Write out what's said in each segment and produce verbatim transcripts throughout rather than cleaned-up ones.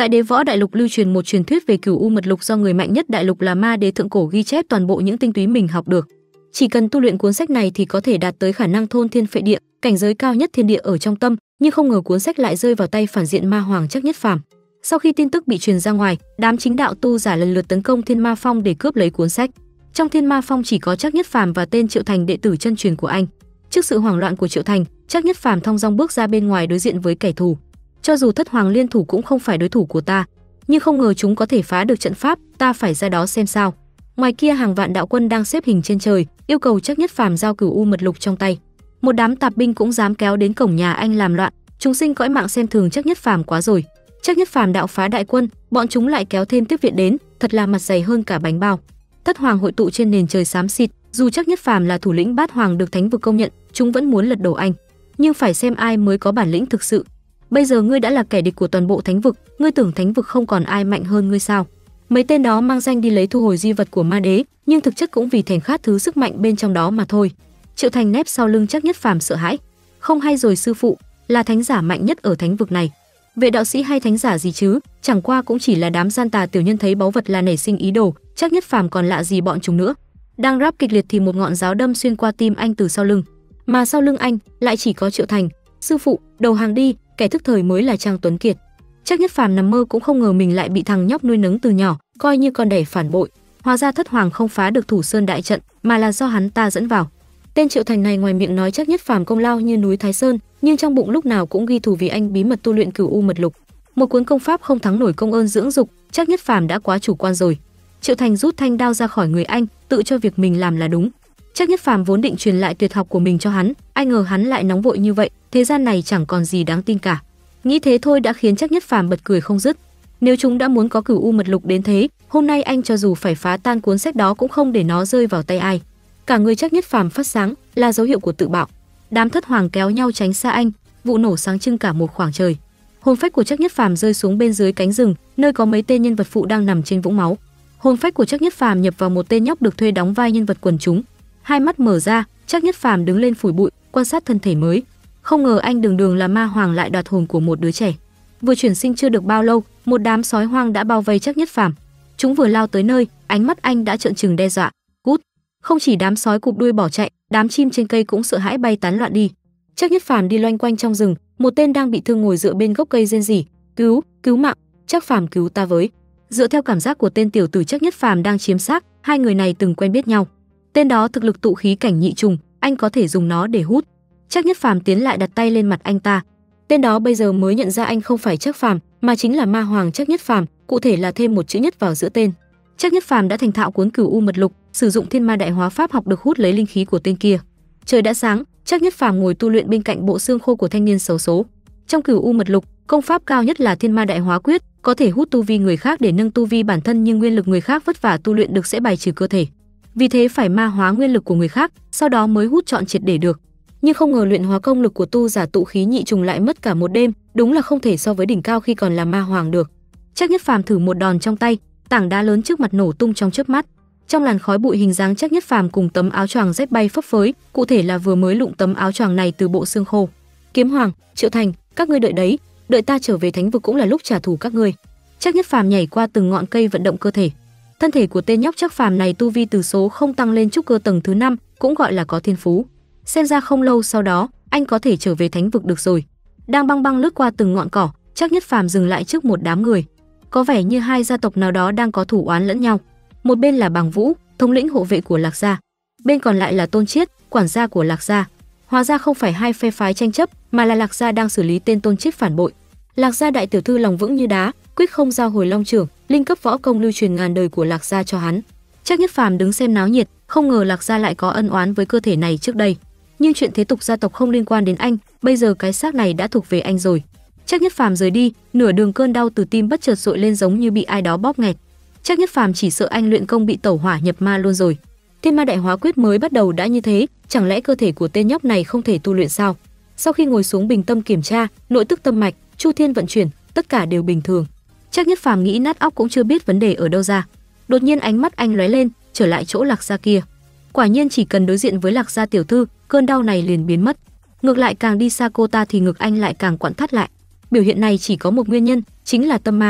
Tại Đế Võ Đại Lục lưu truyền một truyền thuyết về Cửu U Mật Lục do người mạnh nhất đại lục là Ma Đế thượng cổ ghi chép toàn bộ những tinh túy mình học được. Chỉ cần tu luyện cuốn sách này thì có thể đạt tới khả năng thôn thiên phệ địa, cảnh giới cao nhất thiên địa ở trong tâm, nhưng không ngờ cuốn sách lại rơi vào tay phản diện Ma Hoàng Chắc Nhất Phàm. Sau khi tin tức bị truyền ra ngoài, đám chính đạo tu giả lần lượt tấn công Thiên Ma Phong để cướp lấy cuốn sách. Trong Thiên Ma Phong chỉ có Chắc Nhất Phàm và tên Triệu Thành đệ tử chân truyền của anh. Trước sự hoảng loạn của Triệu Thành, Chắc Nhất Phàm thong dong bước ra bên ngoài đối diện với kẻ thù. Cho dù Thất Hoàng liên thủ cũng không phải đối thủ của ta, nhưng không ngờ chúng có thể phá được trận pháp, ta phải ra đó xem sao. Ngoài kia hàng vạn đạo quân đang xếp hình trên trời, yêu cầu Chắc Nhất Phàm giao Cửu U Mật Lục trong tay. Một đám tạp binh cũng dám kéo đến cổng nhà anh làm loạn, chúng sinh cõi mạng xem thường Chắc Nhất Phàm quá rồi. Chắc Nhất Phàm đạo phá đại quân, bọn chúng lại kéo thêm tiếp viện đến, thật là mặt dày hơn cả bánh bao. Thất Hoàng hội tụ trên nền trời xám xịt, dù Chắc Nhất Phàm là thủ lĩnh bát hoàng được thánh vực công nhận, chúng vẫn muốn lật đổ anh, nhưng phải xem ai mới có bản lĩnh thực sự. Bây giờ ngươi đã là kẻ địch của toàn bộ thánh vực, ngươi tưởng thánh vực không còn ai mạnh hơn ngươi sao? Mấy tên đó mang danh đi lấy thu hồi di vật của Ma Đế, nhưng thực chất cũng vì thèm khát thứ sức mạnh bên trong đó mà thôi. Triệu Thành nép sau lưng Chắc Nhất Phàm sợ hãi. Không hay rồi sư phụ, là thánh giả mạnh nhất ở thánh vực này. Vệ đạo sĩ hay thánh giả gì chứ, chẳng qua cũng chỉ là đám gian tà tiểu nhân thấy báu vật là nảy sinh ý đồ, Chắc Nhất Phàm còn lạ gì bọn chúng nữa. Đang rap kịch liệt thì một ngọn giáo đâm xuyên qua tim anh từ sau lưng, mà sau lưng anh lại chỉ có Triệu Thành. Sư phụ, đầu hàng đi, kẻ thức thời mới là Trang Tuấn Kiệt. Chắc Nhất Phàm nằm mơ cũng không ngờ mình lại bị thằng nhóc nuôi nấng từ nhỏ, coi như con đẻ phản bội. Hóa ra Thất Hoàng không phá được Thủ Sơn đại trận, mà là do hắn ta dẫn vào. Tên Triệu Thành này ngoài miệng nói Chắc Nhất Phàm công lao như núi Thái Sơn, nhưng trong bụng lúc nào cũng ghi thù vì anh bí mật tu luyện Cửu U Mật Lục. Một cuốn công pháp không thắng nổi công ơn dưỡng dục, Chắc Nhất Phàm đã quá chủ quan rồi. Triệu Thành rút thanh đao ra khỏi người anh, tự cho việc mình làm là đúng. Chắc Nhất Phàm vốn định truyền lại tuyệt học của mình cho hắn, ai ngờ hắn lại nóng vội như vậy, thế gian này chẳng còn gì đáng tin cả. Nghĩ thế thôi đã khiến Chắc Nhất Phàm bật cười không dứt. Nếu chúng đã muốn có Cửu U Mật Lục đến thế, hôm nay anh cho dù phải phá tan cuốn sách đó cũng không để nó rơi vào tay ai. Cả người Chắc Nhất Phàm phát sáng, là dấu hiệu của tự bạo. Đám Thất Hoàng kéo nhau tránh xa anh, vụ nổ sáng trưng cả một khoảng trời. Hồn phách của Chắc Nhất Phàm rơi xuống bên dưới cánh rừng, nơi có mấy tên nhân vật phụ đang nằm trên vũng máu. Hồn phách của Chắc Nhất Phàm nhập vào một tên nhóc được thuê đóng vai nhân vật quần chúng. Hai mắt mở ra, Chắc Nhất Phàm đứng lên phủi bụi, quan sát thân thể mới. Không ngờ anh đường đường là Ma Hoàng lại đoạt hồn của một đứa trẻ. Vừa chuyển sinh chưa được bao lâu, một đám sói hoang đã bao vây Chắc Nhất Phàm. Chúng vừa lao tới nơi, ánh mắt anh đã trợn trừng đe dọa. Cút! Không chỉ đám sói cụp đuôi bỏ chạy, đám chim trên cây cũng sợ hãi bay tán loạn đi. Chắc Nhất Phàm đi loanh quanh trong rừng, một tên đang bị thương ngồi dựa bên gốc cây rên rỉ, "Cứu, cứu mạng, Chắc Phàm cứu ta với." Dựa theo cảm giác của tên tiểu tử Chắc Nhất Phàm đang chiếm xác, hai người này từng quen biết nhau. Tên đó thực lực tụ khí cảnh nhị trùng, anh có thể dùng nó để hút. Chắc Nhất Phàm tiến lại đặt tay lên mặt anh ta. Tên đó bây giờ mới nhận ra anh không phải Chắc Phàm, mà chính là Ma Hoàng Chắc Nhất Phàm, cụ thể là thêm một chữ nhất vào giữa tên. Chắc Nhất Phàm đã thành thạo cuốn Cửu U Mật Lục, sử dụng Thiên Ma Đại Hóa Pháp học được hút lấy linh khí của tên kia. Trời đã sáng, Chắc Nhất Phàm ngồi tu luyện bên cạnh bộ xương khô của thanh niên xấu số. Trong Cửu U Mật Lục, công pháp cao nhất là Thiên Ma Đại Hóa Quyết, có thể hút tu vi người khác để nâng tu vi bản thân, nhưng nguyên lực người khác vất vả tu luyện được sẽ bài trừ cơ thể. Vì thế phải ma hóa nguyên lực của người khác, sau đó mới hút trọn triệt để được. Nhưng không ngờ luyện hóa công lực của tu giả tụ khí nhị trùng lại mất cả một đêm, đúng là không thể so với đỉnh cao khi còn là Ma Hoàng được. Chắc Nhất Phàm thử một đòn trong tay, tảng đá lớn trước mặt nổ tung trong chớp mắt. Trong làn khói bụi hình dáng Chắc Nhất Phàm cùng tấm áo choàng rách bay phấp phới, cụ thể là vừa mới lụng tấm áo choàng này từ bộ xương khô. Kiếm Hoàng, Triệu Thành, các ngươi đợi đấy, đợi ta trở về thánh vực cũng là lúc trả thù các ngươi. Chắc Nhất Phàm nhảy qua từng ngọn cây vận động cơ thể. Thân thể của tên nhóc Chắc Phàm này tu vi từ số không tăng lên trúc cơ tầng thứ năm, cũng gọi là có thiên phú. Xem ra không lâu sau đó, anh có thể trở về thánh vực được rồi. Đang băng băng lướt qua từng ngọn cỏ, Chắc Nhất Phàm dừng lại trước một đám người. Có vẻ như hai gia tộc nào đó đang có thủ oán lẫn nhau. Một bên là Bàng Vũ, thống lĩnh hộ vệ của Lạc gia, bên còn lại là Tôn Chiết, quản gia của Lạc gia. Hóa ra không phải hai phe phái tranh chấp, mà là Lạc gia đang xử lý tên Tôn Chiết phản bội. Lạc gia đại tiểu thư lòng vững như đá, quyết không giao Hồi Long trưởng, linh cấp võ công lưu truyền ngàn đời của Lạc gia cho hắn. Chắc Nhất Phàm đứng xem náo nhiệt, không ngờ Lạc gia lại có ân oán với cơ thể này trước đây. Nhưng chuyện thế tục gia tộc không liên quan đến anh, bây giờ cái xác này đã thuộc về anh rồi. Chắc Nhất Phàm rời đi, nửa đường cơn đau từ tim bất chợt dội lên giống như bị ai đó bóp nghẹt. Chắc Nhất Phàm chỉ sợ anh luyện công bị tẩu hỏa nhập ma luôn rồi. Thiên Ma Đại Hóa Quyết mới bắt đầu đã như thế, chẳng lẽ cơ thể của tên nhóc này không thể tu luyện sao? Sau khi ngồi xuống bình tâm kiểm tra, nội tức tâm mạch, chu thiên vận chuyển, tất cả đều bình thường. Chắc Nhất Phàm nghĩ nát óc cũng chưa biết vấn đề ở đâu ra. Đột nhiên ánh mắt anh lóe lên, trở lại chỗ Lạc gia kia. Quả nhiên chỉ cần đối diện với Lạc gia tiểu thư, cơn đau này liền biến mất. Ngược lại càng đi xa cô ta thì ngực anh lại càng quặn thắt lại. Biểu hiện này chỉ có một nguyên nhân, chính là tâm ma.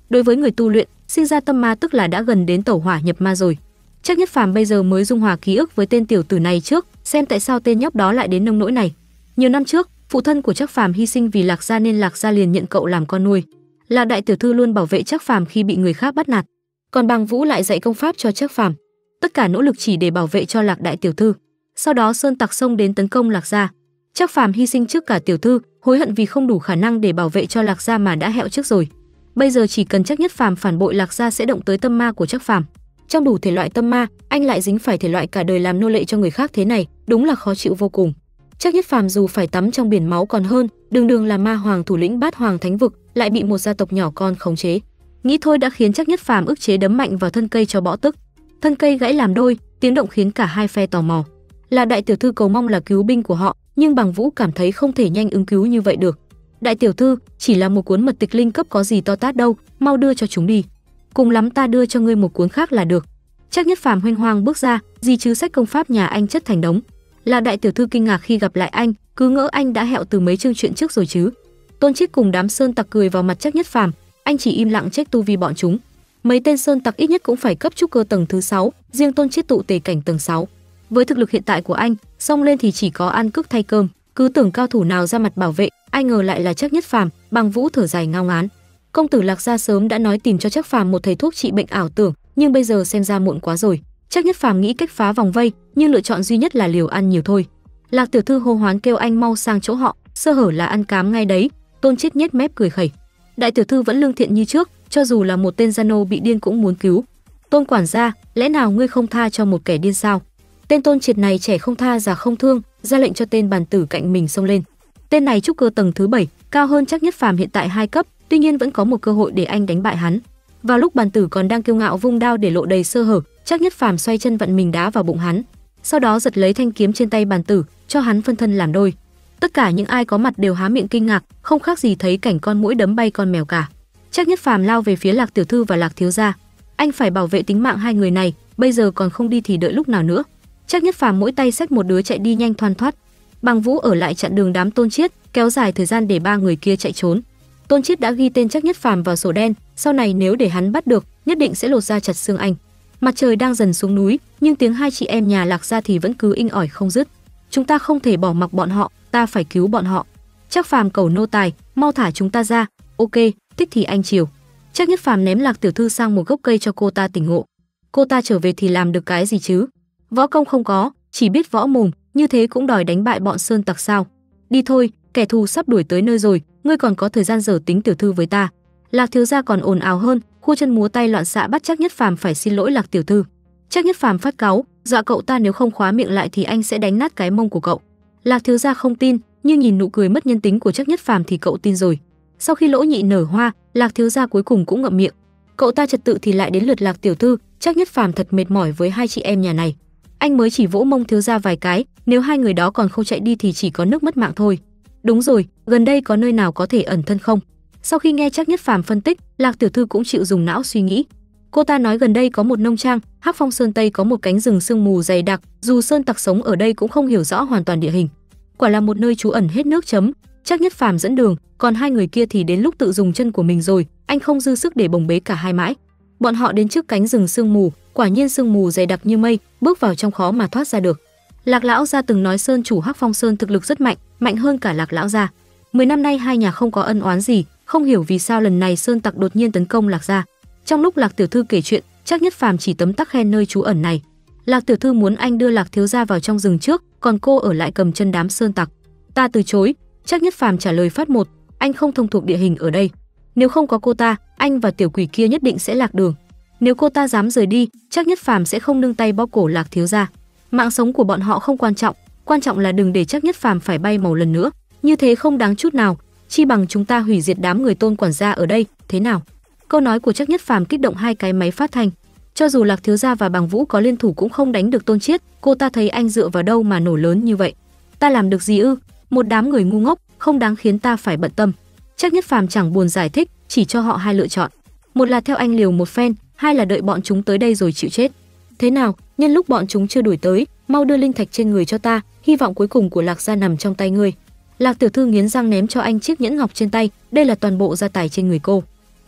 Đối với người tu luyện, sinh ra tâm ma tức là đã gần đến tẩu hỏa nhập ma rồi. Trác Nhất Phàm bây giờ mới dung hòa ký ức với tên tiểu tử này trước, xem tại sao tên nhóc đó lại đến nông nỗi này. Nhiều năm trước, phụ thân của Trác Phàm hy sinh vì Lạc gia nên Lạc gia liền nhận cậu làm con nuôi. Lạc đại tiểu thư luôn bảo vệ Trác Phàm khi bị người khác bắt nạt, còn Bàng Vũ lại dạy công pháp cho Trác Phàm, tất cả nỗ lực chỉ để bảo vệ cho Lạc đại tiểu thư. Sau đó sơn tặc xông đến tấn công Lạc gia, Trác Phàm hy sinh trước cả tiểu thư, hối hận vì không đủ khả năng để bảo vệ cho Lạc gia mà đã hẹo trước rồi. Bây giờ chỉ cần Trác Nhất Phàm phản bội Lạc gia sẽ động tới tâm ma của Trác Phàm. Trong đủ thể loại tâm ma, anh lại dính phải thể loại cả đời làm nô lệ cho người khác thế này, đúng là khó chịu vô cùng. Trác Nhất Phàm dù phải tắm trong biển máu còn hơn, đường đường là ma hoàng thủ lĩnh Bát Hoàng Thánh vực, lại bị một gia tộc nhỏ con khống chế. Nghĩ thôi đã khiến Trác Nhất Phàm ức chế đấm mạnh vào thân cây cho bõ tức. Thân cây gãy làm đôi, tiếng động khiến cả hai phe tò mò. Là đại tiểu thư cầu mong là cứu binh của họ, nhưng Bàng Vũ cảm thấy không thể nhanh ứng cứu như vậy được. Đại tiểu thư, chỉ là một cuốn mật tịch linh cấp có gì to tát đâu, mau đưa cho chúng đi. Cùng lắm ta đưa cho ngươi một cuốn khác là được. Trác Nhất Phàm huênh hoang bước ra, gì chứ sách công pháp nhà anh chất thành đống. Là đại tiểu thư kinh ngạc khi gặp lại anh, cứ ngỡ anh đã hẹo từ mấy chương chuyện trước rồi chứ. Tôn Chiết cùng đám sơn tặc cười vào mặt Trác Nhất Phàm, anh chỉ im lặng trách tu vi bọn chúng. Mấy tên sơn tặc ít nhất cũng phải cấp trúc cơ tầng thứ sáu, riêng Tôn Chiết tụ tề cảnh tầng sáu. Với thực lực hiện tại của anh, xông lên thì chỉ có ăn cước thay cơm, cứ tưởng cao thủ nào ra mặt bảo vệ, ai ngờ lại là Trác Nhất Phàm. Bàng Vũ thở dài ngao ngán. Công tử Lạc gia sớm đã nói tìm cho Trác Phàm một thầy thuốc trị bệnh ảo tưởng, nhưng bây giờ xem ra muộn quá rồi. Trác Nhất Phàm nghĩ cách phá vòng vây, nhưng lựa chọn duy nhất là liều ăn nhiều thôi. Lạc tiểu thư hô hoán kêu anh mau sang chỗ họ, sơ hở là ăn cám ngay đấy. Tôn Chiết nhếch mép cười khẩy. Đại tiểu thư vẫn lương thiện như trước, cho dù là một tên gia nô bị điên cũng muốn cứu. Tôn quản gia, lẽ nào ngươi không tha cho một kẻ điên sao? Tên Tôn Triệt này trẻ không tha già không thương, ra lệnh cho tên bàn tử cạnh mình xông lên. Tên này trúc cơ tầng thứ bảy, cao hơn Trác Nhất Phàm hiện tại hai cấp, tuy nhiên vẫn có một cơ hội để anh đánh bại hắn. Vào lúc bàn tử còn đang kiêu ngạo vung đao để lộ đầy sơ hở, Trác Nhất Phàm xoay chân vặn mình đá vào bụng hắn, sau đó giật lấy thanh kiếm trên tay bàn tử, cho hắn phân thân làm đôi. Tất cả những ai có mặt đều há miệng kinh ngạc, không khác gì thấy cảnh con muỗi đấm bay con mèo cả. Trác Nhất Phàm lao về phía Lạc tiểu thư và Lạc thiếu gia. Anh phải bảo vệ tính mạng hai người này, bây giờ còn không đi thì đợi lúc nào nữa. Trác Nhất Phàm mỗi tay xách một đứa chạy đi nhanh thoăn thoắt. Bàng Vũ ở lại chặn đường đám Tôn Chiết, kéo dài thời gian để ba người kia chạy trốn. Tôn Chiết đã ghi tên Trác Nhất Phàm vào sổ đen, sau này nếu để hắn bắt được, nhất định sẽ lột da chặt xương anh. Mặt trời đang dần xuống núi, nhưng tiếng hai chị em nhà Lạc gia thì vẫn cứ inh ỏi không dứt. Chúng ta không thể bỏ mặc bọn họ, ta phải cứu bọn họ. Trác Phàm cầu nô tài, mau thả chúng ta ra. Ok, thích thì anh chiều. Trác Nhất Phàm ném Lạc tiểu thư sang một gốc cây cho cô ta tỉnh ngộ. Cô ta trở về thì làm được cái gì chứ? Võ công không có, chỉ biết võ mồm, như thế cũng đòi đánh bại bọn sơn tặc sao? Đi thôi, kẻ thù sắp đuổi tới nơi rồi, ngươi còn có thời gian giở tính tiểu thư với ta. Lạc thiếu gia còn ồn ào hơn, khua chân múa tay loạn xạ bắt Trác Nhất Phàm phải xin lỗi Lạc tiểu thư. Trác Nhất Phàm phát cáu, dọa cậu ta nếu không khóa miệng lại thì anh sẽ đánh nát cái mông của cậu. Lạc thiếu gia không tin, nhưng nhìn nụ cười mất nhân tính của Trác Nhất Phàm thì cậu tin rồi. Sau khi lỗ nhị nở hoa, Lạc thiếu gia cuối cùng cũng ngậm miệng. Cậu ta trật tự thì lại đến lượt Lạc tiểu thư. Trác Nhất Phàm thật mệt mỏi với hai chị em nhà này. Anh mới chỉ vỗ mông thiếu gia vài cái, nếu hai người đó còn không chạy đi thì chỉ có nước mất mạng thôi. Đúng rồi, gần đây có nơi nào có thể ẩn thân không? Sau khi nghe Trác Nhất Phàm phân tích, Lạc tiểu thư cũng chịu dùng não suy nghĩ. Cô ta nói gần đây có một nông trang, Hắc Phong Sơn Tây có một cánh rừng sương mù dày đặc, dù sơn tặc sống ở đây cũng không hiểu rõ hoàn toàn địa hình. Quả là một nơi trú ẩn hết nước chấm. Trác Nhất Phàm dẫn đường, còn hai người kia thì đến lúc tự dùng chân của mình rồi, anh không dư sức để bồng bế cả hai mãi. Bọn họ đến trước cánh rừng sương mù, quả nhiên sương mù dày đặc như mây, bước vào trong khó mà thoát ra được. Lạc lão gia từng nói sơn chủ Hắc Phong Sơn thực lực rất mạnh, mạnh hơn cả Lạc lão gia. Mười năm nay hai nhà không có ân oán gì, không hiểu vì sao lần này sơn tặc đột nhiên tấn công Lạc gia. Trong lúc Lạc tiểu thư kể chuyện, Trác Nhất Phàm chỉ tấm tắc khen nơi trú ẩn này. Lạc tiểu thư muốn anh đưa Lạc thiếu gia vào trong rừng trước, còn cô ở lại cầm chân đám sơn tặc. Ta từ chối. Trác Nhất Phàm trả lời phát một, anh không thông thuộc địa hình ở đây. Nếu không có cô ta, anh và tiểu quỷ kia nhất định sẽ lạc đường. Nếu cô ta dám rời đi, Trác Nhất Phàm sẽ không nương tay bóp cổ Lạc thiếu gia. Mạng sống của bọn họ không quan trọng, quan trọng là đừng để Trác Nhất Phàm phải bay màu lần nữa. Như thế không đáng chút nào, chi bằng chúng ta hủy diệt đám người Tôn quản gia ở đây, thế nào? Câu nói của Trác Nhất Phàm kích động hai cái máy phát thanh. Cho dù Lạc thiếu gia và Bàng Vũ có liên thủ cũng không đánh được Tôn Chiết, cô ta thấy anh dựa vào đâu mà nổ lớn như vậy? Ta làm được gì ư? Một đám người ngu ngốc, không đáng khiến ta phải bận tâm. Trác Nhất Phàm chẳng buồn giải thích, chỉ cho họ hai lựa chọn. Một là theo anh liều một phen, hai là đợi bọn chúng tới đây rồi chịu chết. Thế nào, nhân lúc bọn chúng chưa đuổi tới, mau đưa linh thạch trên người cho ta, hy vọng cuối cùng của Lạc gia nằm trong tay ngươi. Lạc tiểu thư nghiến răng ném cho anh chiếc nhẫn ngọc trên tay, đây là toàn bộ gia tài trên người cô.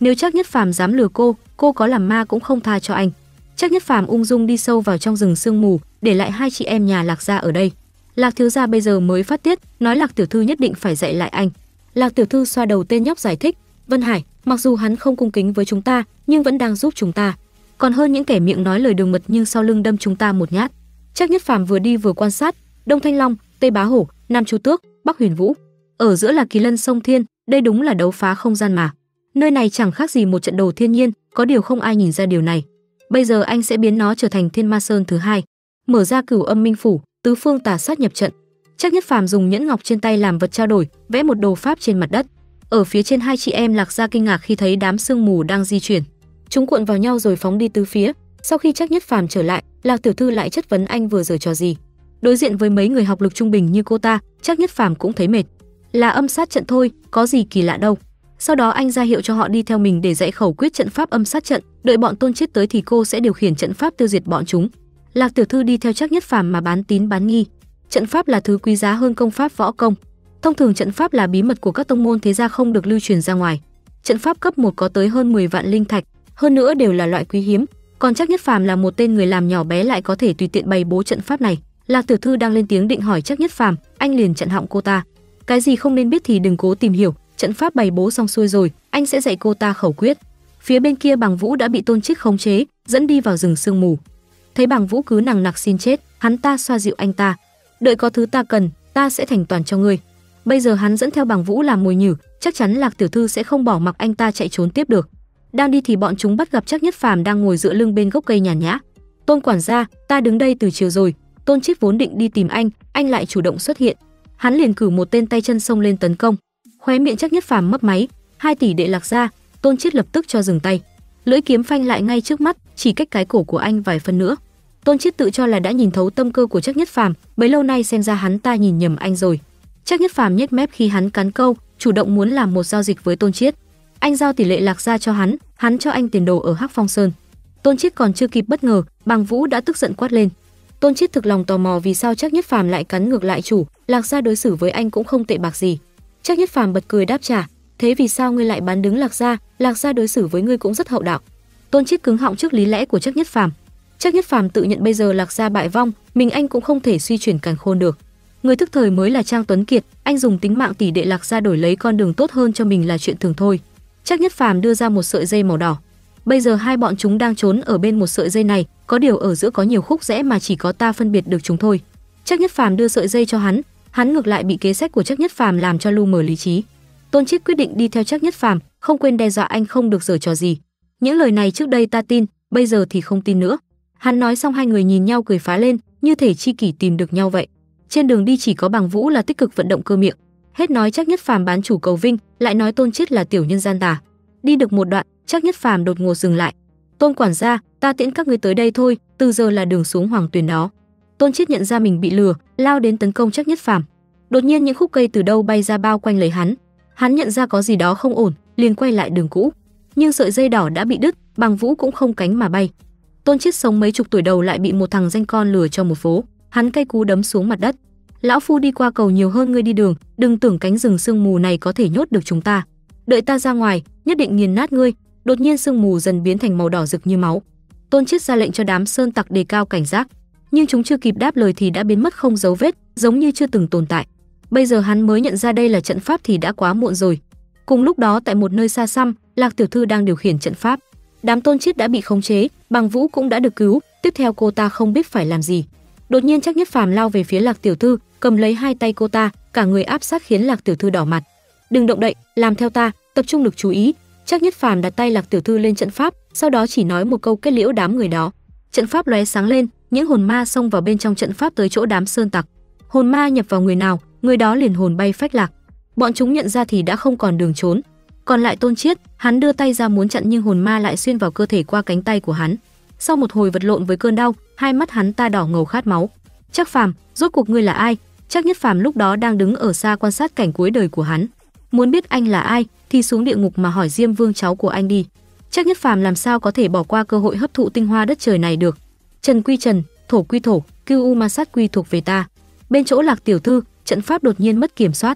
Nếu Trác Nhất Phàm dám lừa cô, cô có làm ma cũng không tha cho anh. Trác Nhất Phàm ung dung đi sâu vào trong rừng sương mù, để lại hai chị em nhà Lạc gia ở đây. Lạc thiếu gia bây giờ mới phát tiết, nói Lạc tiểu thư nhất định phải dạy lại anh. Lạc tiểu thư xoa đầu tên nhóc giải thích, Vân Hải, mặc dù hắn không cung kính với chúng ta, nhưng vẫn đang giúp chúng ta, còn hơn những kẻ miệng nói lời đường mật nhưng sau lưng đâm chúng ta một nhát. Trác Nhất Phàm vừa đi vừa quan sát, Đông Thanh Long, Tây Bá Hổ, Nam Chu Tước, Bắc Huyền Vũ, ở giữa là Kỳ Lân Sông Thiên, đây đúng là đấu phá không gian mà. Nơi này chẳng khác gì một trận đồ thiên nhiên, có điều không ai nhìn ra điều này. Bây giờ anh sẽ biến nó trở thành Thiên Ma Sơn thứ hai, mở ra Cửu Âm Minh Phủ, tứ phương tà sát nhập trận. Trác Nhất Phàm dùng nhẫn ngọc trên tay làm vật trao đổi, vẽ một đồ pháp trên mặt đất. Ở phía trên hai chị em Lạc gia kinh ngạc khi thấy đám sương mù đang di chuyển. Chúng cuộn vào nhau rồi phóng đi tứ phía. Sau khi Trác Nhất Phàm trở lại, Lạc tiểu thư lại chất vấn anh vừa giở trò gì. Đối diện với mấy người học lực trung bình như cô ta, Trác Nhất Phàm cũng thấy mệt. Là âm sát trận thôi, có gì kỳ lạ đâu. Sau đó anh ra hiệu cho họ đi theo mình để dạy khẩu quyết trận pháp âm sát trận, đợi bọn Tôn Chiết tới thì cô sẽ điều khiển trận pháp tiêu diệt bọn chúng. Lạc tiểu thư đi theo Trác Nhất Phàm mà bán tín bán nghi. Trận pháp là thứ quý giá hơn công pháp võ công. Thông thường trận pháp là bí mật của các tông môn, thế ra không được lưu truyền ra ngoài. Trận pháp cấp một có tới hơn mười vạn linh thạch, hơn nữa đều là loại quý hiếm. Còn Trác Nhất Phàm là một tên người làm nhỏ bé lại có thể tùy tiện bày bố trận pháp này. Lạc tiểu thư đang lên tiếng định hỏi Trác Nhất Phàm, anh liền chặn họng cô ta. Cái gì không nên biết thì đừng cố tìm hiểu, trận pháp bày bố xong xuôi rồi, anh sẽ dạy cô ta khẩu quyết. Phía bên kia Bằng Vũ đã bị Tôn Chiết khống chế, dẫn đi vào rừng sương mù. Thấy Bằng Vũ cứ nằng nặc xin chết, hắn ta xoa dịu anh ta. Đợi có thứ ta cần, ta sẽ thành toàn cho ngươi. Bây giờ hắn dẫn theo Bằng Vũ làm mồi nhử, chắc chắn Lạc tiểu thư sẽ không bỏ mặc anh ta chạy trốn tiếp được. Đang đi thì bọn chúng bắt gặp Trác Nhất Phàm đang ngồi dựa lưng bên gốc cây nhàn nhã. Tôn quản gia, ta đứng đây từ chiều rồi. Tôn Chiết vốn định đi tìm anh, anh lại chủ động xuất hiện. Hắn liền cử một tên tay chân xông lên tấn công. Khóe miệng Trác Nhất Phàm mấp máy, hai tỷ đệ Lạc gia, Tôn Chiết lập tức cho dừng tay. Lưỡi kiếm phanh lại ngay trước mắt, chỉ cách cái cổ của anh vài phân nữa. Tôn Chiết tự cho là đã nhìn thấu tâm cơ của Trác Nhất Phàm, bấy lâu nay xem ra hắn ta nhìn nhầm anh rồi. Trác Nhất Phàm nhếch mép khi hắn cắn câu, chủ động muốn làm một giao dịch với Tôn Chiết. Anh giao tỷ lệ Lạc gia cho hắn, hắn cho anh tiền đồ ở Hắc Phong Sơn. Tôn Chiết còn chưa kịp bất ngờ, Bằng Vũ đã tức giận quát lên. Tôn Chiết thực lòng tò mò vì sao Trác Nhất Phàm lại cắn ngược lại chủ, Lạc gia đối xử với anh cũng không tệ bạc gì. Trác Nhất Phàm bật cười đáp trả, thế vì sao ngươi lại bán đứng Lạc gia, Lạc gia đối xử với ngươi cũng rất hậu đạo. Tôn Chiết cứng họng trước lý lẽ của Trác Nhất Phàm. Trác Nhất Phàm tự nhận bây giờ Lạc gia bại vong, mình anh cũng không thể suy chuyển càn khôn được. Người thức thời mới là Trang Tuấn Kiệt, anh dùng tính mạng tỷ đệ Lạc gia đổi lấy con đường tốt hơn cho mình là chuyện thường thôi. Trác Nhất Phàm đưa ra một sợi dây màu đỏ. Bây giờ hai bọn chúng đang trốn ở bên một sợi dây này, có điều ở giữa có nhiều khúc rẽ mà chỉ có ta phân biệt được chúng thôi. Trác Nhất Phàm đưa sợi dây cho hắn, hắn ngược lại bị kế sách của Trác Nhất Phàm làm cho lu mờ lý trí. Tôn Chiết quyết định đi theo Trác Nhất Phàm, không quên đe dọa anh không được giở trò gì. Những lời này trước đây ta tin, bây giờ thì không tin nữa. Hắn nói xong hai người nhìn nhau cười phá lên, như thể tri kỷ tìm được nhau vậy. Trên đường đi chỉ có Bằng Vũ là tích cực vận động cơ miệng. Hết nói Trác Nhất Phàm bán chủ cầu vinh, lại nói Tôn Chiết là tiểu nhân gian tà. Đi được một đoạn, Trác Nhất Phàm đột ngột dừng lại. Tôn quản gia, ta tiễn các ngươi tới đây thôi, từ giờ là đường xuống Hoàng Tuyền đó. Tôn Chiết nhận ra mình bị lừa, lao đến tấn công Trác Nhất Phàm. Đột nhiên những khúc cây từ đâu bay ra bao quanh lấy hắn. Hắn nhận ra có gì đó không ổn, liền quay lại đường cũ. Nhưng sợi dây đỏ đã bị đứt, Bằng Vũ cũng không cánh mà bay. Tôn Chiết sống mấy chục tuổi đầu lại bị một thằng danh con lừa cho một phố, hắn cay cú đấm xuống mặt đất. Lão phu đi qua cầu nhiều hơn ngươi đi đường, đừng tưởng cánh rừng sương mù này có thể nhốt được chúng ta. Đợi ta ra ngoài, nhất định nghiền nát ngươi. Đột nhiên sương mù dần biến thành màu đỏ rực như máu. Tôn Chiết ra lệnh cho đám sơn tặc đề cao cảnh giác, nhưng chúng chưa kịp đáp lời thì đã biến mất không dấu vết, giống như chưa từng tồn tại. Bây giờ hắn mới nhận ra đây là trận pháp thì đã quá muộn rồi. Cùng lúc đó tại một nơi xa xăm, Lạc tiểu thư đang điều khiển trận pháp. Đám Tôn Chiết đã bị khống chế, Bằng Vũ cũng đã được cứu, tiếp theo cô ta không biết phải làm gì. Đột nhiên Trác Nhất Phàm lao về phía Lạc tiểu thư, cầm lấy hai tay cô ta, cả người áp sát khiến Lạc tiểu thư đỏ mặt. Đừng động đậy, làm theo ta, tập trung lực chú ý. Trác Nhất Phàm đặt tay Lạc tiểu thư lên trận pháp, sau đó chỉ nói một câu kết liễu đám người đó. Trận pháp lóe sáng lên, những hồn ma xông vào bên trong trận pháp tới chỗ đám sơn tặc. Hồn ma nhập vào người nào, người đó liền hồn bay phách lạc. Bọn chúng nhận ra thì đã không còn đường trốn. Còn lại Tôn Chiết, hắn đưa tay ra muốn chặn nhưng hồn ma lại xuyên vào cơ thể qua cánh tay của hắn. Sau một hồi vật lộn với cơn đau, hai mắt hắn ta đỏ ngầu khát máu. Trác Phàm, rốt cuộc ngươi là ai? Trác Nhất Phàm lúc đó đang đứng ở xa quan sát cảnh cuối đời của hắn. Muốn biết anh là ai thì xuống địa ngục mà hỏi Diêm Vương cháu của anh đi. Trác Nhất Phàm làm sao có thể bỏ qua cơ hội hấp thụ tinh hoa đất trời này được. Trần quy trần, thổ quy thổ, cưu u ma sát quy thuộc về ta. Bên chỗ Lạc tiểu thư, trận pháp đột nhiên mất kiểm soát.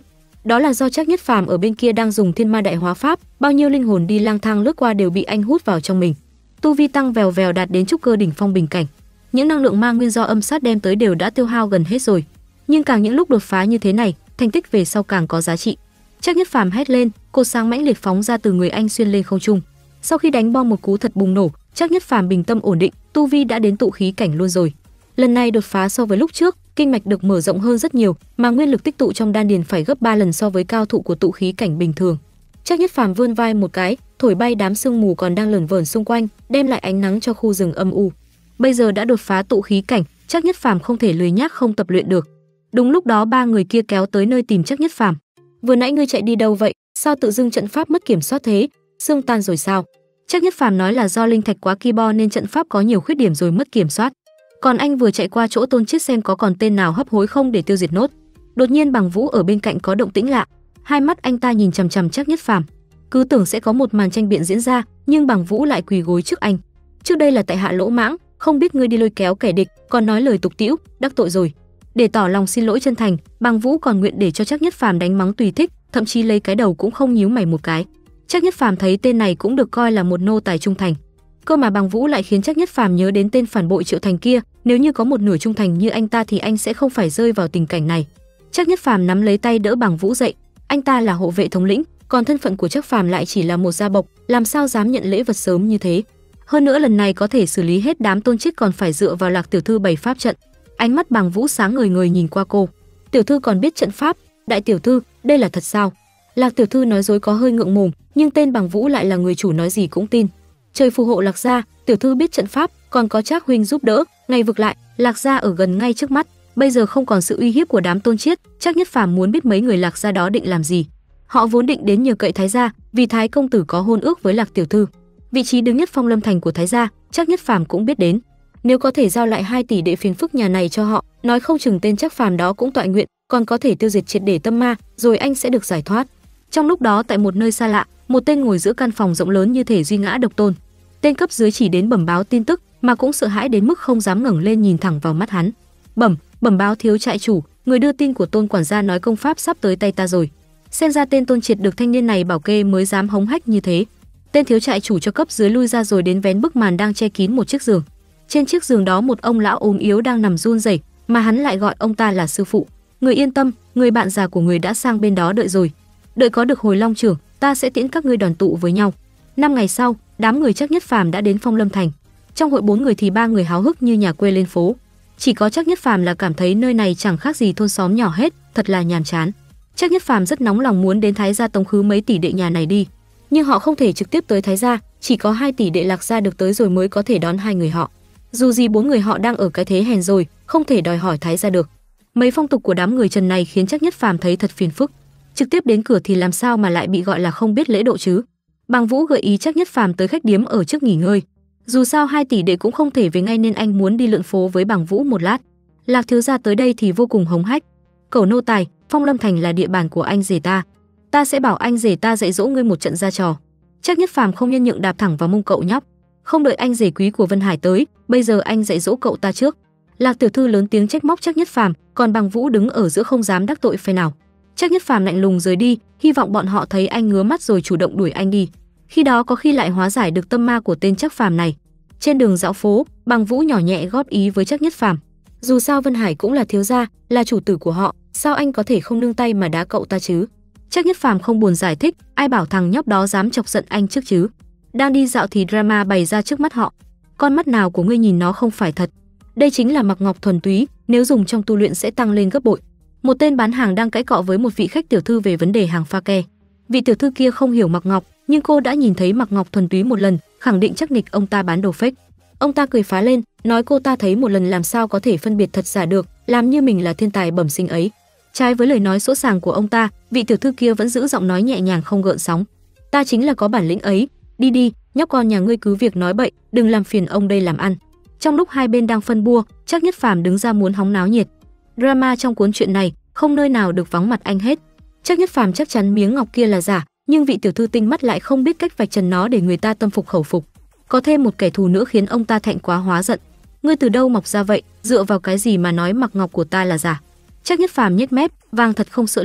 Đó là do Trác Nhất Phàm ở bên kia đang dùng Thiên Ma Đại Hóa Pháp, bao nhiêu linh hồn đi lang thang lướt qua đều bị anh hút vào trong mình. Tu vi tăng vèo vèo đạt đến trúc cơ đỉnh phong bình cảnh. Những năng lượng ma nguyên do âm sát đem tới đều đã tiêu hao gần hết rồi. Nhưng càng những lúc đột phá như thế này, thành tích về sau càng có giá trị. Trác Nhất Phàm hét lên, cột sáng mãnh liệt phóng ra từ người anh xuyên lên không trung. Sau khi đánh bom một cú thật bùng nổ, Trác Nhất Phàm bình tâm ổn định, tu vi đã đến tụ khí cảnh luôn rồi. Lần này đột phá so với lúc trước, kinh mạch được mở rộng hơn rất nhiều, mà nguyên lực tích tụ trong đan điền phải gấp ba lần so với cao thủ của tụ khí cảnh bình thường. Trác Nhất Phàm vươn vai một cái, thổi bay đám sương mù còn đang lởn vởn xung quanh, đem lại ánh nắng cho khu rừng âm u. Bây giờ đã đột phá tụ khí cảnh, Trác Nhất Phàm không thể lười nhác không tập luyện được. Đúng lúc đó ba người kia kéo tới nơi tìm Trác Nhất Phàm. Vừa nãy ngươi chạy đi đâu vậy? Sao tự dưng trận pháp mất kiểm soát thế? Xương tan rồi sao? Trác Nhất Phàm nói là do linh thạch quá ki bo nên trận pháp có nhiều khuyết điểm rồi mất kiểm soát. Còn anh vừa chạy qua chỗ Tôn Chiết xem có còn tên nào hấp hối không để tiêu diệt nốt. Đột nhiên Bằng Vũ ở bên cạnh có động tĩnh lạ, hai mắt anh ta nhìn chằm chằm Trác Nhất Phàm, cứ tưởng sẽ có một màn tranh biện diễn ra, nhưng Bằng Vũ lại quỳ gối trước anh. Trước đây là tại hạ lỗ mãng, không biết ngươi đi lôi kéo kẻ địch, còn nói lời tục tĩu, đắc tội rồi. Để tỏ lòng xin lỗi chân thành, Bằng Vũ còn nguyện để cho Trác Nhất Phàm đánh mắng tùy thích, thậm chí lấy cái đầu cũng không nhíu mày một cái. Trác Nhất Phàm thấy tên này cũng được coi là một nô tài trung thành. Cơ mà Bằng Vũ lại khiến Trác Nhất Phàm nhớ đến tên phản bội Triệu Thành kia, nếu như có một nửa trung thành như anh ta thì anh sẽ không phải rơi vào tình cảnh này. Trác Nhất Phàm nắm lấy tay đỡ Bằng Vũ dậy, anh ta là hộ vệ thống lĩnh, còn thân phận của Trác Phàm lại chỉ là một gia bộc, làm sao dám nhận lễ vật sớm như thế. Hơn nữa lần này có thể xử lý hết đám Tôn Chiết còn phải dựa vào Lạc tiểu thư bày pháp trận. Ánh mắt Bằng Vũ sáng ngời ngời nhìn qua cô. Tiểu thư còn biết trận pháp? Đại tiểu thư, đây là thật sao? Lạc tiểu thư nói dối có hơi ngượng mồm, nhưng tên Bằng Vũ lại là người chủ nói gì cũng tin. Trời phù hộ Lạc gia, tiểu thư biết trận pháp, còn có Trác huynh giúp đỡ, ngày vực lại, Lạc gia ở gần ngay trước mắt, bây giờ không còn sự uy hiếp của đám Tôn Chiết. Trác Nhất Phàm muốn biết mấy người Lạc gia đó định làm gì. Họ vốn định đến nhờ cậy Thái gia, vì Thái công tử có hôn ước với Lạc tiểu thư. Vị trí đứng nhất Phong Lâm thành của Thái gia, Trác Nhất Phàm cũng biết đến. Nếu có thể giao lại hai tỷ đệ phiền phức nhà này cho họ, nói không chừng tên Trác Phàm đó cũng toại nguyện, còn có thể tiêu diệt triệt để tâm ma, rồi anh sẽ được giải thoát. Trong lúc đó tại một nơi xa lạ, một tên ngồi giữa căn phòng rộng lớn như thể duy ngã độc tôn. Tên cấp dưới chỉ đến bẩm báo tin tức, mà cũng sợ hãi đến mức không dám ngẩng lên nhìn thẳng vào mắt hắn. Bẩm, bẩm báo thiếu trại chủ, người đưa tin của Tôn quản gia nói công pháp sắp tới tay ta rồi. Xem ra tên Tôn triệt được thanh niên này bảo kê mới dám hống hách như thế. Tên thiếu trại chủ cho cấp dưới lui ra rồi đến vén bức màn đang che kín một chiếc giường. Trên chiếc giường đó một ông lão ốm yếu đang nằm run rẩy, mà hắn lại gọi ông ta là sư phụ. Người yên tâm, người bạn già của người đã sang bên đó đợi rồi. Đợi có được Hồi Long trưởng, ta sẽ tiễn các ngươi đoàn tụ với nhau. Năm ngày sau, đám người Trác Nhất Phàm đã đến Phong Lâm thành. Trong hội bốn người thì ba người háo hức như nhà quê lên phố. Chỉ có Trác Nhất Phàm là cảm thấy nơi này chẳng khác gì thôn xóm nhỏ hết, thật là nhàm chán. Trác Nhất Phàm rất nóng lòng muốn đến Thái gia tống khứ mấy tỷ đệ nhà này đi, nhưng họ không thể trực tiếp tới Thái gia, chỉ có hai tỷ đệ Lạc gia được tới rồi mới có thể đón hai người họ. Dù gì bốn người họ đang ở cái thế hèn rồi, không thể đòi hỏi Thái gia được. Mấy phong tục của đám người Trần này khiến Trác Nhất Phàm thấy thật phiền phức. Trực tiếp đến cửa thì làm sao mà lại bị gọi là không biết lễ độ chứ? Bằng Vũ gợi ý Trác Nhất Phàm tới khách điếm ở trước nghỉ ngơi. Dù sao hai tỷ đệ cũng không thể về ngay nên anh muốn đi lượn phố với Bằng Vũ một lát. Lạc thiếu gia tới đây thì vô cùng hống hách. Cẩu nô tài, Phong Lâm thành là địa bàn của anh rể ta. Ta sẽ bảo anh rể ta dạy dỗ ngươi một trận ra trò. Trác Nhất Phàm không nhân nhượng đạp thẳng vào mông cậu nhóc. Không đợi anh rể quý của Vân Hải tới, bây giờ anh dạy dỗ cậu ta trước. Lạc tiểu thư lớn tiếng trách móc Trác Nhất Phàm, còn Bằng Vũ đứng ở giữa không dám đắc tội phe nào. Trác Nhất Phàm lạnh lùng rời đi, hy vọng bọn họ thấy anh ngứa mắt rồi chủ động đuổi anh đi. Khi đó có khi lại hóa giải được tâm ma của tên Trác Phàm này. Trên đường dạo phố, Bằng Vũ nhỏ nhẹ góp ý với Trác Nhất Phàm. Dù sao Vân Hải cũng là thiếu gia, là chủ tử của họ, sao anh có thể không nương tay mà đá cậu ta chứ? Trác Nhất Phàm không buồn giải thích, ai bảo thằng nhóc đó dám chọc giận anh trước chứ? Đang đi dạo thì drama bày ra trước mắt họ. Con mắt nào của ngươi nhìn nó không phải thật? Đây chính là mặc ngọc thuần túy, nếu dùng trong tu luyện sẽ tăng lên gấp bội. Một tên bán hàng đang cãi cọ với một vị khách tiểu thư về vấn đề hàng pha ke. Vị tiểu thư kia không hiểu mặc ngọc, nhưng cô đã nhìn thấy mặc ngọc thuần túy một lần, khẳng định chắc nịch ông ta bán đồ fake. Ông ta cười phá lên, nói cô ta thấy một lần làm sao có thể phân biệt thật giả được, làm như mình là thiên tài bẩm sinh ấy. Trái với lời nói sỗ sàng của ông ta, vị tiểu thư kia vẫn giữ giọng nói nhẹ nhàng không gợn sóng. Ta chính là có bản lĩnh ấy, đi đi, nhóc con nhà ngươi cứ việc nói bậy, đừng làm phiền ông đây làm ăn. Trong lúc hai bên đang phân bua, Trác Nhất Phàm đứng ra muốn hóng náo nhiệt. Drama trong cuốn truyện này không nơi nào được vắng mặt anh hết. Trác Nhất Phàm chắc chắn miếng ngọc kia là giả, nhưng vị tiểu thư tinh mắt lại không biết cách vạch trần nó để người ta tâm phục khẩu phục. Có thêm một kẻ thù nữa khiến ông ta thẹn quá hóa giận. Ngươi từ đâu mọc ra vậy, dựa vào cái gì mà nói mặc ngọc của ta là giả? Trác Nhất Phàm nhếch mép, vàng thật không sợ lửa,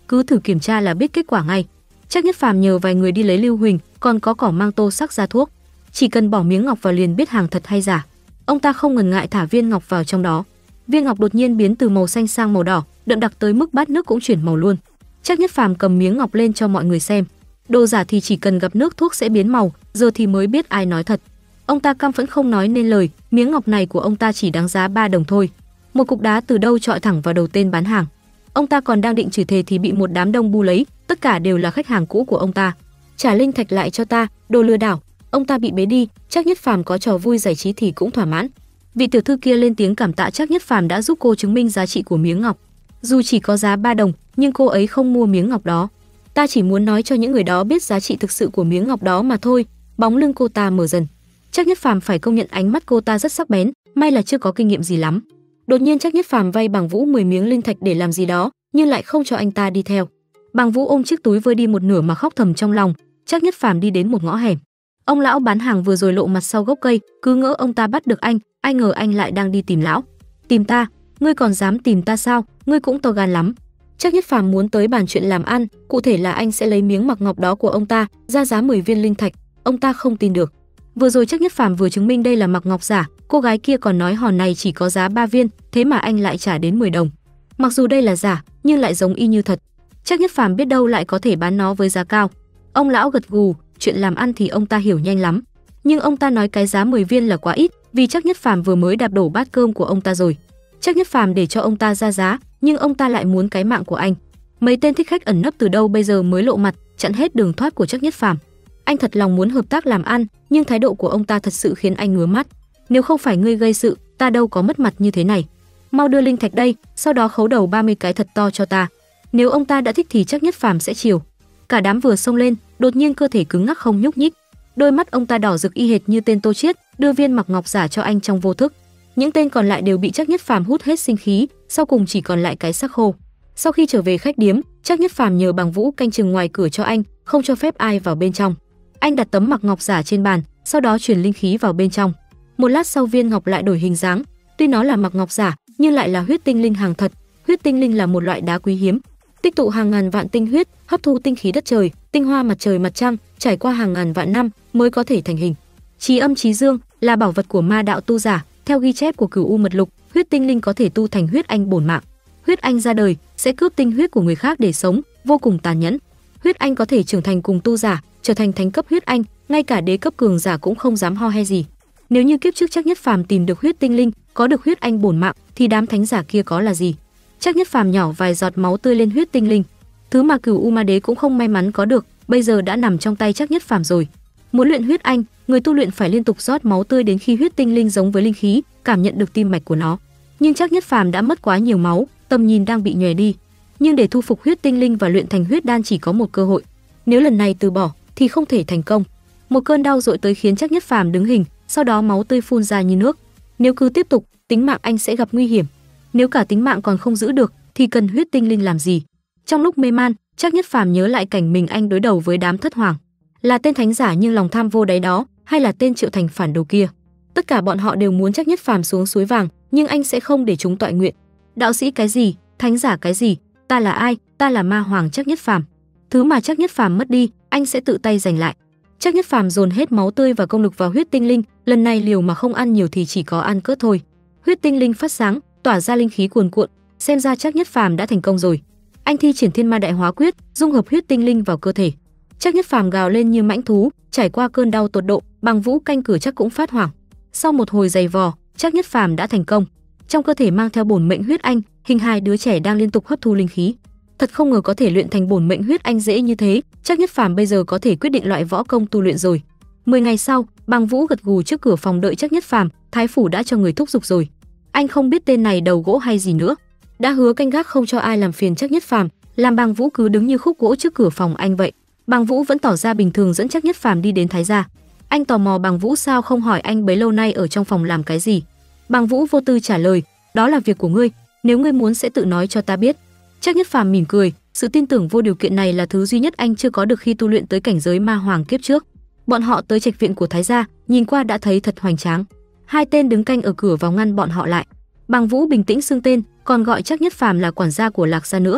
cứ thử kiểm tra là biết kết quả ngay. Trác Nhất Phàm nhờ vài người đi lấy lưu huỳnh, còn có cỏ mang tô sắc ra thuốc. Chỉ cần bỏ miếng ngọc vào liền biết hàng thật hay giả. Ông ta không ngần ngại thả viên ngọc vào trong đó. Viên ngọc đột nhiên biến từ màu xanh sang màu đỏ, đậm đặc tới mức bát nước cũng chuyển màu luôn. Trác Nhất Phàm cầm miếng ngọc lên cho mọi người xem. Đồ giả thì chỉ cần gặp nước thuốc sẽ biến màu, giờ thì mới biết ai nói thật. Ông ta căm phẫn không nói nên lời, miếng ngọc này của ông ta chỉ đáng giá ba đồng thôi. Một cục đá từ đâu chọi thẳng vào đầu tên bán hàng. Ông ta còn đang định chửi thề thì bị một đám đông bu lấy, tất cả đều là khách hàng cũ của ông ta. Trả linh thạch lại cho ta, đồ lừa đảo. Ông ta bị bế đi, Trác Nhất Phàm có trò vui giải trí thì cũng thỏa mãn. Vị tiểu thư kia lên tiếng cảm tạ Trác Nhất Phàm đã giúp cô chứng minh giá trị của miếng ngọc. Dù chỉ có giá ba đồng, nhưng cô ấy không mua miếng ngọc đó. Ta chỉ muốn nói cho những người đó biết giá trị thực sự của miếng ngọc đó mà thôi. Bóng lưng cô ta mờ dần. Trác Nhất Phàm phải công nhận ánh mắt cô ta rất sắc bén, may là chưa có kinh nghiệm gì lắm. Đột nhiên Trác Nhất Phàm vay Bằng Vũ mười miếng linh thạch để làm gì đó, nhưng lại không cho anh ta đi theo. Bằng Vũ ôm chiếc túi vơi đi một nửa mà khóc thầm trong lòng. Trác Nhất Phàm đi đến một ngõ hẻm. Ông lão bán hàng vừa rồi lộ mặt sau gốc cây, cứ ngỡ ông ta bắt được anh, ai ngờ anh lại đang đi tìm lão. Tìm ta? Ngươi còn dám tìm ta sao? Ngươi cũng to gan lắm. Trác Nhất Phàm muốn tới bàn chuyện làm ăn, cụ thể là anh sẽ lấy miếng mặc ngọc đó của ông ta, ra giá mười viên linh thạch. Ông ta không tin được. Vừa rồi Trác Nhất Phàm vừa chứng minh đây là mặc ngọc giả, cô gái kia còn nói hòn này chỉ có giá ba viên, thế mà anh lại trả đến mười đồng. Mặc dù đây là giả, nhưng lại giống y như thật. Trác Nhất Phàm biết đâu lại có thể bán nó với giá cao. Ông lão gật gù, chuyện làm ăn thì ông ta hiểu nhanh lắm. Nhưng ông ta nói cái giá mười viên là quá ít, vì Trác Nhất Phàm vừa mới đạp đổ bát cơm của ông ta rồi. Trác Nhất Phàm để cho ông ta ra giá, nhưng ông ta lại muốn cái mạng của anh. Mấy tên thích khách ẩn nấp từ đâu bây giờ mới lộ mặt, chặn hết đường thoát của Trác Nhất Phàm. Anh thật lòng muốn hợp tác làm ăn, nhưng thái độ của ông ta thật sự khiến anh ngứa mắt. Nếu không phải ngươi gây sự, ta đâu có mất mặt như thế này. Mau đưa linh thạch đây, sau đó khấu đầu ba mươi cái thật to cho ta. Nếu ông ta đã thích thì Trác Nhất Phàm sẽ chiều. Cả đám vừa xông lên, đột nhiên cơ thể cứng ngắc không nhúc nhích. Đôi mắt ông ta đỏ rực y hệt như tên Tô Chiết, đưa viên mặc ngọc giả cho anh trong vô thức. Những tên còn lại đều bị Trác Nhất Phàm hút hết sinh khí, sau cùng chỉ còn lại cái xác khô. Sau khi trở về khách điếm, Trác Nhất Phàm nhờ Bằng Vũ canh chừng ngoài cửa cho anh, không cho phép ai vào bên trong. Anh đặt tấm mặc ngọc giả trên bàn, sau đó truyền linh khí vào bên trong. Một lát sau viên ngọc lại đổi hình dáng, tuy nó là mặc ngọc giả, nhưng lại là huyết tinh linh hàng thật. Huyết tinh linh là một loại đá quý hiếm, tích tụ hàng ngàn vạn tinh huyết, hấp thu tinh khí đất trời, tinh hoa mặt trời mặt trăng, trải qua hàng ngàn vạn năm mới có thể thành hình. Chí âm chí dương là bảo vật của ma đạo tu giả, theo ghi chép của Cửu U Mật Lục, huyết tinh linh có thể tu thành huyết anh bổn mạng. Huyết anh ra đời sẽ cướp tinh huyết của người khác để sống, vô cùng tàn nhẫn. Huyết anh có thể trưởng thành cùng tu giả, trở thành thánh cấp huyết anh, ngay cả đế cấp cường giả cũng không dám ho he gì. Nếu như kiếp trước Trác Nhất Phàm tìm được huyết tinh linh, có được huyết anh bổn mạng, thì đám thánh giả kia có là gì? Trác Nhất Phàm nhỏ vài giọt máu tươi lên huyết tinh linh, thứ mà Cửu U Ma Đế cũng không may mắn có được, bây giờ đã nằm trong tay Trác Nhất Phàm rồi. Muốn luyện huyết anh, người tu luyện phải liên tục rót máu tươi đến khi huyết tinh linh giống với linh khí, cảm nhận được tim mạch của nó. Nhưng Trác Nhất Phàm đã mất quá nhiều máu, tầm nhìn đang bị nhòe đi. Nhưng để thu phục huyết tinh linh và luyện thành huyết đan chỉ có một cơ hội. Nếu lần này từ bỏ thì không thể thành công. Một cơn đau dội tới khiến Trác Nhất Phàm đứng hình, sau đó máu tươi phun ra như nước. Nếu cứ tiếp tục, tính mạng anh sẽ gặp nguy hiểm. Nếu cả tính mạng còn không giữ được thì cần huyết tinh linh làm gì? Trong lúc mê man, Trác Nhất Phàm nhớ lại cảnh mình anh đối đầu với đám thất hoàng. Là tên thánh giả nhưng lòng tham vô đáy đó, hay là tên Triệu Thành phản đồ kia? Tất cả bọn họ đều muốn Trác Nhất Phàm xuống suối vàng, nhưng anh sẽ không để chúng tọa nguyện. Đạo sĩ cái gì, thánh giả cái gì, ta là ai? Ta là ma hoàng Trác Nhất Phàm. Thứ mà Trác Nhất Phàm mất đi, anh sẽ tự tay giành lại. Trác Nhất Phàm dồn hết máu tươi và công lực vào huyết tinh linh, lần này liều mà không ăn nhiều thì chỉ có ăn cớt thôi. Huyết tinh linh phát sáng, tỏa ra linh khí cuồn cuộn, xem ra Trác Nhất Phàm đã thành công rồi. Anh thi triển Thiên Ma Đại Hóa Quyết, dung hợp huyết tinh linh vào cơ thể. Trác Nhất Phàm gào lên như mãnh thú, trải qua cơn đau tột độ, Bằng Vũ canh cửa chắc cũng phát hoảng. Sau một hồi giày vò, Trác Nhất Phàm đã thành công. Trong cơ thể mang theo bổn mệnh huyết anh, hình hài đứa trẻ đang liên tục hấp thu linh khí. Thật không ngờ có thể luyện thành bổn mệnh huyết anh dễ như thế, Trác Nhất Phàm bây giờ có thể quyết định loại võ công tu luyện rồi. Mười ngày sau, Bằng Vũ gật gù trước cửa phòng đợi Trác Nhất Phàm, thái phủ đã cho người thúc giục rồi. Anh không biết tên này đầu gỗ hay gì nữa, đã hứa canh gác không cho ai làm phiền Trác Nhất Phàm, làm Bằng Vũ cứ đứng như khúc gỗ trước cửa phòng anh vậy. Bằng Vũ vẫn tỏ ra bình thường dẫn Trác Nhất Phàm đi đến thái gia. Anh tò mò Bằng Vũ sao không hỏi anh bấy lâu nay ở trong phòng làm cái gì. Bằng Vũ vô tư trả lời, đó là việc của ngươi, nếu ngươi muốn sẽ tự nói cho ta biết. Trác Nhất Phàm mỉm cười, sự tin tưởng vô điều kiện này là thứ duy nhất anh chưa có được khi tu luyện tới cảnh giới ma hoàng kiếp trước. Bọn họ tới trạch viện của thái gia, nhìn qua đã thấy thật hoành tráng. Hai tên đứng canh ở cửa vào ngăn bọn họ lại. Bằng Vũ bình tĩnh xưng tên, còn gọi Trác Nhất Phàm là quản gia của Lạc gia nữa.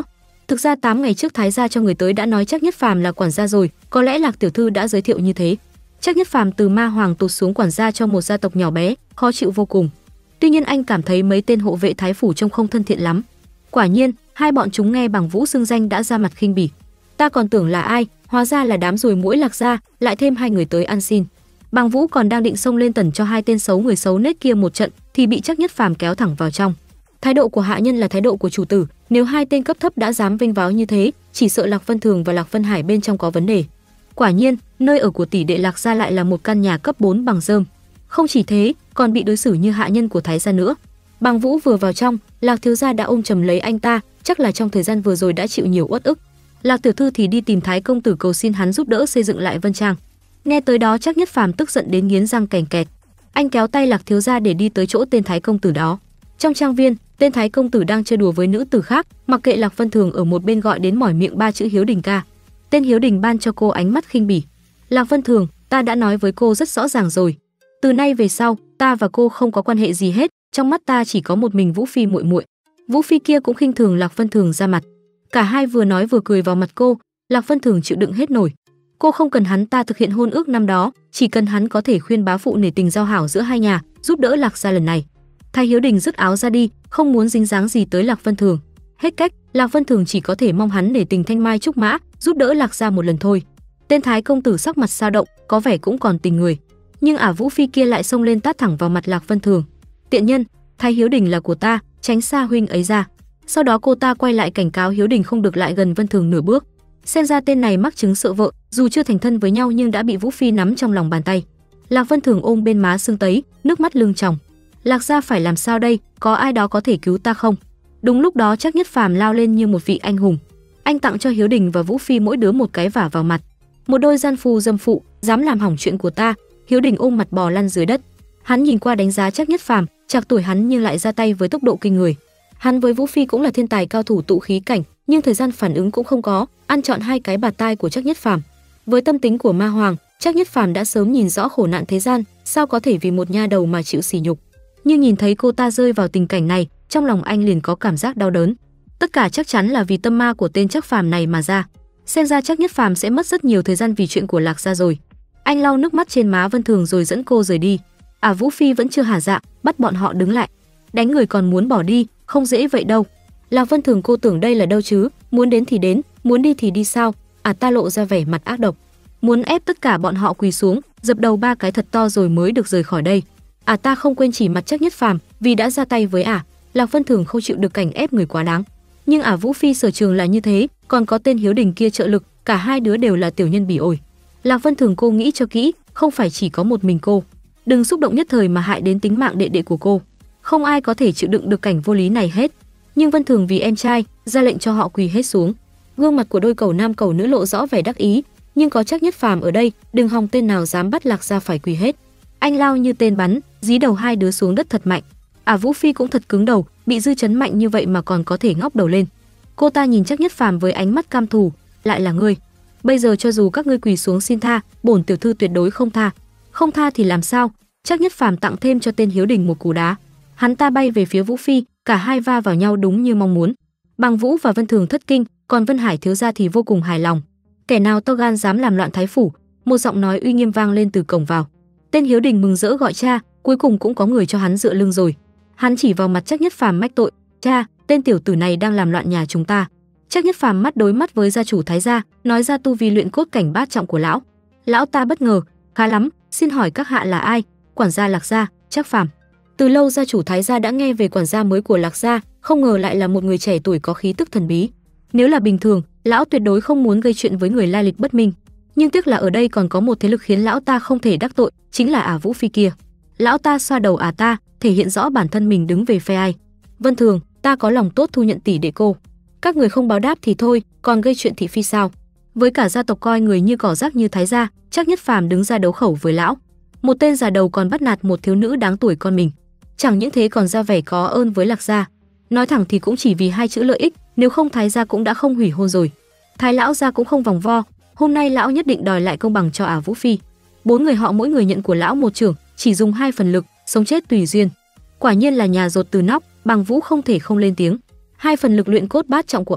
Thực ra tám ngày trước Thái gia cho người tới đã nói Trác Nhất Phàm là quản gia rồi, có lẽ Lạc tiểu thư đã giới thiệu như thế. Trác Nhất Phàm từ ma hoàng tụt xuống quản gia cho một gia tộc nhỏ bé, khó chịu vô cùng. Tuy nhiên anh cảm thấy mấy tên hộ vệ thái phủ trông không thân thiện lắm. Quả nhiên, hai bọn chúng nghe Bằng Vũ xưng danh đã ra mặt khinh bỉ. Ta còn tưởng là ai, hóa ra là đám ruồi muỗi Lạc gia, lại thêm hai người tới ăn xin. Bằng Vũ còn đang định xông lên tẩn cho hai tên xấu người xấu nết kia một trận thì bị Trác Nhất Phàm kéo thẳng vào trong. Thái độ của hạ nhân là thái độ của chủ tử, nếu hai tên cấp thấp đã dám vênh váo như thế, chỉ sợ Lạc Vân Thường và Lạc Vân Hải bên trong có vấn đề. Quả nhiên, nơi ở của tỷ đệ Lạc gia lại là một căn nhà cấp bốn bằng rơm. Không chỉ thế, còn bị đối xử như hạ nhân của Thái gia nữa. Bằng Vũ vừa vào trong, Lạc thiếu gia đã ôm chầm lấy anh ta, chắc là trong thời gian vừa rồi đã chịu nhiều uất ức. Lạc tiểu thư thì đi tìm Thái công tử cầu xin hắn giúp đỡ xây dựng lại Vân Trang. Nghe tới đó Trác Nhất Phàm tức giận đến nghiến răng kèn kẹt. Anh kéo tay Lạc thiếu gia để đi tới chỗ tên Thái công tử đó. Trong trang viên, tên Thái công tử đang chơi đùa với nữ tử khác, mặc kệ Lạc Vân Thường ở một bên gọi đến mỏi miệng ba chữ Hiếu Đình ca. Tên Hiếu Đình ban cho cô ánh mắt khinh bỉ. Lạc Vân Thường, ta đã nói với cô rất rõ ràng rồi. Từ nay về sau, ta và cô không có quan hệ gì hết, trong mắt ta chỉ có một mình Vũ Phi muội muội. Vũ Phi kia cũng khinh thường Lạc Vân Thường ra mặt. Cả hai vừa nói vừa cười vào mặt cô, Lạc Vân Thường chịu đựng hết nổi. Cô không cần hắn ta thực hiện hôn ước năm đó, chỉ cần hắn có thể khuyên bá phụ nể tình giao hảo giữa hai nhà, giúp đỡ Lạc gia lần này. Thái Hiếu Đình dứt áo ra đi, không muốn dính dáng gì tới Lạc Vân Thường. Hết cách, Lạc Vân Thường chỉ có thể mong hắn nể tình thanh mai trúc mã, giúp đỡ Lạc gia một lần thôi. Tên Thái công tử sắc mặt dao động, có vẻ cũng còn tình người. Nhưng ả Vũ Phi kia lại xông lên tát thẳng vào mặt Lạc Vân Thường. Tiện nhân, Thái Hiếu Đình là của ta, tránh xa huynh ấy ra. Sau đó cô ta quay lại cảnh cáo Hiếu Đình không được lại gần Vân Thường nửa bước. Xem ra tên này mắc chứng sợ vợ, dù chưa thành thân với nhau nhưng đã bị Vũ Phi nắm trong lòng bàn tay. Lạc Vân Thường ôm bên má sưng tấy, nước mắt lưng tròng. Lạc gia phải làm sao đây, có ai đó có thể cứu ta không? Đúng lúc đó Trác Nhất Phàm lao lên như một vị anh hùng. Anh tặng cho Hiếu Đình và Vũ Phi mỗi đứa một cái vả vào mặt. Một đôi gian phu dâm phụ, dám làm hỏng chuyện của ta. Hiếu Đình ôm mặt bò lăn dưới đất. Hắn nhìn qua đánh giá Trác Nhất Phàm, trạc tuổi hắn nhưng lại ra tay với tốc độ kinh người. Hắn với Vũ Phi cũng là thiên tài cao thủ tụ khí cảnh, nhưng thời gian phản ứng cũng không có, ăn trọn hai cái bạt tai của Trác Nhất Phàm. Với tâm tính của ma hoàng, Trác Nhất Phàm đã sớm nhìn rõ khổ nạn thế gian, sao có thể vì một nha đầu mà chịu sỉ nhục. Nhưng nhìn thấy cô ta rơi vào tình cảnh này, trong lòng anh liền có cảm giác đau đớn. Tất cả chắc chắn là vì tâm ma của tên Trác Phàm này mà ra. Xem ra Trác Nhất Phàm sẽ mất rất nhiều thời gian vì chuyện của Lạc gia rồi. Anh lau nước mắt trên má Vân Thường rồi dẫn cô rời đi. À Vũ Phi vẫn chưa hả dạ, bắt bọn họ đứng lại. Đánh người còn muốn bỏ đi, không dễ vậy đâu. Lạc Vân Thường, cô tưởng đây là đâu chứ, muốn đến thì đến, muốn đi thì đi sao? À ta lộ ra vẻ mặt ác độc, muốn ép tất cả bọn họ quỳ xuống, dập đầu ba cái thật to rồi mới được rời khỏi đây. À ta không quên chỉ mặt Trác Nhất Phàm, vì đã ra tay với ả, à, Lạc Vân Thường không chịu được cảnh ép người quá đáng. Nhưng ả à Vũ Phi sở trường là như thế, còn có tên Hiếu Đình kia trợ lực, cả hai đứa đều là tiểu nhân bỉ ổi. Lạc Vân Thường, cô nghĩ cho kỹ, không phải chỉ có một mình cô. Đừng xúc động nhất thời mà hại đến tính mạng đệ đệ của cô. Không ai có thể chịu đựng được cảnh vô lý này hết. Nhưng Vân Thường vì em trai, ra lệnh cho họ quỳ hết xuống. Gương mặt của đôi cầu nam cầu nữ lộ rõ vẻ đắc ý, nhưng có Trác Nhất Phàm ở đây, đừng hòng tên nào dám bắt Lạc gia phải quỳ hết. Anh lao như tên bắn, dí đầu hai đứa xuống đất thật mạnh. À Vũ Phi cũng thật cứng đầu, bị dư chấn mạnh như vậy mà còn có thể ngóc đầu lên. Cô ta nhìn Trác Nhất Phàm với ánh mắt cam thù, lại là ngươi. Bây giờ cho dù các ngươi quỳ xuống xin tha, bổn tiểu thư tuyệt đối không tha. Không tha thì làm sao? Trác Nhất Phàm tặng thêm cho tên Hiếu Đình một cú đá. Hắn ta bay về phía Vũ Phi, cả hai va vào nhau đúng như mong muốn. Bằng Vũ và Vân Thường thất kinh, còn Vân Hải thiếu gia thì vô cùng hài lòng. Kẻ nào to gan dám làm loạn thái phủ? Một giọng nói uy nghiêm vang lên từ cổng vào. Tên Hiếu Đình mừng rỡ gọi cha, cuối cùng cũng có người cho hắn dựa lưng rồi. Hắn chỉ vào mặt Trác Nhất Phàm mách tội, cha, tên tiểu tử này đang làm loạn nhà chúng ta. Trác Nhất Phàm mắt đối mắt với gia chủ Thái gia, nói ra tu vi luyện cốt cảnh bát trọng của lão. Lão ta bất ngờ, khá lắm, xin hỏi các hạ là ai? Quản gia Lạc gia, Trác Phàm. Từ lâu gia chủ Thái gia đã nghe về quản gia mới của Lạc gia, không ngờ lại là một người trẻ tuổi có khí tức thần bí. Nếu là bình thường, lão tuyệt đối không muốn gây chuyện với người lai lịch bất minh. Nhưng tiếc là ở đây còn có một thế lực khiến lão ta không thể đắc tội, chính là ả Vũ Phi kia. Lão ta xoa đầu ả ta, thể hiện rõ bản thân mình đứng về phe ai. Vân Thường, ta có lòng tốt thu nhận tỷ đệ cô. Các người không báo đáp thì thôi, còn gây chuyện thị phi sao? Với cả gia tộc coi người như cỏ rác như Thái gia, Trác Nhất Phàm đứng ra đấu khẩu với lão. Một tên già đầu còn bắt nạt một thiếu nữ đáng tuổi con mình. Chẳng những thế còn ra vẻ có ơn với Lạc gia. Nói thẳng thì cũng chỉ vì hai chữ lợi ích, nếu không Thái gia cũng đã không hủy hôn rồi. Thái lão gia cũng không vòng vo, hôm nay lão nhất định đòi lại công bằng cho ả Vũ Phi. Bốn người họ mỗi người nhận của lão một chưởng, chỉ dùng hai phần lực, sống chết tùy duyên. Quả nhiên là nhà rột từ nóc, Bằng Vũ không thể không lên tiếng. Hai phần lực luyện cốt bát trọng của ông,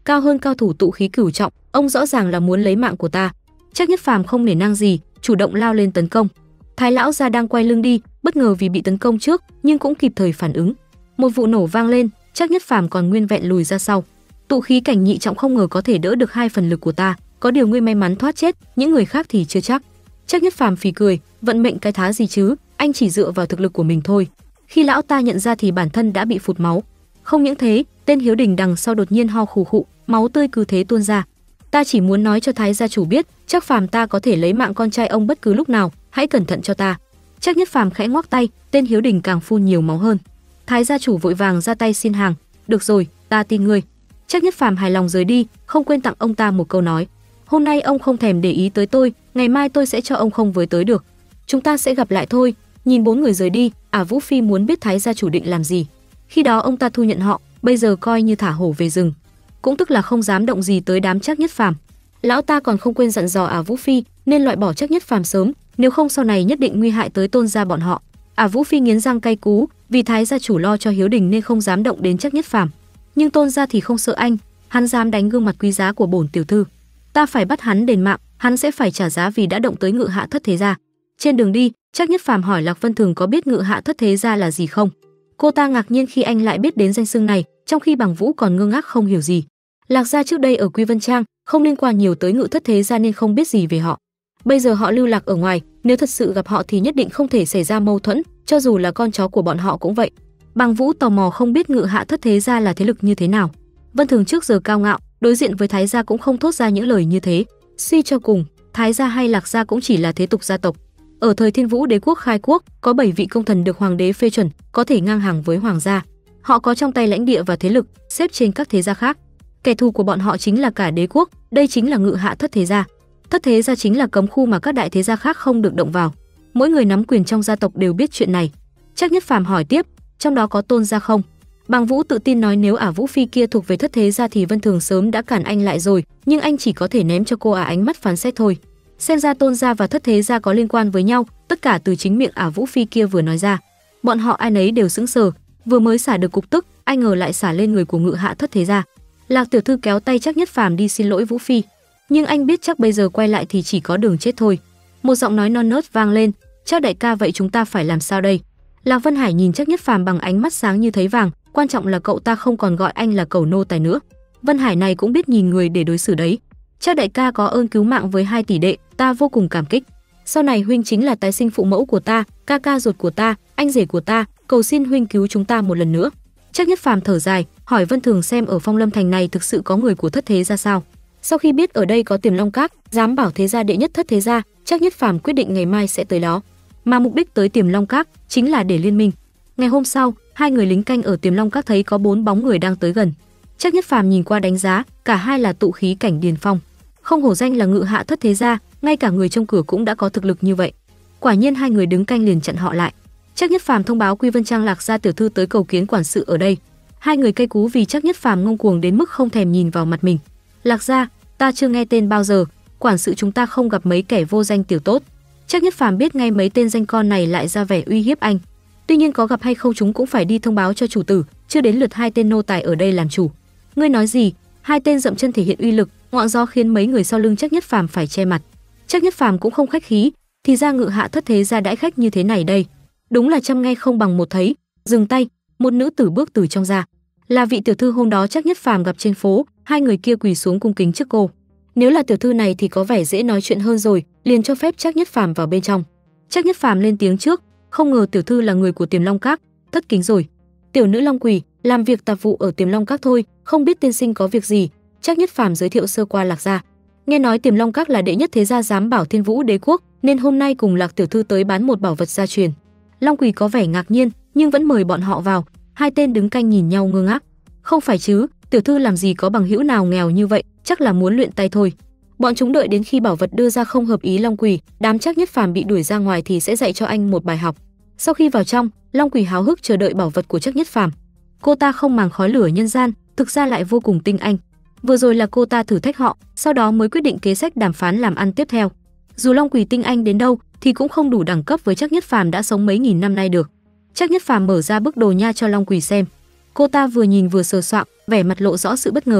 cao hơn cao thủ tụ khí cửu trọng, ông rõ ràng là muốn lấy mạng của ta. Trác Nhất Phàm không nể nang gì, chủ động lao lên tấn công. Thái lão gia đang quay lưng đi, bất ngờ vì bị tấn công trước, nhưng cũng kịp thời phản ứng. Một vụ nổ vang lên, Trác Nhất Phàm còn nguyên vẹn lùi ra sau. Tụ khí cảnh nhị trọng không ngờ có thể đỡ được hai phần lực của ta, có điều ngươi may mắn thoát chết, những người khác thì chưa chắc. Trác Nhất Phàm phì cười, vận mệnh cái thá gì chứ, anh chỉ dựa vào thực lực của mình thôi. Khi lão ta nhận ra thì bản thân đã bị phụt máu. Không những thế, tên Hiếu Đình đằng sau đột nhiên ho khù khụ, máu tươi cứ thế tuôn ra. Ta chỉ muốn nói cho Thái gia chủ biết, Trác Phàm ta có thể lấy mạng con trai ông bất cứ lúc nào, hãy cẩn thận cho ta. Trác Nhất Phàm khẽ ngoắc tay, tên Hiếu Đình càng phun nhiều máu hơn. Thái gia chủ vội vàng ra tay xin hàng, được rồi, ta tin ngươi. Trác Nhất Phàm hài lòng rời đi, không quên tặng ông ta một câu nói. Hôm nay ông không thèm để ý tới tôi, ngày mai tôi sẽ cho ông không với tới được. Chúng ta sẽ gặp lại thôi. Nhìn bốn người rời đi, Ả Vũ Phi muốn biết Thái gia chủ định làm gì. Khi đó ông ta thu nhận họ, bây giờ coi như thả hổ về rừng, cũng tức là không dám động gì tới đám Trác Nhất Phàm. Lão ta còn không quên dặn dò Ả Vũ Phi nên loại bỏ Trác Nhất Phàm sớm, nếu không sau này nhất định nguy hại tới Tôn gia bọn họ. Ả Vũ Phi nghiến răng cay cú, vì Thái gia chủ lo cho Hiếu Đình nên không dám động đến Trác Nhất Phàm. Nhưng Tôn gia thì không sợ anh, hắn dám đánh gương mặt quý giá của bổn tiểu thư. Ta phải bắt hắn đền mạng, hắn sẽ phải trả giá vì đã động tới Ngự Hạ Thất Thế gia. Trên đường đi, Trác Nhất Phàm hỏi Lạc Vân Thường có biết Ngự Hạ Thất Thế gia là gì không. Cô ta ngạc nhiên khi anh lại biết đến danh xưng này, trong khi Bằng Vũ còn ngơ ngác không hiểu gì. Lạc gia trước đây ở Quy Vân Trang, không liên quan nhiều tới Ngự Thất Thế gia nên không biết gì về họ. Bây giờ họ lưu lạc ở ngoài, nếu thật sự gặp họ thì nhất định không thể xảy ra mâu thuẫn, cho dù là con cháu của bọn họ cũng vậy. Bằng Vũ tò mò không biết Ngự Hạ Thất Thế gia là thế lực như thế nào. Vân Thường trước giờ cao ngạo, đối diện với Thái gia cũng không thốt ra những lời như thế. Suy cho cùng, Thái gia hay Lạc gia cũng chỉ là thế tục gia tộc. Ở thời Thiên Vũ Đế quốc khai quốc, có bảy vị công thần được hoàng đế phê chuẩn, có thể ngang hàng với hoàng gia. Họ có trong tay lãnh địa và thế lực, xếp trên các thế gia khác. Kẻ thù của bọn họ chính là cả đế quốc, đây chính là Ngự Hạ Thất Thế gia. Thất Thế gia chính là cấm khu mà các đại thế gia khác không được động vào. Mỗi người nắm quyền trong gia tộc đều biết chuyện này. Trác Nhất Phàm hỏi tiếp, trong đó có Tôn gia không? Bằng Vũ tự tin nói nếu Ả Vũ Phi kia thuộc về Thất Thế gia thì Vân Thường sớm đã cản anh lại rồi, nhưng anh chỉ có thể ném cho cô Ả ánh mắt phán xét thôi. Xem ra Tôn gia và Thất Thế gia có liên quan với nhau, tất cả từ chính miệng Ả Vũ Phi kia vừa nói ra. Bọn họ ai nấy đều sững sờ, vừa mới xả được cục tức, ai ngờ lại xả lên người của Ngự Hạ Thất Thế gia. Lạc tiểu thư kéo tay Trác Nhất Phàm đi xin lỗi Vũ Phi, nhưng anh biết chắc bây giờ quay lại thì chỉ có đường chết thôi. Một giọng nói non nớt vang lên, Trác đại ca vậy chúng ta phải làm sao đây? Lạc Vân Hải nhìn Trác Nhất Phàm bằng ánh mắt sáng như thấy vàng, quan trọng là cậu ta không còn gọi anh là cẩu nô tài nữa. Vân Hải này cũng biết nhìn người để đối xử đấy. Trác đại ca có ơn cứu mạng với hai tỷ đệ, ta vô cùng cảm kích. Sau này huynh chính là tái sinh phụ mẫu của ta, ca ca ruột của ta, anh rể của ta, cầu xin huynh cứu chúng ta một lần nữa. Trác Nhất Phàm thở dài, hỏi Vân Thường xem ở Phong Lâm thành này thực sự có người của Thất Thế gia sao. Sau khi biết ở đây có Tiềm Long Các, dám bảo thế gia đệ nhất Thất Thế gia, Trác Nhất Phàm quyết định ngày mai sẽ tới đó. Mà mục đích tới Tiềm Long Các chính là để liên minh. Ngày hôm sau, hai người lính canh ở Tiềm Long Các thấy có bốn bóng người đang tới gần. Trác Nhất Phàm nhìn qua đánh giá, cả hai là tụ khí cảnh điền phong. Không hổ danh là Ngự Hạ Thất Thế gia, ngay cả người trong cửa cũng đã có thực lực như vậy. Quả nhiên hai người đứng canh liền chặn họ lại. Trác Nhất Phàm thông báo Quy Vân Trang Lạc gia tiểu thư tới cầu kiến quản sự ở đây. Hai người cay cú vì Trác Nhất Phàm ngông cuồng đến mức không thèm nhìn vào mặt mình. Lạc gia, ta chưa nghe tên bao giờ, quản sự chúng ta không gặp mấy kẻ vô danh tiểu tốt. Trác Nhất Phàm biết ngay mấy tên danh con này lại ra vẻ uy hiếp anh. Tuy nhiên có gặp hay không chúng cũng phải đi thông báo cho chủ tử, chưa đến lượt hai tên nô tài ở đây làm chủ. Ngươi nói gì? Hai tên dậm chân thể hiện uy lực, ngọn gió khiến mấy người sau lưng Trác Nhất Phàm phải che mặt. Trác Nhất Phàm cũng không khách khí, thì ra Ngự Hạ Thất Thế gia đãi khách như thế này đây. Đúng là trăm nghe không bằng một thấy. Dừng tay, một nữ tử bước từ trong ra. Là vị tiểu thư hôm đó Trác Nhất Phàm gặp trên phố, hai người kia quỳ xuống cung kính trước cô. Nếu là tiểu thư này thì có vẻ dễ nói chuyện hơn rồi, liền cho phép Trác Nhất Phàm vào bên trong. Trác Nhất Phàm lên tiếng trước, không ngờ tiểu thư là người của Tiềm Long Các, thất kính rồi. Tiểu nữ Long Quỳ, làm việc tạp vụ ở Tiềm Long Các thôi, không biết tiên sinh có việc gì. Trác Nhất Phàm giới thiệu sơ qua Lạc gia. Nghe nói Tiềm Long Các là đệ nhất thế gia dám bảo Thiên Vũ Đế quốc, nên hôm nay cùng Lạc tiểu thư tới bán một bảo vật gia truyền. Long Quỳ có vẻ ngạc nhiên, nhưng vẫn mời bọn họ vào. Hai tên đứng canh nhìn nhau ngơ ngác. Không phải chứ, tiểu thư làm gì có bằng hữu nào nghèo như vậy, chắc là muốn luyện tay thôi. Bọn chúng đợi đến khi bảo vật đưa ra không hợp ý Long Quỳ, đám Trác Nhất Phàm bị đuổi ra ngoài thì sẽ dạy cho anh một bài học. Sau khi vào trong, Long Quỳ háo hức chờ đợi bảo vật của Trác Nhất Phàm. Cô ta không màng khói lửa nhân gian, thực ra lại vô cùng tinh anh. Vừa rồi là cô ta thử thách họ, sau đó mới quyết định kế sách đàm phán làm ăn tiếp theo. Dù Long Quỳ tinh anh đến đâu thì cũng không đủ đẳng cấp với Trác Nhất Phàm đã sống mấy nghìn năm nay được. Trác Nhất Phàm mở ra bức đồ nha cho Long Quỳ xem. Cô ta vừa nhìn vừa sờ soạng, vẻ mặt lộ rõ sự bất ngờ.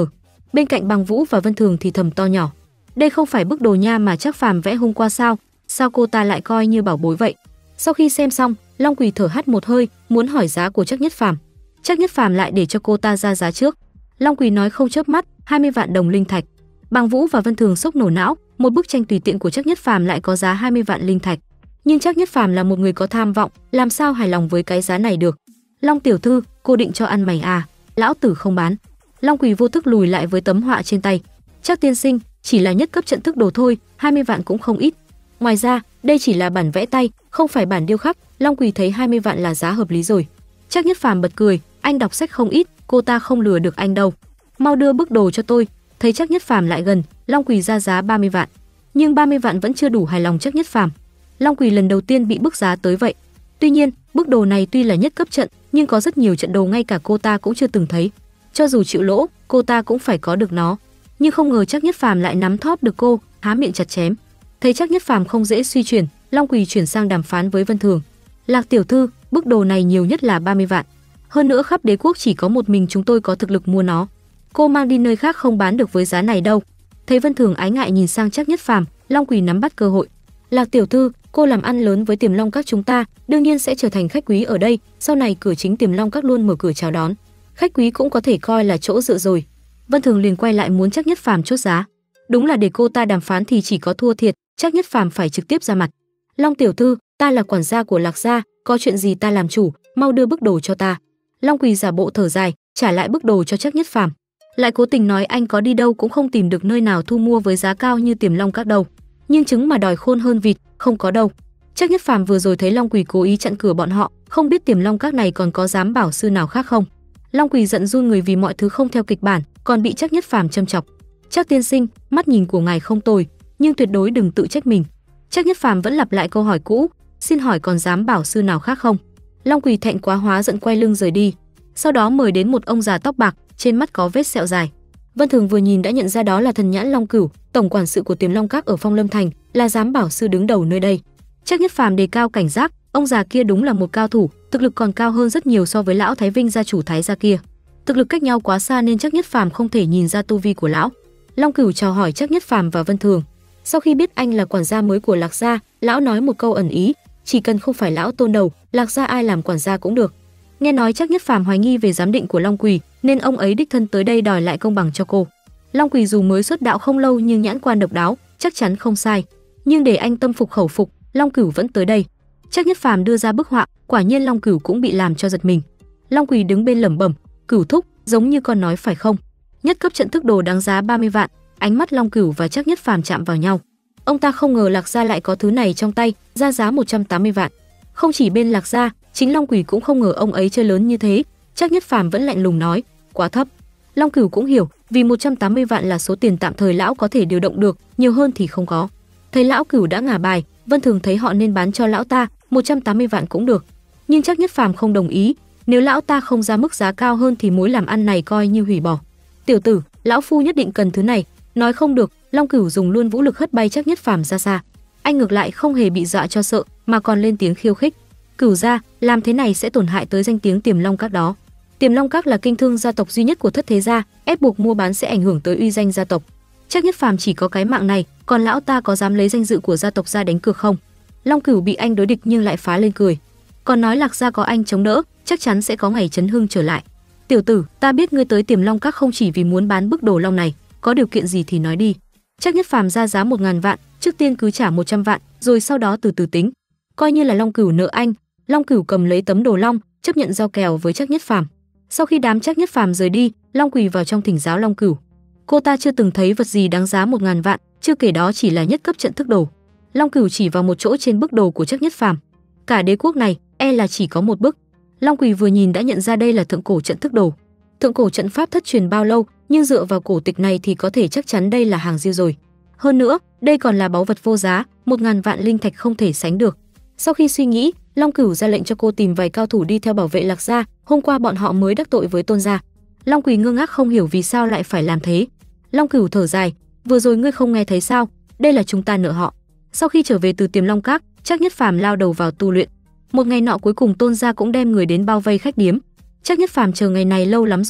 Bên cạnh Bằng Vũ và Vân Thường thì thầm to nhỏ, đây không phải bức đồ nha mà Trác Phàm vẽ hôm qua sao? Sao cô ta lại coi như bảo bối vậy? Sau khi xem xong, Long Quỳ thở hắt một hơi, muốn hỏi giá của Trác Nhất Phàm. Trác Nhất Phàm lại để cho cô ta ra giá trước. Long Quỳ nói không chớp mắt, hai mươi vạn đồng linh thạch. Bằng Vũ và Vân Thường sốc nổ não, một bức tranh tùy tiện của Trác Nhất Phàm lại có giá hai mươi vạn linh thạch. Nhưng Trác Nhất Phàm là một người có tham vọng, làm sao hài lòng với cái giá này được? Long tiểu thư, cô định cho ăn mày à? Lão tử không bán. Long Quỳ vô thức lùi lại với tấm họa trên tay. Trác tiên sinh, chỉ là nhất cấp trận thức đồ thôi, hai mươi vạn cũng không ít. Ngoài ra, đây chỉ là bản vẽ tay, không phải bản điêu khắc. Long Quỳ thấy hai mươi vạn là giá hợp lý rồi. Trác Nhất Phàm bật cười, anh đọc sách không ít, cô ta không lừa được anh đâu. Mau đưa bức đồ cho tôi. Thấy Trác Nhất Phàm lại gần, Long Quỳ ra giá ba mươi vạn. Nhưng ba mươi vạn vẫn chưa đủ hài lòng Trác Nhất Phàm. Long Quỳ lần đầu tiên bị bức giá tới vậy. Tuy nhiên, bức đồ này tuy là nhất cấp trận, nhưng có rất nhiều trận đồ ngay cả cô ta cũng chưa từng thấy. Cho dù chịu lỗ, cô ta cũng phải có được nó. Nhưng không ngờ Trác Nhất Phàm lại nắm thóp được cô, há miệng chặt chém. Thấy Trác Nhất Phàm không dễ suy chuyển, Long Quỳ chuyển sang đàm phán với Vân Thường. Lạc tiểu thư, bức đồ này nhiều nhất là ba mươi vạn. Hơn nữa khắp đế quốc chỉ có một mình chúng tôi có thực lực mua nó. Cô mang đi nơi khác không bán được với giá này đâu. Thấy Vân Thường ái ngại nhìn sang Trác Nhất Phàm, Long Quỳ nắm bắt cơ hội. Lạc tiểu thư, cô làm ăn lớn với Tiềm Long Các chúng ta, đương nhiên sẽ trở thành khách quý ở đây, sau này cửa chính Tiềm Long Các luôn mở cửa chào đón. Khách quý cũng có thể coi là chỗ dựa rồi. Vân Thường liền quay lại muốn Trác Nhất Phàm chốt giá. Đúng là để cô ta đàm phán thì chỉ có thua thiệt, Trác Nhất Phàm phải trực tiếp ra mặt. Long tiểu thư, ta là quản gia của Lạc gia, có chuyện gì ta làm chủ, mau đưa bức đồ cho ta. Long Quỳ giả bộ thở dài, trả lại bức đồ cho Trác Nhất Phàm. Lại cố tình nói anh có đi đâu cũng không tìm được nơi nào thu mua với giá cao như Tiềm Long Các đâu. Nhưng trứng mà đòi khôn hơn vịt, không có đâu. Trác Nhất Phàm vừa rồi thấy Long Quỳ cố ý chặn cửa bọn họ, không biết Tiềm Long Các này còn có dám bảo sư nào khác không. Long Quỳ giận run người vì mọi thứ không theo kịch bản, còn bị Trác Nhất Phàm châm chọc. Trác tiên sinh, mắt nhìn của ngài không tồi, nhưng tuyệt đối đừng tự trách mình. Trác Nhất Phàm vẫn lặp lại câu hỏi cũ, xin hỏi còn dám bảo sư nào khác không. Long Quỳ thẹn quá hóa giận quay lưng rời đi. Sau đó mời đến một ông già tóc bạc, trên mắt có vết sẹo dài. Vân Thường vừa nhìn đã nhận ra đó là Thần Nhãn Long Cửu, tổng quản sự của Tiềm Long Các ở Phong Lâm Thành, là giám bảo sư đứng đầu nơi đây. Trác Nhất Phàm đề cao cảnh giác, ông già kia đúng là một cao thủ, thực lực còn cao hơn rất nhiều so với lão Thái Vinh gia chủ Thái gia kia. Thực lực cách nhau quá xa nên Trác Nhất Phàm không thể nhìn ra tu vi của lão. Long Cửu chào hỏi Trác Nhất Phàm và Vân Thường. Sau khi biết anh là quản gia mới của Lạc gia, lão nói một câu ẩn ý, chỉ cần không phải lão tôn đầu, Lạc gia ai làm quản gia cũng được. Nghe nói Trác Nhất Phàm hoài nghi về giám định của Long Quỳ, nên ông ấy đích thân tới đây đòi lại công bằng cho cô. Long Quỳ dù mới xuất đạo không lâu nhưng nhãn quan độc đáo, chắc chắn không sai. Nhưng để anh tâm phục khẩu phục, Long Cửu vẫn tới đây. Trác Nhất Phàm đưa ra bức họa, quả nhiên Long Cửu cũng bị làm cho giật mình. Long Quỳ đứng bên lẩm bẩm, Cửu thúc, giống như con nói phải không? Nhất cấp trận thức đồ đáng giá ba mươi vạn. Ánh mắt Long Cửu và Trác Nhất Phàm chạm vào nhau. Ông ta không ngờ Lạc gia lại có thứ này trong tay, ra giá một trăm tám mươi vạn. Không chỉ bên Lạc gia, chính Long Quỳ cũng không ngờ ông ấy chơi lớn như thế. Trác Nhất Phàm vẫn lạnh lùng nói, quá thấp. Long Cửu cũng hiểu, vì một trăm tám mươi vạn là số tiền tạm thời lão có thể điều động được, nhiều hơn thì không có. Thấy lão Cửu đã ngả bài, Vân Thường thấy họ nên bán cho lão ta, một trăm tám mươi vạn cũng được. Nhưng Trác Nhất Phàm không đồng ý, nếu lão ta không ra mức giá cao hơn thì mối làm ăn này coi như hủy bỏ. Tiểu tử, lão phu nhất định cần thứ này. Nói không được, Long Cửu dùng luôn vũ lực hất bay Trác Nhất Phàm ra xa. Anh ngược lại không hề bị dọa cho sợ, mà còn lên tiếng khiêu khích. Cửu gia, làm thế này sẽ tổn hại tới danh tiếng Tiềm Long Các đó. Tiềm Long Các là kinh thương gia tộc duy nhất của Thất Thế gia, ép buộc mua bán sẽ ảnh hưởng tới uy danh gia tộc. Trác Nhất Phàm chỉ có cái mạng này, còn lão ta có dám lấy danh dự của gia tộc ra đánh cược không? Long Cửu bị anh đối địch nhưng lại phá lên cười, còn nói Lạc gia có anh chống đỡ, chắc chắn sẽ có ngày chấn hưng trở lại. Tiểu tử, ta biết ngươi tới Tiềm Long Các không chỉ vì muốn bán bức đồ long này, có điều kiện gì thì nói đi. Trác Nhất Phàm ra giá một ngàn vạn, trước tiên cứ trả một trăm vạn, rồi sau đó từ từ tính. Coi như là Long Cửu nợ anh. Long Cửu cầm lấy tấm đồ long, chấp nhận giao kèo với Trác Nhất Phàm. Sau khi đám Trác Nhất Phàm rời đi, Long Quỳ vào trong thỉnh giáo Long Cửu. Cô ta chưa từng thấy vật gì đáng giá một ngàn vạn, chưa kể đó chỉ là nhất cấp trận thức đồ. Long Cửu chỉ vào một chỗ trên bức đồ của Trác Nhất Phàm. Cả đế quốc này, e là chỉ có một bức. Long Quỳ vừa nhìn đã nhận ra đây là thượng cổ trận thức đồ. Thượng cổ trận pháp thất truyền bao lâu, nhưng dựa vào cổ tịch này thì có thể chắc chắn đây là hàng diêu rồi. Hơn nữa, đây còn là báu vật vô giá, một ngàn vạn linh thạch không thể sánh được. Sau khi suy nghĩ, Long Cửu ra lệnh cho cô tìm vài cao thủ đi theo bảo vệ Lạc gia, hôm qua bọn họ mới đắc tội với Tôn gia. Long Quỳ ngơ ngác không hiểu vì sao lại phải làm thế. Long Cửu thở dài, vừa rồi ngươi không nghe thấy sao, đây là chúng ta nợ họ. Sau khi trở về từ Tiềm Long Các, Trác Nhất Phàm lao đầu vào tu luyện. Một ngày nọ cuối cùng Tôn gia cũng đem người đến bao vây khách điếm. Trác Nhất Phàm chờ ngày này lâu lắm rồi,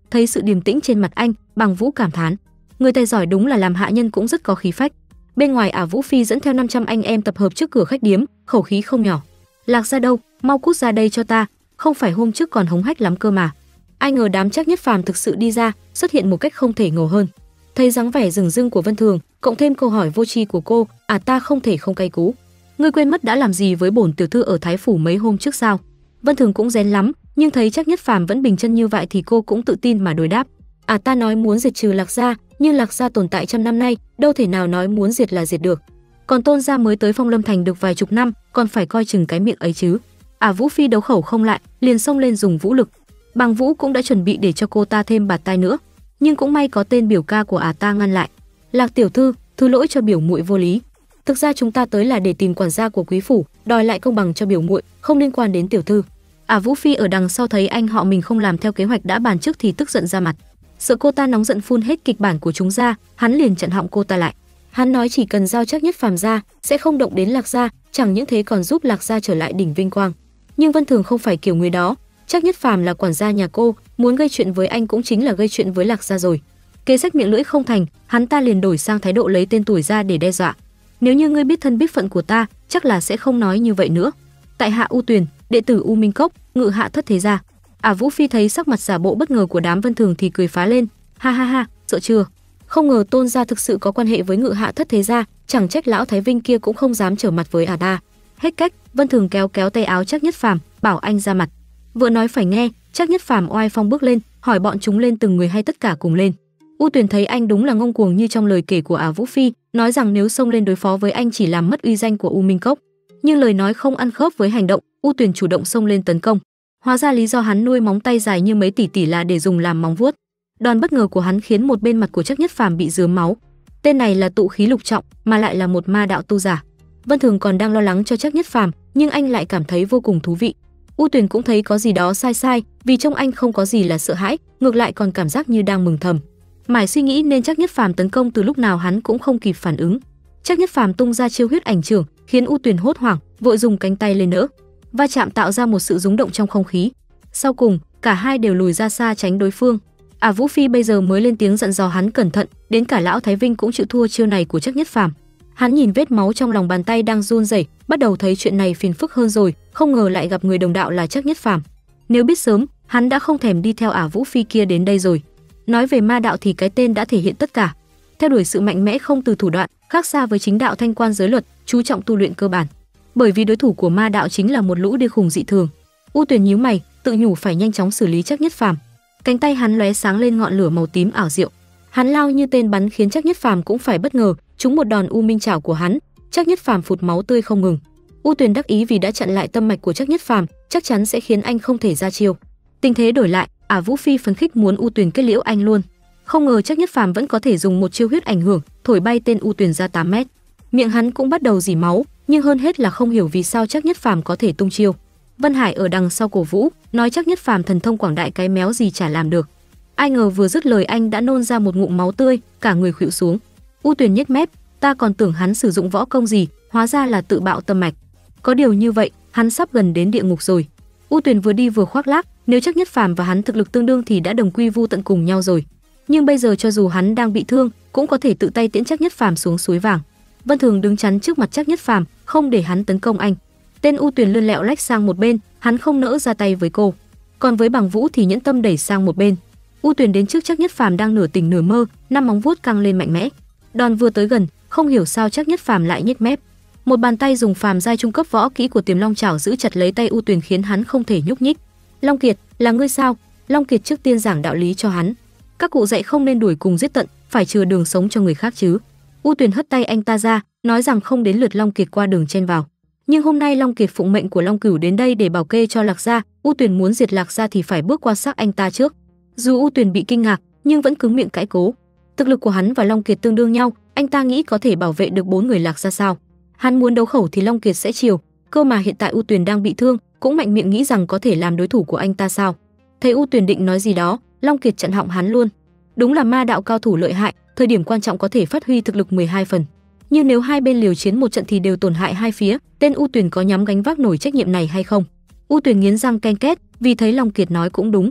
Thấy sự điềm tĩnh trên mặt anh, Bằng Vũ cảm thán, người tài giỏi đúng là làm hạ nhân cũng rất có khí phách. Bên ngoài Ả Vũ Phi dẫn theo năm trăm anh em tập hợp trước cửa khách điếm, khẩu khí không nhỏ. Lạc Gia đâu, mau cút ra đây cho ta, không phải hôm trước còn hống hách lắm cơ mà. Ai ngờ đám Trác Nhất Phàm thực sự đi ra, xuất hiện một cách không thể ngờ hơn. Thấy dáng vẻ rừng rưng của Vân Thường, cộng thêm câu hỏi vô tri của cô, à ta không thể không cay cú. Ngươi quên mất đã làm gì với bổn tiểu thư ở Thái phủ mấy hôm trước sao? Vân Thường cũng rén lắm, nhưng thấy Trác Nhất Phàm vẫn bình chân như vậy thì cô cũng tự tin mà đối đáp. À ta nói muốn diệt trừ Lạc Gia, nhưng Lạc Gia tồn tại trăm năm nay, đâu thể nào nói muốn diệt là diệt được. Còn Tôn gia mới tới Phong Lâm Thành được vài chục năm, còn phải coi chừng cái miệng ấy chứ. À Vũ Phi đấu khẩu không lại, liền xông lên dùng vũ lực. Bằng Vũ cũng đã chuẩn bị để cho cô ta thêm bạt tai nữa, nhưng cũng may có tên biểu ca của à ta ngăn lại. Lạc tiểu thư, thứ lỗi cho biểu muội vô lý. Thực ra chúng ta tới là để tìm quản gia của quý phủ, đòi lại công bằng cho biểu muội, không liên quan đến tiểu thư. À Vũ Phi ở đằng sau thấy anh họ mình không làm theo kế hoạch đã bàn trước thì tức giận ra mặt. Sợ cô ta nóng giận phun hết kịch bản của chúng ra, hắn liền chặn họng cô ta lại. Hắn nói chỉ cần giao Trác Nhất Phàm ra, sẽ không động đến Lạc Gia, chẳng những thế còn giúp Lạc Gia trở lại đỉnh vinh quang. Nhưng Vân Thường không phải kiểu người đó, Trác Nhất Phàm là quản gia nhà cô, muốn gây chuyện với anh cũng chính là gây chuyện với Lạc Gia rồi. Kế sách miệng lưỡi không thành, hắn ta liền đổi sang thái độ lấy tên tuổi ra để đe dọa. Nếu như ngươi biết thân biết phận của ta, chắc là sẽ không nói như vậy nữa. Tại hạ U Tuyền, đệ tử U Minh Cốc, ngự hạ thất thế gia. À Vũ Phi thấy sắc mặt giả bộ bất ngờ của đám Vân Thường thì cười phá lên, ha ha ha, sợ chưa? Không ngờ Tôn gia thực sự có quan hệ với ngự hạ thất thế gia, chẳng trách lão Thái Vinh kia cũng không dám trở mặt với à ta. Hết cách, Vân Thường kéo kéo tay áo Trác Nhất Phàm, bảo anh ra mặt. Vừa nói phải nghe, Trác Nhất Phàm oai phong bước lên, hỏi bọn chúng lên từng người hay tất cả cùng lên. U Tuyền thấy anh đúng là ngông cuồng như trong lời kể của Ả Vũ Phi, nói rằng nếu xông lên đối phó với anh chỉ làm mất uy danh của U Minh Cốc. Nhưng lời nói không ăn khớp với hành động, U Tuyền chủ động xông lên tấn công. Hóa ra lý do hắn nuôi móng tay dài như mấy tỷ tỷ là để dùng làm móng vuốt. Đòn bất ngờ của hắn khiến một bên mặt của Trác Nhất Phàm bị rớm máu. Tên này là tụ khí lục trọng, mà lại là một ma đạo tu giả. Vân Thường còn đang lo lắng cho Trác Nhất Phàm, nhưng anh lại cảm thấy vô cùng thú vị. U Tuyền cũng thấy có gì đó sai sai, vì trong anh không có gì là sợ hãi, ngược lại còn cảm giác như đang mừng thầm. Mải suy nghĩ nên Trác Nhất Phàm tấn công từ lúc nào hắn cũng không kịp phản ứng. Trác Nhất Phàm tung ra chiêu huyết ảnh chưởng, khiến U Tuyền hốt hoảng, vội dùng cánh tay lên đỡ. Va chạm tạo ra một sự rung động trong không khí. Sau cùng, cả hai đều lùi ra xa tránh đối phương. À Vũ Phi bây giờ mới lên tiếng dặn dò hắn cẩn thận, đến cả lão Thái Vinh cũng chịu thua chiêu này của Trác Nhất Phàm. Hắn nhìn vết máu trong lòng bàn tay đang run rẩy, bắt đầu thấy chuyện này phiền phức hơn rồi, không ngờ lại gặp người đồng đạo là Trác Nhất Phàm. Nếu biết sớm, hắn đã không thèm đi theo Ả Vũ Phi kia đến đây rồi. Nói về ma đạo thì cái tên đã thể hiện tất cả. Theo đuổi sự mạnh mẽ không từ thủ đoạn, khác xa với chính đạo thanh quan giới luật, chú trọng tu luyện cơ bản. Bởi vì đối thủ của ma đạo chính là một lũ điên khùng dị thường. U Tuyền nhíu mày, tự nhủ phải nhanh chóng xử lý Trác Nhất Phàm. Cánh tay hắn lóe sáng lên ngọn lửa màu tím ảo diệu. Hắn lao như tên bắn khiến Trác Nhất Phàm cũng phải bất ngờ, trúng một đòn u minh chảo của hắn, Trác Nhất Phàm phụt máu tươi không ngừng. U Tuyền đắc ý vì đã chặn lại tâm mạch của Trác Nhất Phàm, chắc chắn sẽ khiến anh không thể ra chiêu. Tình thế đổi lại, Ả Vũ Phi phấn khích muốn U Tuyền kết liễu anh luôn. Không ngờ Trác Nhất Phàm vẫn có thể dùng một chiêu huyết ảnh hưởng, thổi bay tên U Tuyền ra tám mét. Miệng hắn cũng bắt đầu rỉ máu, nhưng hơn hết là không hiểu vì sao Trác Nhất Phàm có thể tung chiêu. Vân Hải ở đằng sau cổ vũ, nói Trác Nhất Phàm thần thông quảng đại cái méo gì chả làm được. Ai ngờ vừa dứt lời anh đã nôn ra một ngụm máu tươi, cả người khuỵu xuống. U Tuyền nhếch mép, ta còn tưởng hắn sử dụng võ công gì, hóa ra là tự bạo tâm mạch. Có điều như vậy, hắn sắp gần đến địa ngục rồi. U Tuyền vừa đi vừa khoác lác, nếu Trác Nhất Phàm và hắn thực lực tương đương thì đã đồng quy vu tận cùng nhau rồi. Nhưng bây giờ cho dù hắn đang bị thương, cũng có thể tự tay tiễn Trác Nhất Phàm xuống suối vàng. Vân Thường đứng chắn trước mặt Trác Nhất Phàm, không để hắn tấn công anh. Tên U Tuyền lươn lẹo lách sang một bên, hắn không nỡ ra tay với cô. Còn với Bằng Vũ thì nhẫn tâm đẩy sang một bên. U Tuyền đến trước Trác Nhất Phàm đang nửa tỉnh nửa mơ, năm móng vuốt căng lên mạnh mẽ. Đòn vừa tới gần, không hiểu sao Trác Nhất Phàm lại nhếch mép. Một bàn tay dùng phàm giai trung cấp võ kỹ của Tiềm Long Chảo giữ chặt lấy tay U Tuyền khiến hắn không thể nhúc nhích. Long Kiệt, là ngươi sao? Long Kiệt trước tiên giảng đạo lý cho hắn. Các cụ dạy không nên đuổi cùng giết tận, phải chừa đường sống cho người khác chứ. U Tuyền hất tay anh ta ra, nói rằng không đến lượt Long Kiệt qua đường chen vào. Nhưng hôm nay Long Kiệt phụng mệnh của Long Cửu đến đây để bảo kê cho Lạc Gia, U Tuyền muốn diệt Lạc Gia thì phải bước qua xác anh ta trước. Dù U Tuyền bị kinh ngạc, nhưng vẫn cứng miệng cãi cố. Thực lực của hắn và Long Kiệt tương đương nhau, anh ta nghĩ có thể bảo vệ được bốn người Lạc Gia sao? Hắn muốn đấu khẩu thì Long Kiệt sẽ chiều, cơ mà hiện tại U Tuyền đang bị thương, cũng mạnh miệng nghĩ rằng có thể làm đối thủ của anh ta sao? Thấy U Tuyền định nói gì đó, Long Kiệt chặn họng hắn luôn. Đúng là ma đạo cao thủ lợi hại, thời điểm quan trọng có thể phát huy thực lực mười hai phần. Nhưng nếu hai bên liều chiến một trận thì đều tổn hại hai phía, tên U Tuyền có nhắm gánh vác nổi trách nhiệm này hay không? U Tuyền nghiến răng ken két, vì thấy Long Kiệt nói cũng đúng.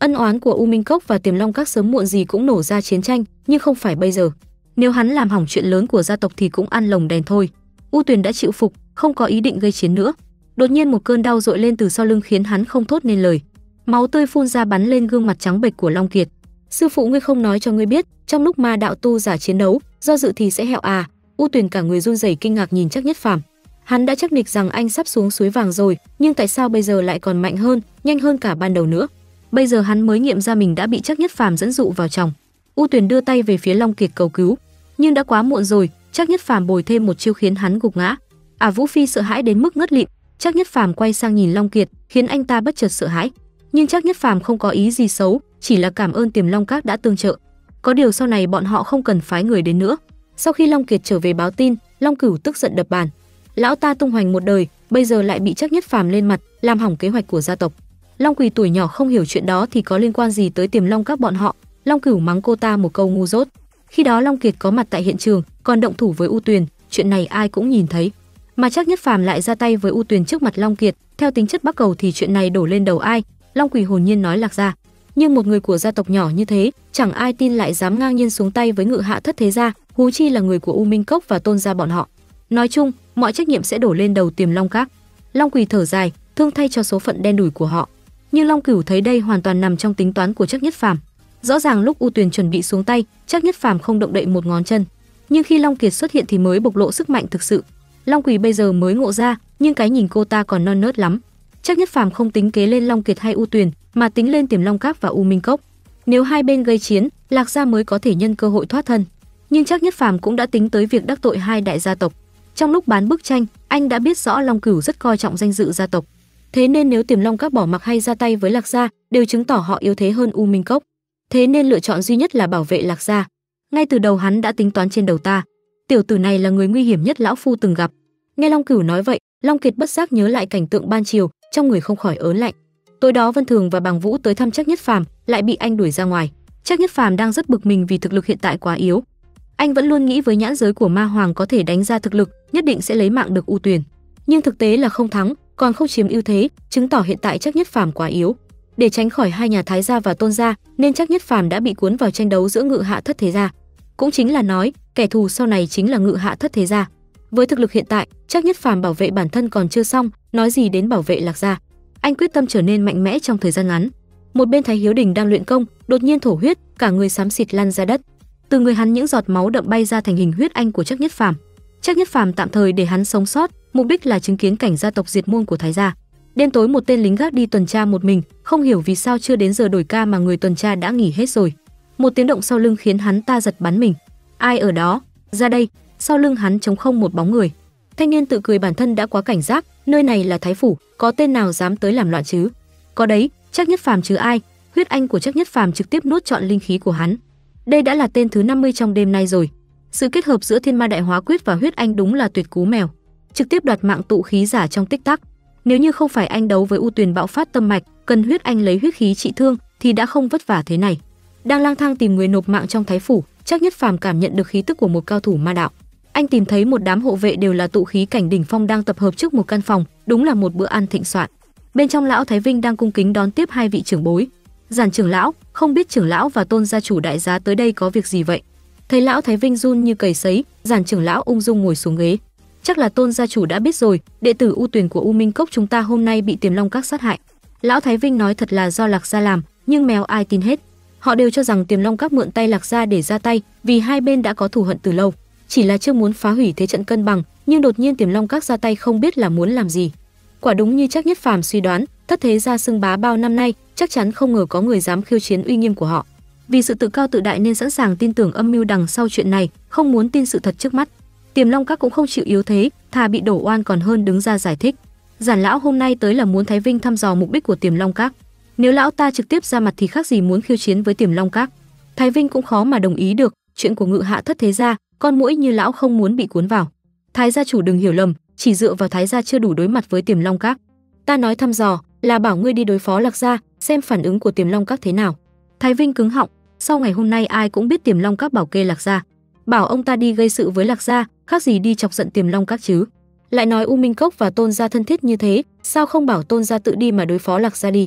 Ân oán của U Minh Cốc và Tiềm Long Các sớm muộn gì cũng nổ ra chiến tranh, nhưng không phải bây giờ. Nếu hắn làm hỏng chuyện lớn của gia tộc thì cũng ăn lồng đèn thôi. U Tuyền đã chịu phục, không có ý định gây chiến nữa. Đột nhiên một cơn đau dội lên từ sau lưng khiến hắn không thốt nên lời. Máu tươi phun ra bắn lên gương mặt trắng bệch của Long Kiệt. Sư phụ ngươi không nói cho ngươi biết, trong lúc ma đạo tu giả chiến đấu, do dự thì sẽ hẹo à? U Tuyền cả người run rẩy kinh ngạc nhìn Trác Nhất Phàm. Hắn đã chắc nịch rằng anh sắp xuống suối vàng rồi, nhưng tại sao bây giờ lại còn mạnh hơn, nhanh hơn cả ban đầu nữa? Bây giờ hắn mới nghiệm ra mình đã bị Trác Nhất Phàm dẫn dụ vào trong. U Tuyền đưa tay về phía Long Kiệt cầu cứu, nhưng đã quá muộn rồi. Trác Nhất Phàm bồi thêm một chiêu khiến hắn gục ngã. À, Vũ Phi sợ hãi đến mức ngất lịm. Trác Nhất Phàm quay sang nhìn Long Kiệt, khiến anh ta bất chợt sợ hãi. Nhưng Trác Nhất Phàm không có ý gì xấu, chỉ là cảm ơn Tiềm Long Các đã tương trợ. Có điều sau này bọn họ không cần phái người đến nữa. Sau khi Long Kiệt trở về báo tin, Long Cửu tức giận đập bàn. Lão ta tung hoành một đời, bây giờ lại bị Trác Nhất Phàm lên mặt, làm hỏng kế hoạch của gia tộc. Long Quỳ tuổi nhỏ không hiểu chuyện đó thì có liên quan gì tới Tiềm Long Các bọn họ. Long Cửu mắng cô ta một câu ngu dốt. Khi đó Long Kiệt có mặt tại hiện trường, còn động thủ với U Tuyền, chuyện này ai cũng nhìn thấy. Mà Trác Nhất Phàm lại ra tay với U Tuyền trước mặt Long Kiệt, theo tính chất Bắc Cầu thì chuyện này đổ lên đầu ai? Long Quỳ hồn nhiên nói Lạc gia. Nhưng một người của gia tộc nhỏ như thế, chẳng ai tin lại dám ngang nhiên xuống tay với Ngự Hạ Thất Thế gia, huống chi là người của U Minh Cốc và Tôn gia bọn họ. Nói chung, mọi trách nhiệm sẽ đổ lên đầu Tiềm Long Các. Long Quỳ thở dài, thương thay cho số phận đen đủi của họ. Nhưng Long Cửu thấy đây hoàn toàn nằm trong tính toán của Trác Nhất Phàm. Rõ ràng lúc U Tuyền chuẩn bị xuống tay, Trác Nhất Phàm không động đậy một ngón chân. Nhưng khi Long Kiệt xuất hiện thì mới bộc lộ sức mạnh thực sự. Long Quỳ bây giờ mới ngộ ra, nhưng cái nhìn cô ta còn non nớt lắm. Trác Nhất Phàm không tính kế lên Long Kiệt hay U Tuyền, mà tính lên Tiềm Long Các và U Minh Cốc. Nếu hai bên gây chiến, Lạc gia mới có thể nhân cơ hội thoát thân. Nhưng Trác Nhất Phàm cũng đã tính tới việc đắc tội hai đại gia tộc. Trong lúc bán bức tranh, anh đã biết rõ Long Cửu rất coi trọng danh dự gia tộc. Thế nên nếu Tiềm Long Các bỏ mặc hay ra tay với Lạc gia, đều chứng tỏ họ yếu thế hơn U Minh Cốc. Thế nên lựa chọn duy nhất là bảo vệ Lạc gia. Ngay từ đầu hắn đã tính toán trên đầu ta. Tiểu tử này là người nguy hiểm nhất lão phu từng gặp. Nghe Long Cửu nói vậy, Long Kiệt bất giác nhớ lại cảnh tượng ban chiều, trong người không khỏi ớn lạnh. Tối đó Vân Thường và Bàng Vũ tới thăm Trác Nhất Phàm, lại bị anh đuổi ra ngoài. Trác Nhất Phàm đang rất bực mình vì thực lực hiện tại quá yếu. Anh vẫn luôn nghĩ với nhãn giới của Ma Hoàng có thể đánh ra thực lực, nhất định sẽ lấy mạng được U Tuyền. Nhưng thực tế là không thắng, còn không chiếm ưu thế, chứng tỏ hiện tại Trác Nhất Phàm quá yếu. Để tránh khỏi hai nhà Thái gia và Tôn gia, nên Trác Nhất Phàm đã bị cuốn vào tranh đấu giữa Ngự Hạ Thất Thế gia. Cũng chính là nói, kẻ thù sau này chính là Ngự Hạ Thất Thế gia. Với thực lực hiện tại, Trác Nhất Phàm bảo vệ bản thân còn chưa xong, nói gì đến bảo vệ Lạc gia. Anh quyết tâm trở nên mạnh mẽ trong thời gian ngắn. Một bên Thái Hiếu Đình đang luyện công, đột nhiên thổ huyết, cả người xám xịt lăn ra đất. Từ người hắn những giọt máu đậm bay ra thành hình huyết anh của Trác Nhất Phàm. Trác Nhất Phàm tạm thời để hắn sống sót, mục đích là chứng kiến cảnh gia tộc diệt môn của Thái gia. Đêm tối một tên lính gác đi tuần tra một mình, không hiểu vì sao chưa đến giờ đổi ca mà người tuần tra đã nghỉ hết rồi. Một tiếng động sau lưng khiến hắn ta giật bắn mình. Ai ở đó? Ra đây! Sau lưng hắn trống không một bóng người. Thanh niên tự cười bản thân đã quá cảnh giác, nơi này là Thái phủ, có tên nào dám tới làm loạn chứ? Có đấy, Trác Nhất Phàm chứ ai? Huyết anh của Trác Nhất Phàm trực tiếp nuốt trọn linh khí của hắn. Đây đã là tên thứ năm mươi trong đêm nay rồi. Sự kết hợp giữa Thiên Ma Đại Hóa Quyết và huyết anh đúng là tuyệt cú mèo, trực tiếp đoạt mạng tụ khí giả trong tích tắc. Nếu như không phải anh đấu với U Tuyền bạo phát tâm mạch, cần huyết anh lấy huyết khí trị thương thì đã không vất vả thế này. Đang lang thang tìm người nộp mạng trong Thái phủ, Trác Nhất Phàm cảm nhận được khí tức của một cao thủ ma đạo. Anh tìm thấy một đám hộ vệ đều là tụ khí cảnh đỉnh phong đang tập hợp trước một căn phòng, đúng là một bữa ăn thịnh soạn. Bên trong lão Thái Vinh đang cung kính đón tiếp hai vị trưởng bối. Giản trưởng lão, không biết trưởng lão và Tôn gia chủ đại giá tới đây có việc gì vậy? Thấy lão Thái Vinh run như cầy sấy, Giản trưởng lão ung dung ngồi xuống ghế. Chắc là Tôn gia chủ đã biết rồi, đệ tử U Tuyền của U Minh Cốc chúng ta hôm nay bị Tiềm Long Các sát hại. Lão Thái Vinh nói thật là do Lạc gia làm, nhưng mèo ai tin hết. Họ đều cho rằng Tiềm Long Các mượn tay Lạc gia để ra tay, vì hai bên đã có thù hận từ lâu, chỉ là chưa muốn phá hủy thế trận cân bằng, nhưng đột nhiên Tiềm Long Các ra tay không biết là muốn làm gì. Quả đúng như Trác Nhất Phàm suy đoán, Thất Thế gia xưng bá bao năm nay, chắc chắn không ngờ có người dám khiêu chiến uy nghiêm của họ. Vì sự tự cao tự đại nên sẵn sàng tin tưởng âm mưu đằng sau chuyện này, không muốn tin sự thật trước mắt. Tiềm Long Các cũng không chịu yếu thế, thà bị đổ oan còn hơn đứng ra giải thích. Giản lão hôm nay tới là muốn Thái Vinh thăm dò mục đích của Tiềm Long Các. Nếu lão ta trực tiếp ra mặt thì khác gì muốn khiêu chiến với Tiềm Long Các. Thái Vinh cũng khó mà đồng ý được, chuyện của Ngự Hạ Thất Thế gia, con muỗi như lão không muốn bị cuốn vào. Thái gia chủ đừng hiểu lầm, chỉ dựa vào Thái gia chưa đủ đối mặt với Tiềm Long Các. Ta nói thăm dò là bảo ngươi đi đối phó Lạc gia, xem phản ứng của Tiềm Long Các thế nào. Thái Vinh cứng họng, sau ngày hôm nay ai cũng biết Tiềm Long Các bảo kê Lạc gia, bảo ông ta đi gây sự với Lạc gia, khác gì đi chọc giận Tiềm Long Các chứ. Lại nói U Minh Cốc và Tôn gia thân thiết như thế, sao không bảo Tôn gia tự đi mà đối phó Lạc gia đi.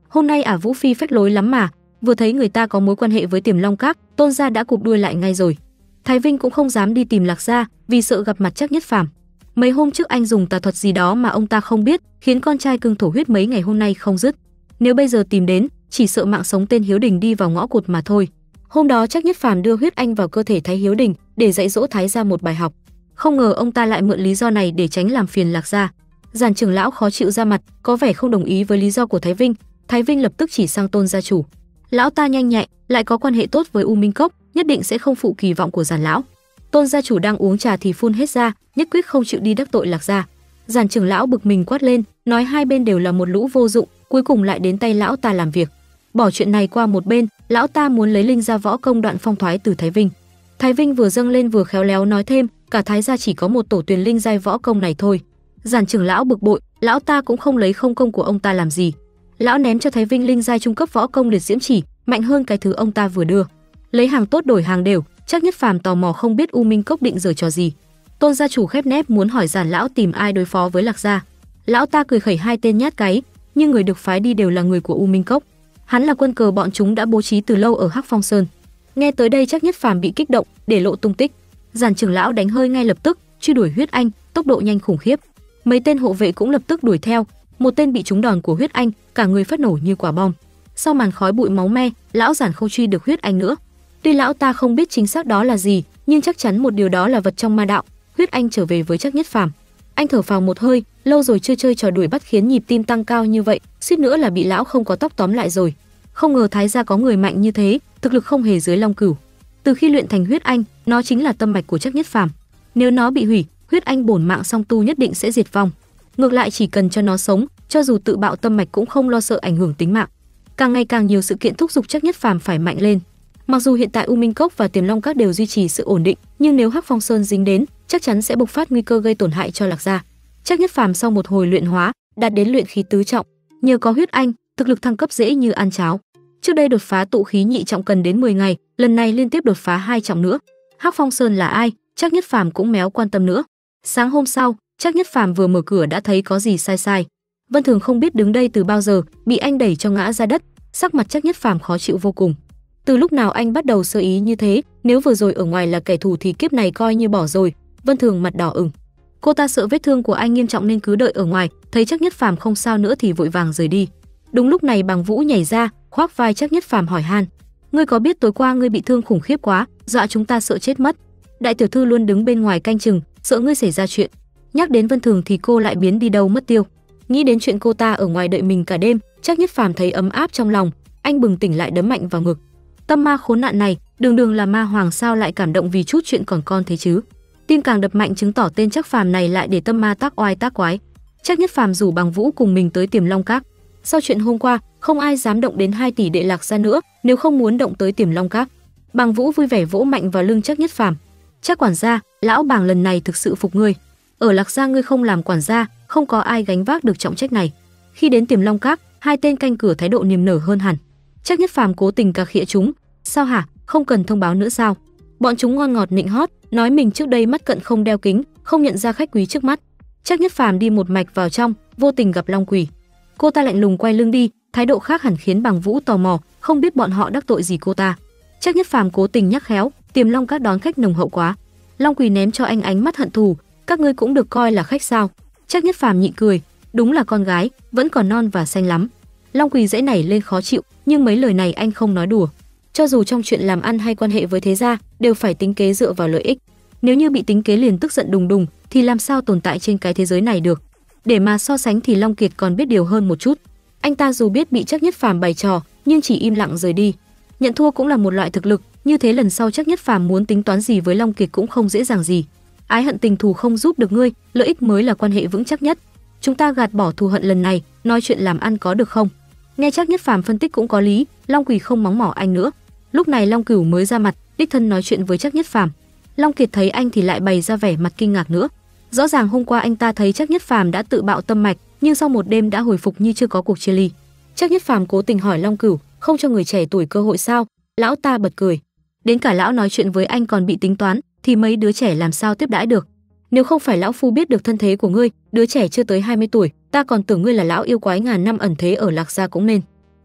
Hôm nay Ả Vũ Phi phách lối lắm mà, vừa thấy người ta có mối quan hệ với Tiềm Long Các, Tôn gia đã cụp đuôi lại ngay rồi. Thái Vinh cũng không dám đi tìm Lạc gia, vì sợ gặp mặt Trác Nhất Phàm. Mấy hôm trước anh dùng tà thuật gì đó mà ông ta không biết, khiến con trai cưng thổ huyết mấy ngày hôm nay không dứt. Nếu bây giờ tìm đến, chỉ sợ mạng sống tên Hiếu Đình đi vào ngõ cụt mà thôi. Hôm đó Trác Nhất Phàm đưa huyết anh vào cơ thể Thái Hiếu Đình để dạy dỗ Thái gia một bài học. Không ngờ ông ta lại mượn lý do này để tránh làm phiền Lạc gia. Giản trưởng lão khó chịu ra mặt, có vẻ không đồng ý với lý do của Thái Vinh. Thái Vinh lập tức chỉ sang Tôn gia chủ. Lão ta nhanh nhạy, lại có quan hệ tốt với U Minh Cốc, nhất định sẽ không phụ kỳ vọng của Giản lão. Tôn gia chủ đang uống trà thì phun hết ra, nhất quyết không chịu đi đắc tội Lạc gia. Giản trưởng lão bực mình quát lên, nói hai bên đều là một lũ vô dụng, cuối cùng lại đến tay lão ta làm việc. Bỏ chuyện này qua một bên, lão ta muốn lấy linh gia võ công đoạn phong thoái từ Thái Vinh. Thái Vinh vừa dâng lên vừa khéo léo nói thêm, cả Thái gia chỉ có một tổ truyền linh giai võ công này thôi. Giản trưởng lão bực bội, lão ta cũng không lấy không công của ông ta làm gì. Lão ném cho Thái Vinh linh giai trung cấp võ công liệt diễm chỉ, mạnh hơn cái thứ ông ta vừa đưa. Lấy hàng tốt đổi hàng đều, Trác Nhất Phàm tò mò không biết U Minh Cốc định giở trò gì. Tôn gia chủ khép nép muốn hỏi Giản lão tìm ai đối phó với Lạc gia. Lão ta cười khẩy hai tên nhát cái, nhưng người được phái đi đều là người của U Minh Cốc. Hắn là quân cờ bọn chúng đã bố trí từ lâu ở Hắc Phong Sơn. Nghe tới đây Trác Nhất Phàm bị kích động, để lộ tung tích. Giản trưởng lão đánh hơi ngay lập tức, truy đuổi huyết anh, tốc độ nhanh khủng khiếp. Mấy tên hộ vệ cũng lập tức đuổi theo, một tên bị trúng đòn của huyết anh, cả người phát nổ như quả bom. Sau màn khói bụi máu me, lão Giản không truy được huyết anh nữa. Tuy lão ta không biết chính xác đó là gì, nhưng chắc chắn một điều đó là vật trong ma đạo. Huyết anh trở về với Trác Nhất Phàm. Anh thở phào một hơi, lâu rồi chưa chơi trò đuổi bắt khiến nhịp tim tăng cao như vậy, suýt nữa là bị lão không có tóc tóm lại rồi. Không ngờ Thái gia có người mạnh như thế, thực lực không hề dưới Long Cửu. Từ khi luyện thành huyết anh, nó chính là tâm mạch của Trác Nhất Phàm. Nếu nó bị hủy, huyết anh bổn mạng song tu nhất định sẽ diệt vong. Ngược lại chỉ cần cho nó sống, cho dù tự bạo tâm mạch cũng không lo sợ ảnh hưởng tính mạng. Càng ngày càng nhiều sự kiện thúc giục Trác Nhất Phàm phải mạnh lên. Mặc dù hiện tại U Minh Cốc và Tiềm Long Các đều duy trì sự ổn định, nhưng nếu Hắc Phong Sơn dính đến, chắc chắn sẽ bộc phát nguy cơ gây tổn hại cho Lạc gia. Trác Nhất Phàm sau một hồi luyện hóa, đạt đến luyện khí tứ trọng, nhờ có huyết anh, thực lực thăng cấp dễ như ăn cháo. Trước đây đột phá tụ khí nhị trọng cần đến mười ngày, lần này liên tiếp đột phá hai trọng nữa. Hắc Phong Sơn là ai, Trác Nhất Phàm cũng méo quan tâm nữa. Sáng hôm sau, Trác Nhất Phàm vừa mở cửa đã thấy có gì sai sai. Vân Thường không biết đứng đây từ bao giờ, bị anh đẩy cho ngã ra đất, sắc mặt Trác Nhất Phàm khó chịu vô cùng. Từ lúc nào anh bắt đầu sơ ý như thế, nếu vừa rồi ở ngoài là kẻ thù thì kiếp này coi như bỏ rồi. Vân Thường mặt đỏ ửng. Cô ta sợ vết thương của anh nghiêm trọng nên cứ đợi ở ngoài, thấy Trác Nhất Phàm không sao nữa thì vội vàng rời đi. Đúng lúc này Bằng Vũ nhảy ra, khoác vai Trác Nhất Phàm hỏi han: "Ngươi có biết tối qua ngươi bị thương khủng khiếp quá, dọa chúng ta sợ chết mất. Đại tiểu thư luôn đứng bên ngoài canh chừng, sợ ngươi xảy ra chuyện." Nhắc đến Vân Thường thì cô lại biến đi đâu mất tiêu. Nghĩ đến chuyện cô ta ở ngoài đợi mình cả đêm, Trác Nhất Phàm thấy ấm áp trong lòng, anh bừng tỉnh lại đấm mạnh vào ngực. Tâm ma khốn nạn này, đường đường là ma hoàng sao lại cảm động vì chút chuyện còn con thế chứ? Tim càng đập mạnh chứng tỏ tên Trác Phàm này lại để tâm ma tác oai tác quái. Trác Nhất Phàm rủ Bằng Vũ cùng mình tới Tiềm Long Các. Sau chuyện hôm qua, không ai dám động đến hai tỷ đệ Lạc gia nữa, nếu không muốn động tới Tiềm Long Các. Bằng Vũ vui vẻ vỗ mạnh vào lưng Trác Nhất Phàm. "Trác quản gia, lão Bàng lần này thực sự phục ngươi. Ở Lạc gia ngươi không làm quản gia, không có ai gánh vác được trọng trách này." Khi đến Tiềm Long Các, hai tên canh cửa thái độ niềm nở hơn hẳn. Trác Nhất Phàm cố tình cà khịa chúng. "Sao hả, không cần thông báo nữa sao?" Bọn chúng ngon ngọt nịnh hót, nói mình trước đây mắt cận không đeo kính, không nhận ra khách quý trước mắt. Trác Nhất Phàm đi một mạch vào trong, vô tình gặp Long Quỷ. Cô ta lạnh lùng quay lưng đi, thái độ khác hẳn khiến Bằng Vũ tò mò, không biết bọn họ đắc tội gì cô ta. Trác Nhất Phàm cố tình nhắc khéo, Tiềm Long Các đón khách nồng hậu quá. Long Quỷ ném cho anh ánh mắt hận thù, "Các ngươi cũng được coi là khách sao?" Trác Nhất Phàm nhịn cười, đúng là con gái, vẫn còn non và xanh lắm. Long Quỷ dễ nảy lên khó chịu, nhưng mấy lời này anh không nói đùa. Cho dù trong chuyện làm ăn hay quan hệ với thế gia, đều phải tính kế dựa vào lợi ích. Nếu như bị tính kế liền tức giận đùng đùng, thì làm sao tồn tại trên cái thế giới này được? Để mà so sánh thì Long Kiệt còn biết điều hơn một chút. Anh ta dù biết bị Trác Nhất Phàm bày trò, nhưng chỉ im lặng rời đi. Nhận thua cũng là một loại thực lực, như thế lần sau Trác Nhất Phàm muốn tính toán gì với Long Kiệt cũng không dễ dàng gì. Ái hận tình thù không giúp được ngươi, lợi ích mới là quan hệ vững chắc nhất. Chúng ta gạt bỏ thù hận lần này, nói chuyện làm ăn có được không? Nghe Trác Nhất Phàm phân tích cũng có lý, Long Quỷ không mắng mỏ anh nữa. Lúc này Long Cửu mới ra mặt, đích thân nói chuyện với Trác Nhất Phàm. Long Kiệt thấy anh thì lại bày ra vẻ mặt kinh ngạc nữa. Rõ ràng hôm qua anh ta thấy Trác Nhất Phàm đã tự bạo tâm mạch, nhưng sau một đêm đã hồi phục như chưa có cuộc chia ly. Trác Nhất Phàm cố tình hỏi Long Cửu, không cho người trẻ tuổi cơ hội sao? Lão ta bật cười. Đến cả lão nói chuyện với anh còn bị tính toán, thì mấy đứa trẻ làm sao tiếp đãi được? Nếu không phải lão phu biết được thân thế của ngươi, đứa trẻ chưa tới hai mươi tuổi, ta còn tưởng ngươi là lão yêu quái ngàn năm ẩn thế ở Lạc gia cũng nên.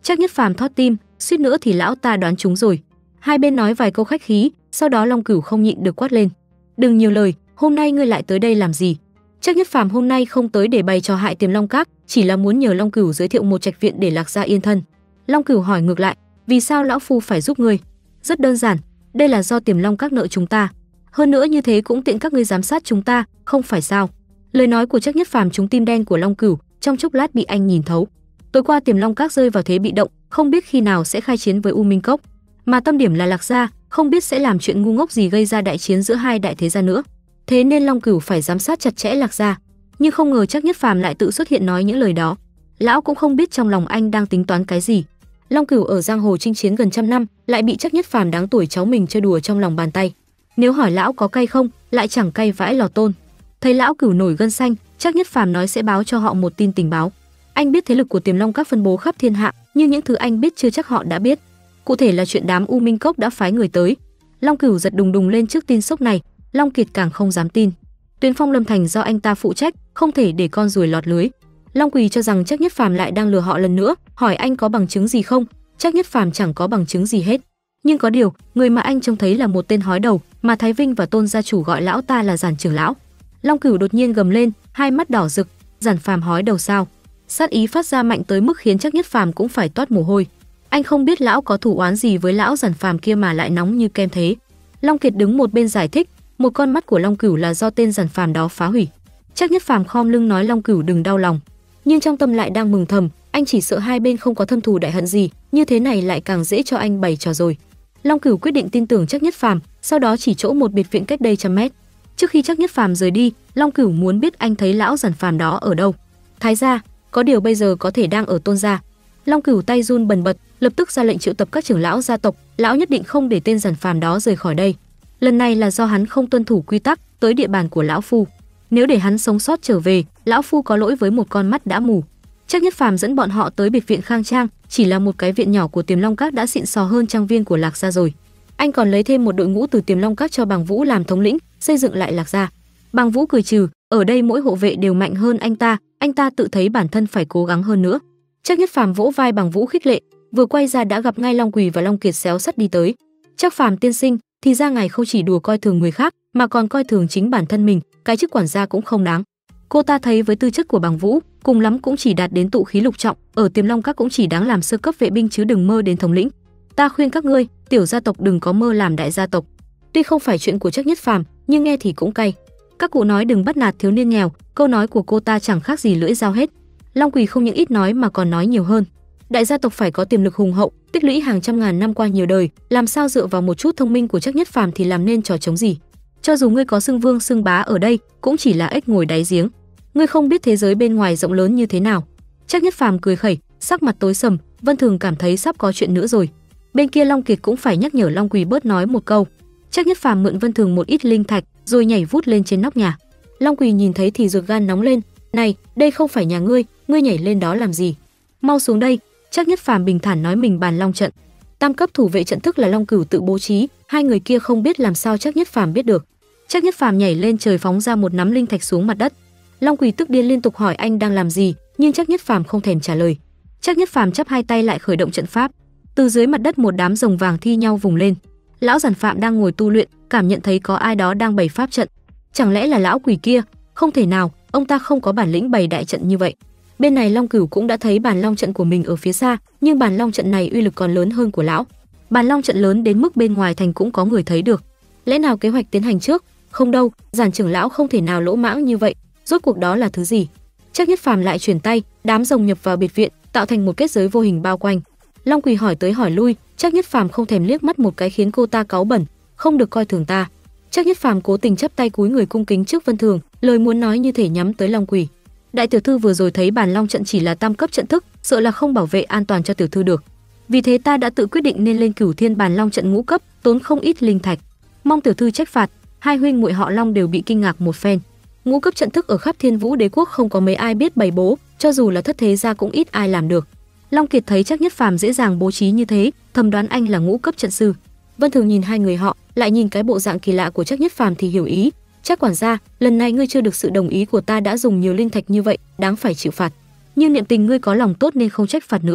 Trác Nhất Phàm thót tim, suýt nữa thì lão ta đoán trúng rồi. Hai bên nói vài câu khách khí, sau đó Long Cửu không nhịn được quát lên: "Đừng nhiều lời, hôm nay ngươi lại tới đây làm gì?" Trác Nhất Phàm hôm nay không tới để bày trò hại Tiềm Long Các, chỉ là muốn nhờ Long Cửu giới thiệu một trạch viện để Lạc gia yên thân. Long Cửu hỏi ngược lại: "Vì sao lão phu phải giúp ngươi?" "Rất đơn giản, đây là do Tiềm Long Các nợ chúng ta. Hơn nữa như thế cũng tiện các ngươi giám sát chúng ta, không phải sao?" Lời nói của Trác Nhất Phàm trúng tim đen của Long Cửu, trong chốc lát bị anh nhìn thấu. Tối qua Tiềm Long Các rơi vào thế bị động, không biết khi nào sẽ khai chiến với U Minh Cốc, mà tâm điểm là Lạc gia, không biết sẽ làm chuyện ngu ngốc gì gây ra đại chiến giữa hai đại thế gia nữa. Thế nên Long Cửu phải giám sát chặt chẽ Lạc gia. Nhưng không ngờ Trác Nhất Phàm lại tự xuất hiện nói những lời đó. Lão cũng không biết trong lòng anh đang tính toán cái gì. Long Cửu ở giang hồ chinh chiến gần trăm năm, lại bị Trác Nhất Phàm đáng tuổi cháu mình chơi đùa trong lòng bàn tay. Nếu hỏi lão có cay không, lại chẳng cay vãi lò tôn. Thấy lão Cửu nổi gân xanh, Trác Nhất Phàm nói sẽ báo cho họ một tin tình báo. Anh biết thế lực của Tiềm Long Các phân bố khắp thiên hạ, nhưng những thứ anh biết chưa chắc họ đã biết. Cụ thể là chuyện đám U Minh Cốc đã phái người tới. Long Cửu giật đùng đùng lên trước tin sốc này, Long Kiệt càng không dám tin. Tuyên Phong Lâm Thành do anh ta phụ trách, không thể để con ruồi lọt lưới. Long Quỳ cho rằng Trác Nhất Phàm lại đang lừa họ lần nữa, hỏi anh có bằng chứng gì không? Trác Nhất Phàm chẳng có bằng chứng gì hết. Nhưng có điều, người mà anh trông thấy là một tên hói đầu, mà Thái Vinh và Tôn gia chủ gọi lão ta là Giản trưởng lão. Long Cửu đột nhiên gầm lên, hai mắt đỏ rực, Giản Phàm hói đầu sao? Sát ý phát ra mạnh tới mức khiến Trác Nhất Phàm cũng phải toát mồ hôi. Anh không biết lão có thủ oán gì với lão Giản Phàm kia mà lại nóng như kem thế. Long Kiệt đứng một bên giải thích, một con mắt của Long Cửu là do tên Giản Phàm đó phá hủy. Trác Nhất Phàm khom lưng nói Long Cửu đừng đau lòng, nhưng trong tâm lại đang mừng thầm, anh chỉ sợ hai bên không có thâm thù đại hận gì, như thế này lại càng dễ cho anh bày trò rồi. Long Cửu quyết định tin tưởng Trác Nhất Phàm, sau đó chỉ chỗ một biệt viện cách đây trăm mét. Trước khi Trác Nhất Phàm rời đi, Long Cửu muốn biết anh thấy lão Giản Phàm đó ở đâu. Thái gia, có điều bây giờ có thể đang ở Tôn gia. Long Cửu tay run bần bật, lập tức ra lệnh triệu tập các trưởng lão gia tộc, lão nhất định không để tên Giản Phàm đó rời khỏi đây. Lần này là do hắn không tuân thủ quy tắc, tới địa bàn của lão phu. Nếu để hắn sống sót trở về, lão phu có lỗi với một con mắt đã mù. Trác Nhất Phàm dẫn bọn họ tới biệt viện khang trang, chỉ là một cái viện nhỏ của Tiềm Long Các đã xịn sò hơn trang viên của Lạc gia rồi. Anh còn lấy thêm một đội ngũ từ Tiềm Long Các cho Bàng Vũ làm thống lĩnh, xây dựng lại Lạc gia. Bàng Vũ cười trừ, ở đây mỗi hộ vệ đều mạnh hơn anh ta, anh ta tự thấy bản thân phải cố gắng hơn nữa. Trác Nhất Phàm vỗ vai Bàng Vũ khích lệ, vừa quay ra đã gặp ngay Long Quỳ và Long Kiệt xéo sắt đi tới. Trác Phàm tiên sinh, thì ra ngài không chỉ đùa coi thường người khác, mà còn coi thường chính bản thân mình, cái chức quản gia cũng không đáng. Cô ta thấy với tư chất của Bàng Vũ, cùng lắm cũng chỉ đạt đến tụ khí lục trọng, ở Tiềm Long Các cũng chỉ đáng làm sơ cấp vệ binh chứ đừng mơ đến thống lĩnh. Ta khuyên các ngươi, tiểu gia tộc đừng có mơ làm đại gia tộc. Tuy không phải chuyện của Trác Nhất Phàm, nhưng nghe thì cũng cay. Các cụ nói đừng bắt nạt thiếu niên nghèo, câu nói của cô ta chẳng khác gì lưỡi dao hết. Long Quỳ không những ít nói mà còn nói nhiều hơn. Đại gia tộc phải có tiềm lực hùng hậu, tích lũy hàng trăm ngàn năm qua nhiều đời, làm sao dựa vào một chút thông minh của Trác Nhất Phàm thì làm nên trò chống gì? Cho dù ngươi có xưng vương xưng bá ở đây, cũng chỉ là ếch ngồi đáy giếng. Ngươi không biết thế giới bên ngoài rộng lớn như thế nào. Trác Nhất Phàm cười khẩy, sắc mặt tối sầm, Vân Thường cảm thấy sắp có chuyện nữa rồi. Bên kia Long Kiệt cũng phải nhắc nhở Long Quỳ bớt nói một câu. Trác Nhất Phàm mượn Vân Thường một ít linh thạch, rồi nhảy vút lên trên nóc nhà. Long Quỳ nhìn thấy thì ruột gan nóng lên, "Này, đây không phải nhà ngươi, ngươi nhảy lên đó làm gì? Mau xuống đây." Trác Nhất Phàm bình thản nói mình bàn long trận. Tam cấp thủ vệ trận thức là Long Cửu tự bố trí, hai người kia không biết làm sao Trác Nhất Phàm biết được. Trác Nhất Phàm nhảy lên trời phóng ra một nắm linh thạch xuống mặt đất. Long Quỳ tức điên liên tục hỏi anh đang làm gì, nhưng Trác Nhất Phàm không thèm trả lời. Trác Nhất Phàm chắp hai tay lại khởi động trận pháp. Từ dưới mặt đất một đám rồng vàng thi nhau vùng lên. Lão Giản Phạm đang ngồi tu luyện, cảm nhận thấy có ai đó đang bày pháp trận. Chẳng lẽ là lão quỷ kia? Không thể nào, ông ta không có bản lĩnh bày đại trận như vậy. Bên này Long Cửu cũng đã thấy bàn long trận của mình ở phía xa, nhưng bàn long trận này uy lực còn lớn hơn của lão. Bàn long trận lớn đến mức bên ngoài thành cũng có người thấy được. Lẽ nào kế hoạch tiến hành trước? Không đâu, Giản trưởng lão không thể nào lỗ mãng như vậy. Rốt cuộc đó là thứ gì? Trác Nhất Phàm lại chuyển tay, đám rồng nhập vào biệt viện, tạo thành một kết giới vô hình bao quanh. Long Quỳ hỏi tới hỏi lui, Trác Nhất Phàm không thèm liếc mắt một cái khiến cô ta cáu bẩn, không được coi thường ta. Trác Nhất Phàm cố tình chắp tay cúi người cung kính trước Vân Thường, lời muốn nói như thể nhắm tới Long Quỳ. Đại tiểu thư vừa rồi thấy bàn long trận chỉ là tam cấp trận thức, sợ là không bảo vệ an toàn cho tiểu thư được. Vì thế ta đã tự quyết định nên lên Cửu Thiên bàn long trận ngũ cấp, tốn không ít linh thạch. Mong tiểu thư trách phạt. Hai huynh muội họ Long đều bị kinh ngạc một phen. Ngũ cấp trận thức ở khắp Thiên Vũ Đế quốc không có mấy ai biết bày bố, cho dù là thất thế gia cũng ít ai làm được. Long Kiệt thấy Trác Nhất Phàm dễ dàng bố trí như thế, thầm đoán anh là ngũ cấp trận sư. Vân Thường nhìn hai người họ, lại nhìn cái bộ dạng kỳ lạ của Trác Nhất Phàm thì hiểu ý. Trác quản gia, lần này ngươi chưa được sự đồng ý của ta đã dùng nhiều linh thạch như vậy, đáng phải chịu phạt. Nhưng niệm tình ngươi có lòng tốt nên không trách phạt nữa.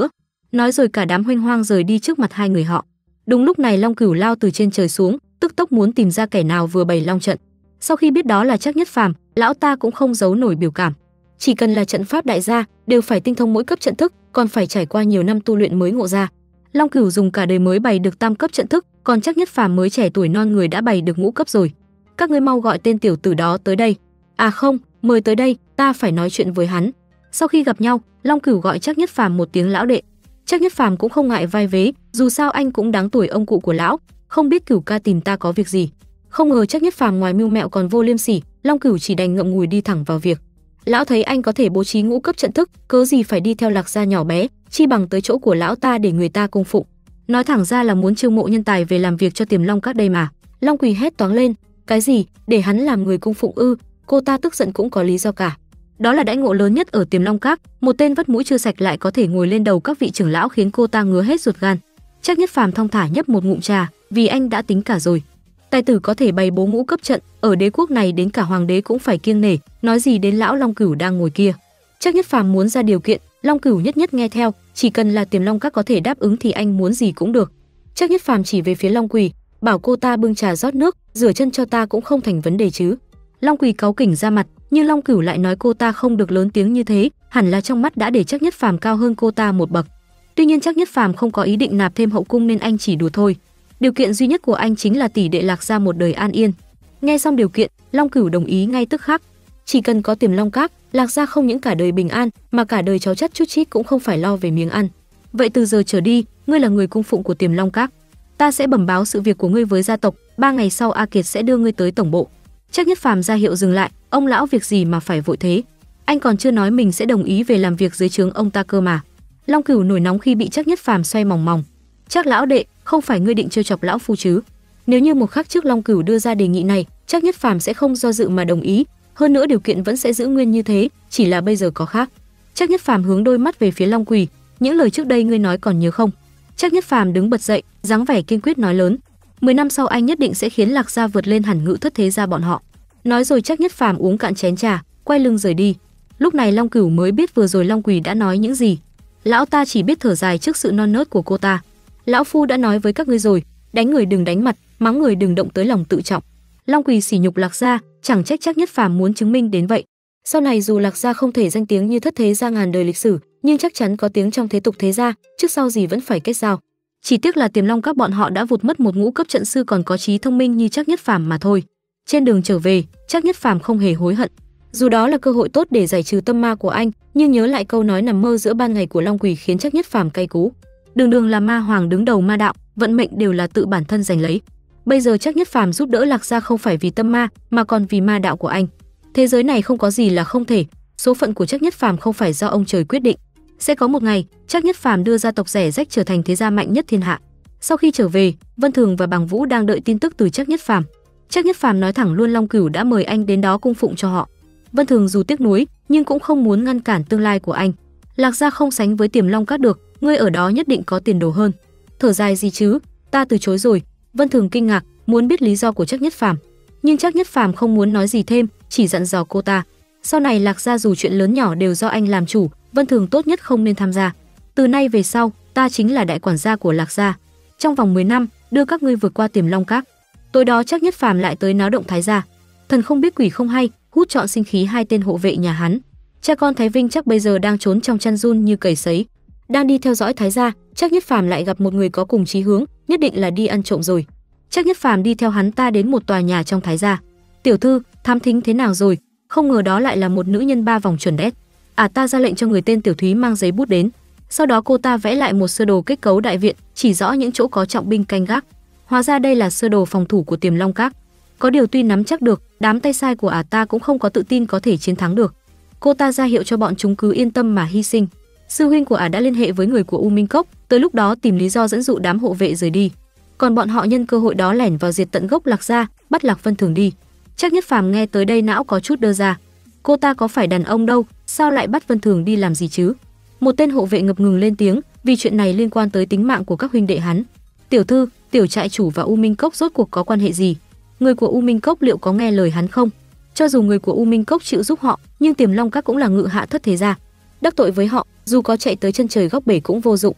Nói rồi cả đám huênh hoang rời đi trước mặt hai người họ. Đúng lúc này Long Cửu lao từ trên trời xuống, tức tốc muốn tìm ra kẻ nào vừa bày long trận. Sau khi biết đó là Trác Nhất Phàm, lão ta cũng không giấu nổi biểu cảm. Chỉ cần là trận pháp đại gia, đều phải tinh thông mỗi cấp trận thức, còn phải trải qua nhiều năm tu luyện mới ngộ ra. Long Cửu dùng cả đời mới bày được tam cấp trận thức, còn Trác Nhất Phàm mới trẻ tuổi non người đã bày được ngũ cấp rồi. Các ngươi mau gọi tên tiểu tử đó tới đây. À không, mời tới đây, ta phải nói chuyện với hắn. Sau khi gặp nhau, Long Cửu gọi Trác Nhất Phàm một tiếng lão đệ. Trác Nhất Phàm cũng không ngại vai vế, dù sao anh cũng đáng tuổi ông cụ của lão, không biết Cửu ca tìm ta có việc gì. Không ngờ Trác Nhất Phàm ngoài mưu mẹo còn vô liêm sỉ, Long Cửu chỉ đành ngậm ngùi đi thẳng vào việc. Lão thấy anh có thể bố trí ngũ cấp trận thức, cớ gì phải đi theo Lạc gia nhỏ bé, chi bằng tới chỗ của lão ta để người ta cung phụng. Nói thẳng ra là muốn chiêu mộ nhân tài về làm việc cho Tiềm Long Các đây mà. Long Quỳ hét toáng lên, cái gì, để hắn làm người cung phụng ư? Cô ta tức giận cũng có lý do cả. Đó là đãi ngộ lớn nhất ở Tiềm Long Các, một tên vắt mũi chưa sạch lại có thể ngồi lên đầu các vị trưởng lão khiến cô ta ngứa hết ruột gan. Trác Nhất Phàm thong thả nhấp một ngụm trà, vì anh đã tính cả rồi. Tài tử có thể bày bố ngũ cấp trận, ở đế quốc này đến cả hoàng đế cũng phải kiêng nể, nói gì đến lão Long Cửu đang ngồi kia. Trác Nhất Phàm muốn ra điều kiện, Long Cửu nhất nhất nghe theo, chỉ cần là Tiềm Long Các có thể đáp ứng thì anh muốn gì cũng được. Trác Nhất Phàm chỉ về phía Long Quỳ, bảo cô ta bưng trà rót nước, rửa chân cho ta cũng không thành vấn đề chứ. Long Quỳ cáu kỉnh ra mặt, nhưng Long Cửu lại nói cô ta không được lớn tiếng như thế, hẳn là trong mắt đã để Trác Nhất Phàm cao hơn cô ta một bậc. Tuy nhiên Trác Nhất Phàm không có ý định nạp thêm hậu cung nên anh chỉ đùa thôi. Điều kiện duy nhất của anh chính là tỷ đệ Lạc gia một đời an yên. Nghe xong điều kiện, Long Cửu đồng ý ngay tức khắc. Chỉ cần có Tiềm Long Các, Lạc gia không những cả đời bình an, mà cả đời cháu chắt chút chít cũng không phải lo về miếng ăn. Vậy từ giờ trở đi, ngươi là người cung phụng của Tiềm Long Các. Ta sẽ bẩm báo sự việc của ngươi với gia tộc, ba ngày sau A Kiệt sẽ đưa ngươi tới tổng bộ. Trác Nhất Phàm ra hiệu dừng lại, ông lão việc gì mà phải vội thế? Anh còn chưa nói mình sẽ đồng ý về làm việc dưới trướng ông ta cơ mà. Long Cửu nổi nóng khi bị Trác Nhất Phàm xoay mòng mòng. Trác lão đệ, không phải ngươi định trêu chọc lão phu chứ? Nếu như một khắc trước Long Cửu đưa ra đề nghị này, Trác Nhất Phàm sẽ không do dự mà đồng ý, hơn nữa điều kiện vẫn sẽ giữ nguyên như thế, chỉ là bây giờ có khác. Trác Nhất Phàm hướng đôi mắt về phía Long Quỳ, những lời trước đây ngươi nói còn nhớ không? Trác Nhất Phàm đứng bật dậy, dáng vẻ kiên quyết nói lớn, mười năm sau anh nhất định sẽ khiến Lạc gia vượt lên hẳn Ngự Thất thế gia bọn họ. Nói rồi Trác Nhất Phàm uống cạn chén trà, quay lưng rời đi. Lúc này Long Cửu mới biết vừa rồi Long Quỳ đã nói những gì. Lão ta chỉ biết thở dài trước sự non nớt của cô ta. Lão phu đã nói với các ngươi rồi, đánh người đừng đánh mặt, mắng người đừng động tới lòng tự trọng. Long Quỳ sỉ nhục Lạc gia, chẳng trách Trác Nhất Phàm muốn chứng minh đến vậy. Sau này dù Lạc gia không thể danh tiếng như Thất thế gia ngàn đời lịch sử, nhưng chắc chắn có tiếng trong thế tục thế gia, trước sau gì vẫn phải kết giao. Chỉ tiếc là Tiềm Long Các bọn họ đã vụt mất một ngũ cấp trận sư còn có trí thông minh như Trác Nhất Phàm mà thôi. Trên đường trở về, Trác Nhất Phàm không hề hối hận. Dù đó là cơ hội tốt để giải trừ tâm ma của anh, nhưng nhớ lại câu nói nằm mơ giữa ban ngày của Long Quỳ khiến Trác Nhất Phàm cay cú. Đường đường là ma hoàng đứng đầu ma đạo, vận mệnh đều là tự bản thân giành lấy. Bây giờ Trác Nhất Phàm giúp đỡ Lạc gia không phải vì tâm ma, mà còn vì ma đạo của anh. Thế giới này không có gì là không thể, số phận của Trác Nhất Phàm không phải do ông trời quyết định. Sẽ có một ngày, Trác Nhất Phàm đưa gia tộc Rẻ Rách trở thành thế gia mạnh nhất thiên hạ. Sau khi trở về, Vân Thường và Bàng Vũ đang đợi tin tức từ Trác Nhất Phàm. Trác Nhất Phàm nói thẳng luôn Long Cửu đã mời anh đến đó cung phụng cho họ. Vân Thường dù tiếc nuối, nhưng cũng không muốn ngăn cản tương lai của anh. Lạc gia không sánh với Tiềm Long Các được, ngươi ở đó nhất định có tiền đồ hơn. Thở dài gì chứ, ta từ chối rồi. Vân Thường kinh ngạc, muốn biết lý do của Trác Nhất Phàm, nhưng Trác Nhất Phàm không muốn nói gì thêm, chỉ dặn dò cô ta. Sau này Lạc gia dù chuyện lớn nhỏ đều do anh làm chủ, Vân Thường tốt nhất không nên tham gia. Từ nay về sau, ta chính là đại quản gia của Lạc gia. Trong vòng mười năm, đưa các ngươi vượt qua Tiềm Long Các. Tối đó Trác Nhất Phàm lại tới náo động Thái gia. Thần không biết quỷ không hay, hút trọn sinh khí hai tên hộ vệ nhà hắn. Cha con Thái Vinh chắc bây giờ đang trốn trong chăn run như cầy sấy. Đang đi theo dõi Thái gia, Trác Nhất Phàm lại gặp một người có cùng chí hướng, nhất định là đi ăn trộm rồi. Trác Nhất Phàm đi theo hắn ta đến một tòa nhà trong Thái gia. Tiểu thư, thám thính thế nào rồi? Không ngờ đó lại là một nữ nhân ba vòng chuẩn đét. À, ta ra lệnh cho người tên Tiểu Thúy mang giấy bút đến. Sau đó cô ta vẽ lại một sơ đồ kết cấu đại viện, chỉ rõ những chỗ có trọng binh canh gác. Hóa ra đây là sơ đồ phòng thủ của Tiềm Long Các. Có điều tuy nắm chắc được, đám tay sai của ả ta cũng không có tự tin có thể chiến thắng được. Cô ta ra hiệu cho bọn chúng cứ yên tâm mà hy sinh. Sư huynh của ả đã liên hệ với người của U Minh Cốc, tới lúc đó tìm lý do dẫn dụ đám hộ vệ rời đi. Còn bọn họ nhân cơ hội đó lẻn vào diệt tận gốc Lạc gia, bắt Lạc Vân Thường đi. Trác Nhất Phàm nghe tới đây não có chút đơ ra. Cô ta có phải đàn ông đâu, sao lại bắt Vân Thường đi làm gì chứ? Một tên hộ vệ ngập ngừng lên tiếng, vì chuyện này liên quan tới tính mạng của các huynh đệ hắn. Tiểu thư, tiểu trại chủ và U Minh Cốc rốt cuộc có quan hệ gì? Người của U Minh Cốc liệu có nghe lời hắn không? Cho dù người của U Minh Cốc chịu giúp họ, nhưng Tiềm Long Các cũng là ngự hạ thất thế gia. Đắc tội với họ, dù có chạy tới chân trời góc bể cũng vô dụng.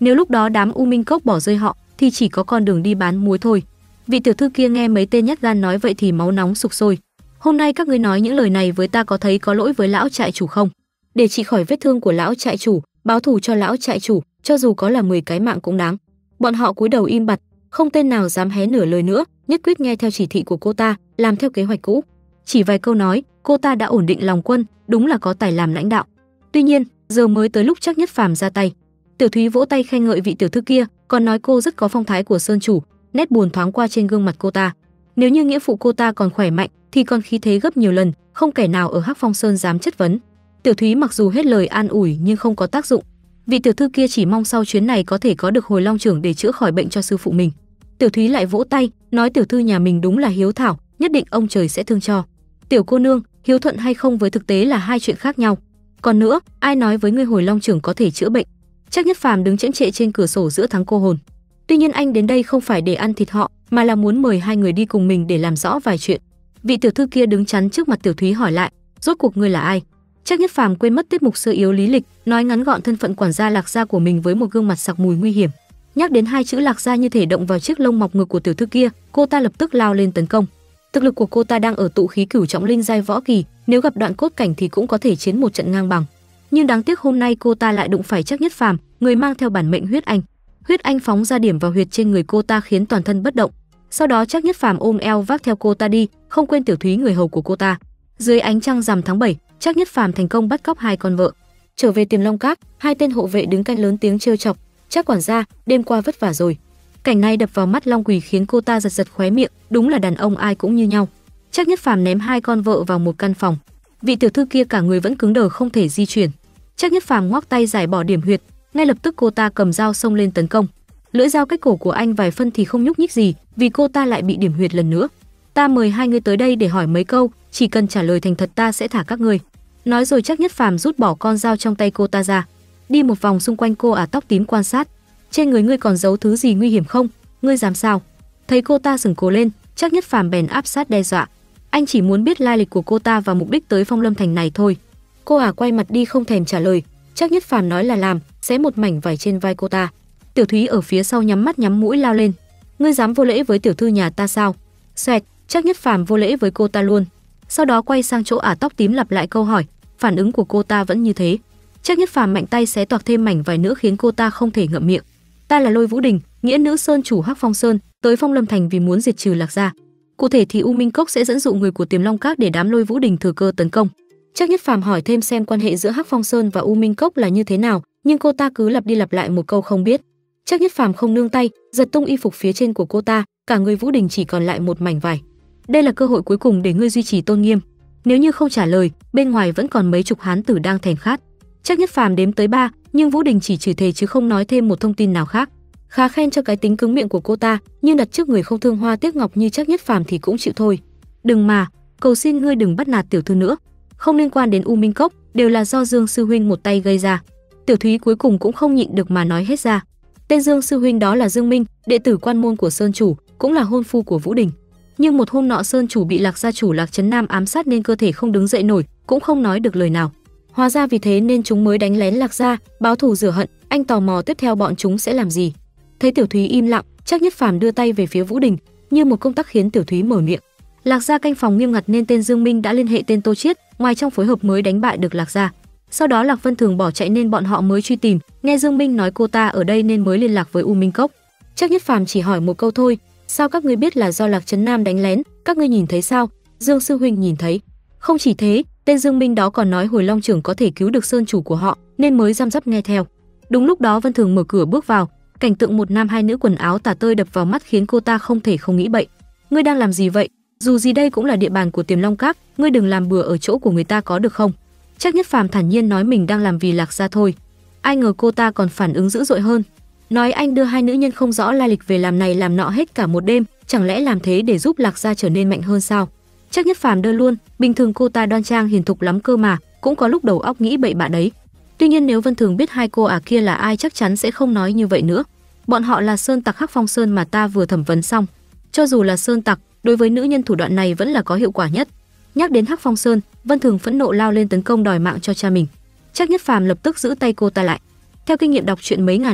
Nếu lúc đó đám U Minh Cốc bỏ rơi họ thì chỉ có con đường đi bán muối thôi. Vị tiểu thư kia nghe mấy tên nhát gan nói vậy thì máu nóng sục sôi. Hôm nay các ngươi nói những lời này với ta có thấy có lỗi với lão trại chủ không? Để trị khỏi vết thương của lão trại chủ, báo thù cho lão trại chủ, cho dù có là mười cái mạng cũng đáng. Bọn họ cúi đầu im bặt, không tên nào dám hé nửa lời nữa, nhất quyết nghe theo chỉ thị của cô ta, làm theo kế hoạch cũ. Chỉ vài câu nói, cô ta đã ổn định lòng quân, đúng là có tài làm lãnh đạo. Tuy nhiên, giờ mới tới lúc Trác Nhất Phàm ra tay. Tiểu Thúy vỗ tay khen ngợi vị tiểu thư kia, còn nói cô rất có phong thái của sơn chủ, nét buồn thoáng qua trên gương mặt cô ta. Nếu như nghĩa phụ cô ta còn khỏe mạnh thì còn khí thế gấp nhiều lần, không kẻ nào ở Hắc Phong Sơn dám chất vấn. Tiểu Thúy mặc dù hết lời an ủi nhưng không có tác dụng. Vị tiểu thư kia chỉ mong sau chuyến này có thể có được Hồi Long trưởng để chữa khỏi bệnh cho sư phụ mình. Tiểu Thúy lại vỗ tay, nói tiểu thư nhà mình đúng là hiếu thảo, nhất định ông trời sẽ thương cho. Tiểu cô nương, hiếu thuận hay không với thực tế là hai chuyện khác nhau. Còn nữa, ai nói với ngươi Hồi Long trưởng có thể chữa bệnh? Trác Nhất Phàm đứng chễm chệ trên cửa sổ giữa tháng cô hồn. Tuy nhiên anh đến đây không phải để ăn thịt họ, mà là muốn mời hai người đi cùng mình để làm rõ vài chuyện. Vị tiểu thư kia đứng chắn trước mặt Tiểu Thúy hỏi lại, rốt cuộc ngươi là ai? Trác Nhất Phàm quên mất tiết mục sơ yếu lý lịch, nói ngắn gọn thân phận quản gia Lạc gia của mình với một gương mặt sặc mùi nguy hiểm. Nhắc đến hai chữ Lạc gia như thể động vào chiếc lông mọc ngực của tiểu thư kia, cô ta lập tức lao lên tấn công. Thực lực của cô ta đang ở tụ khí cửu trọng linh giai võ kỳ, nếu gặp đoạn cốt cảnh thì cũng có thể chiến một trận ngang bằng. Nhưng đáng tiếc hôm nay cô ta lại đụng phải Trác Nhất Phàm, người mang theo bản mệnh huyết anh. Huyết anh phóng ra điểm vào huyệt trên người cô ta khiến toàn thân bất động. Sau đó Trác Nhất Phàm ôm eo vác theo cô ta đi, không quên Tiểu Thúy người hầu của cô ta. Dưới ánh trăng rằm tháng bảy, Trác Nhất Phàm thành công bắt cóc hai con vợ. Trở về Tiềm Long Các, hai tên hộ vệ đứng cạnh lớn tiếng trêu chọc, "Trác quản gia, đêm qua vất vả rồi." Cảnh này đập vào mắt Long Quỳ khiến cô ta giật giật khóe miệng, đúng là đàn ông ai cũng như nhau. Trác Nhất Phàm ném hai con vợ vào một căn phòng. Vị tiểu thư kia cả người vẫn cứng đờ không thể di chuyển. Trác Nhất Phàm ngoắc tay giải bỏ điểm huyệt, ngay lập tức cô ta cầm dao xông lên tấn công. Lưỡi dao cách cổ của anh vài phân thì không nhúc nhích gì, vì cô ta lại bị điểm huyệt lần nữa. "Ta mời hai người tới đây để hỏi mấy câu, chỉ cần trả lời thành thật ta sẽ thả các ngươi." Nói rồi Trác Nhất Phàm rút bỏ con dao trong tay cô ta ra, đi một vòng xung quanh cô ả tóc tím quan sát. "Trên người ngươi còn giấu thứ gì nguy hiểm không? Ngươi dám sao?" Thấy cô ta sừng cổ lên, Trác Nhất Phàm bèn áp sát đe dọa. Anh chỉ muốn biết lai lịch của cô ta và mục đích tới Phong Lâm Thành này thôi. Cô ả quay mặt đi không thèm trả lời. Trác Nhất Phàm nói là làm, xé một mảnh vải trên vai cô ta. Tiểu Thúy ở phía sau nhắm mắt nhắm mũi lao lên. "Ngươi dám vô lễ với tiểu thư nhà ta sao?" Xoẹt, Trác Nhất Phàm vô lễ với cô ta luôn. Sau đó quay sang chỗ ả tóc tím lặp lại câu hỏi, phản ứng của cô ta vẫn như thế. Trác Nhất Phàm mạnh tay xé toạc thêm mảnh vải nữa khiến cô ta không thể ngậm miệng. "Ta là Lôi Vũ Đình, nghĩa nữ sơn chủ Hắc Phong Sơn, tới Phong Lâm Thành vì muốn diệt trừ Lạc gia. Cụ thể thì U Minh Cốc sẽ dẫn dụ người của Tiềm Long Các để đám Lôi Vũ Đình thừa cơ tấn công." Trác Nhất Phàm hỏi thêm xem quan hệ giữa Hắc Phong Sơn và U Minh Cốc là như thế nào, nhưng cô ta cứ lặp đi lặp lại một câu không biết. Trác Nhất Phàm không nương tay, giật tung y phục phía trên của cô ta, cả người Vũ Đình chỉ còn lại một mảnh vải. "Đây là cơ hội cuối cùng để ngươi duy trì tôn nghiêm. Nếu như không trả lời, bên ngoài vẫn còn mấy chục hán tử đang thèm khát." Trác Nhất Phàm đếm tới ba, nhưng Vũ Đình chỉ chửi thề chứ không nói thêm một thông tin nào khác. Khá khen cho cái tính cứng miệng của cô ta, nhưng đặt trước người không thương hoa tiếc ngọc như Trác Nhất Phàm thì cũng chịu thôi. "Đừng mà, cầu xin ngươi đừng bắt nạt tiểu thư nữa. Không liên quan đến U Minh Cốc, đều là do Dương sư huynh một tay gây ra." Tiểu Thúy cuối cùng cũng không nhịn được mà nói hết ra. Tên Dương sư huynh đó là Dương Minh, đệ tử quan môn của sơn chủ, cũng là hôn phu của Vũ Đình. Nhưng một hôm nọ sơn chủ bị Lạc gia chủ Lạc Trấn Nam ám sát nên cơ thể không đứng dậy nổi, cũng không nói được lời nào. Hóa ra vì thế nên chúng mới đánh lén Lạc gia, báo thù rửa hận. Anh tò mò tiếp theo bọn chúng sẽ làm gì. Thấy Tiểu Thúy im lặng, Trác Nhất Phàm đưa tay về phía Vũ Đình, như một công tắc khiến Tiểu Thúy mở miệng. Lạc gia canh phòng nghiêm ngặt nên tên Dương Minh đã liên hệ tên Tô Chiết, ngoài trong phối hợp mới đánh bại được Lạc gia. Sau đó Lạc Vân Thường bỏ chạy nên bọn họ mới truy tìm, nghe Dương Minh nói cô ta ở đây nên mới liên lạc với U Minh Cốc. Trác Nhất Phàm chỉ hỏi một câu thôi, "Sao các ngươi biết là do Lạc Trấn Nam đánh lén, các ngươi nhìn thấy sao?" "Dương sư huynh nhìn thấy." Không chỉ thế, tên Dương Minh đó còn nói Hồi Long trưởng có thể cứu được sơn chủ của họ, nên mới răm rắp nghe theo. Đúng lúc đó Vân Thường mở cửa bước vào, cảnh tượng một nam hai nữ quần áo tả tơi đập vào mắt khiến cô ta không thể không nghĩ bậy. "Ngươi đang làm gì vậy? Dù gì đây cũng là địa bàn của Tiềm Long Các, ngươi đừng làm bừa ở chỗ của người ta có được không?" Trác Nhất Phàm thản nhiên nói mình đang làm vì Lạc gia thôi. Ai ngờ cô ta còn phản ứng dữ dội hơn, nói anh đưa hai nữ nhân không rõ lai lịch về làm này làm nọ hết cả một đêm, chẳng lẽ làm thế để giúp Lạc gia trở nên mạnh hơn sao? Trác Nhất Phàm đơ luôn, bình thường cô ta đoan trang hiền thục lắm cơ mà, cũng có lúc đầu óc nghĩ bậy bạ đấy. Tuy nhiên nếu Vân Thường biết hai cô ả kia là ai chắc chắn sẽ không nói như vậy nữa. Bọn họ là sơn tặc Hắc Phong Sơn mà ta vừa thẩm vấn xong. Cho dù là sơn tặc, đối với nữ nhân thủ đoạn này vẫn là có hiệu quả nhất. Nhắc đến Hắc Phong Sơn, Vân Thường phẫn nộ lao lên tấn công đòi mạng cho cha mình. Trác Nhất Phàm lập tức giữ tay cô ta lại. Theo kinh nghiệm đọc truyện mấy ngàn năm,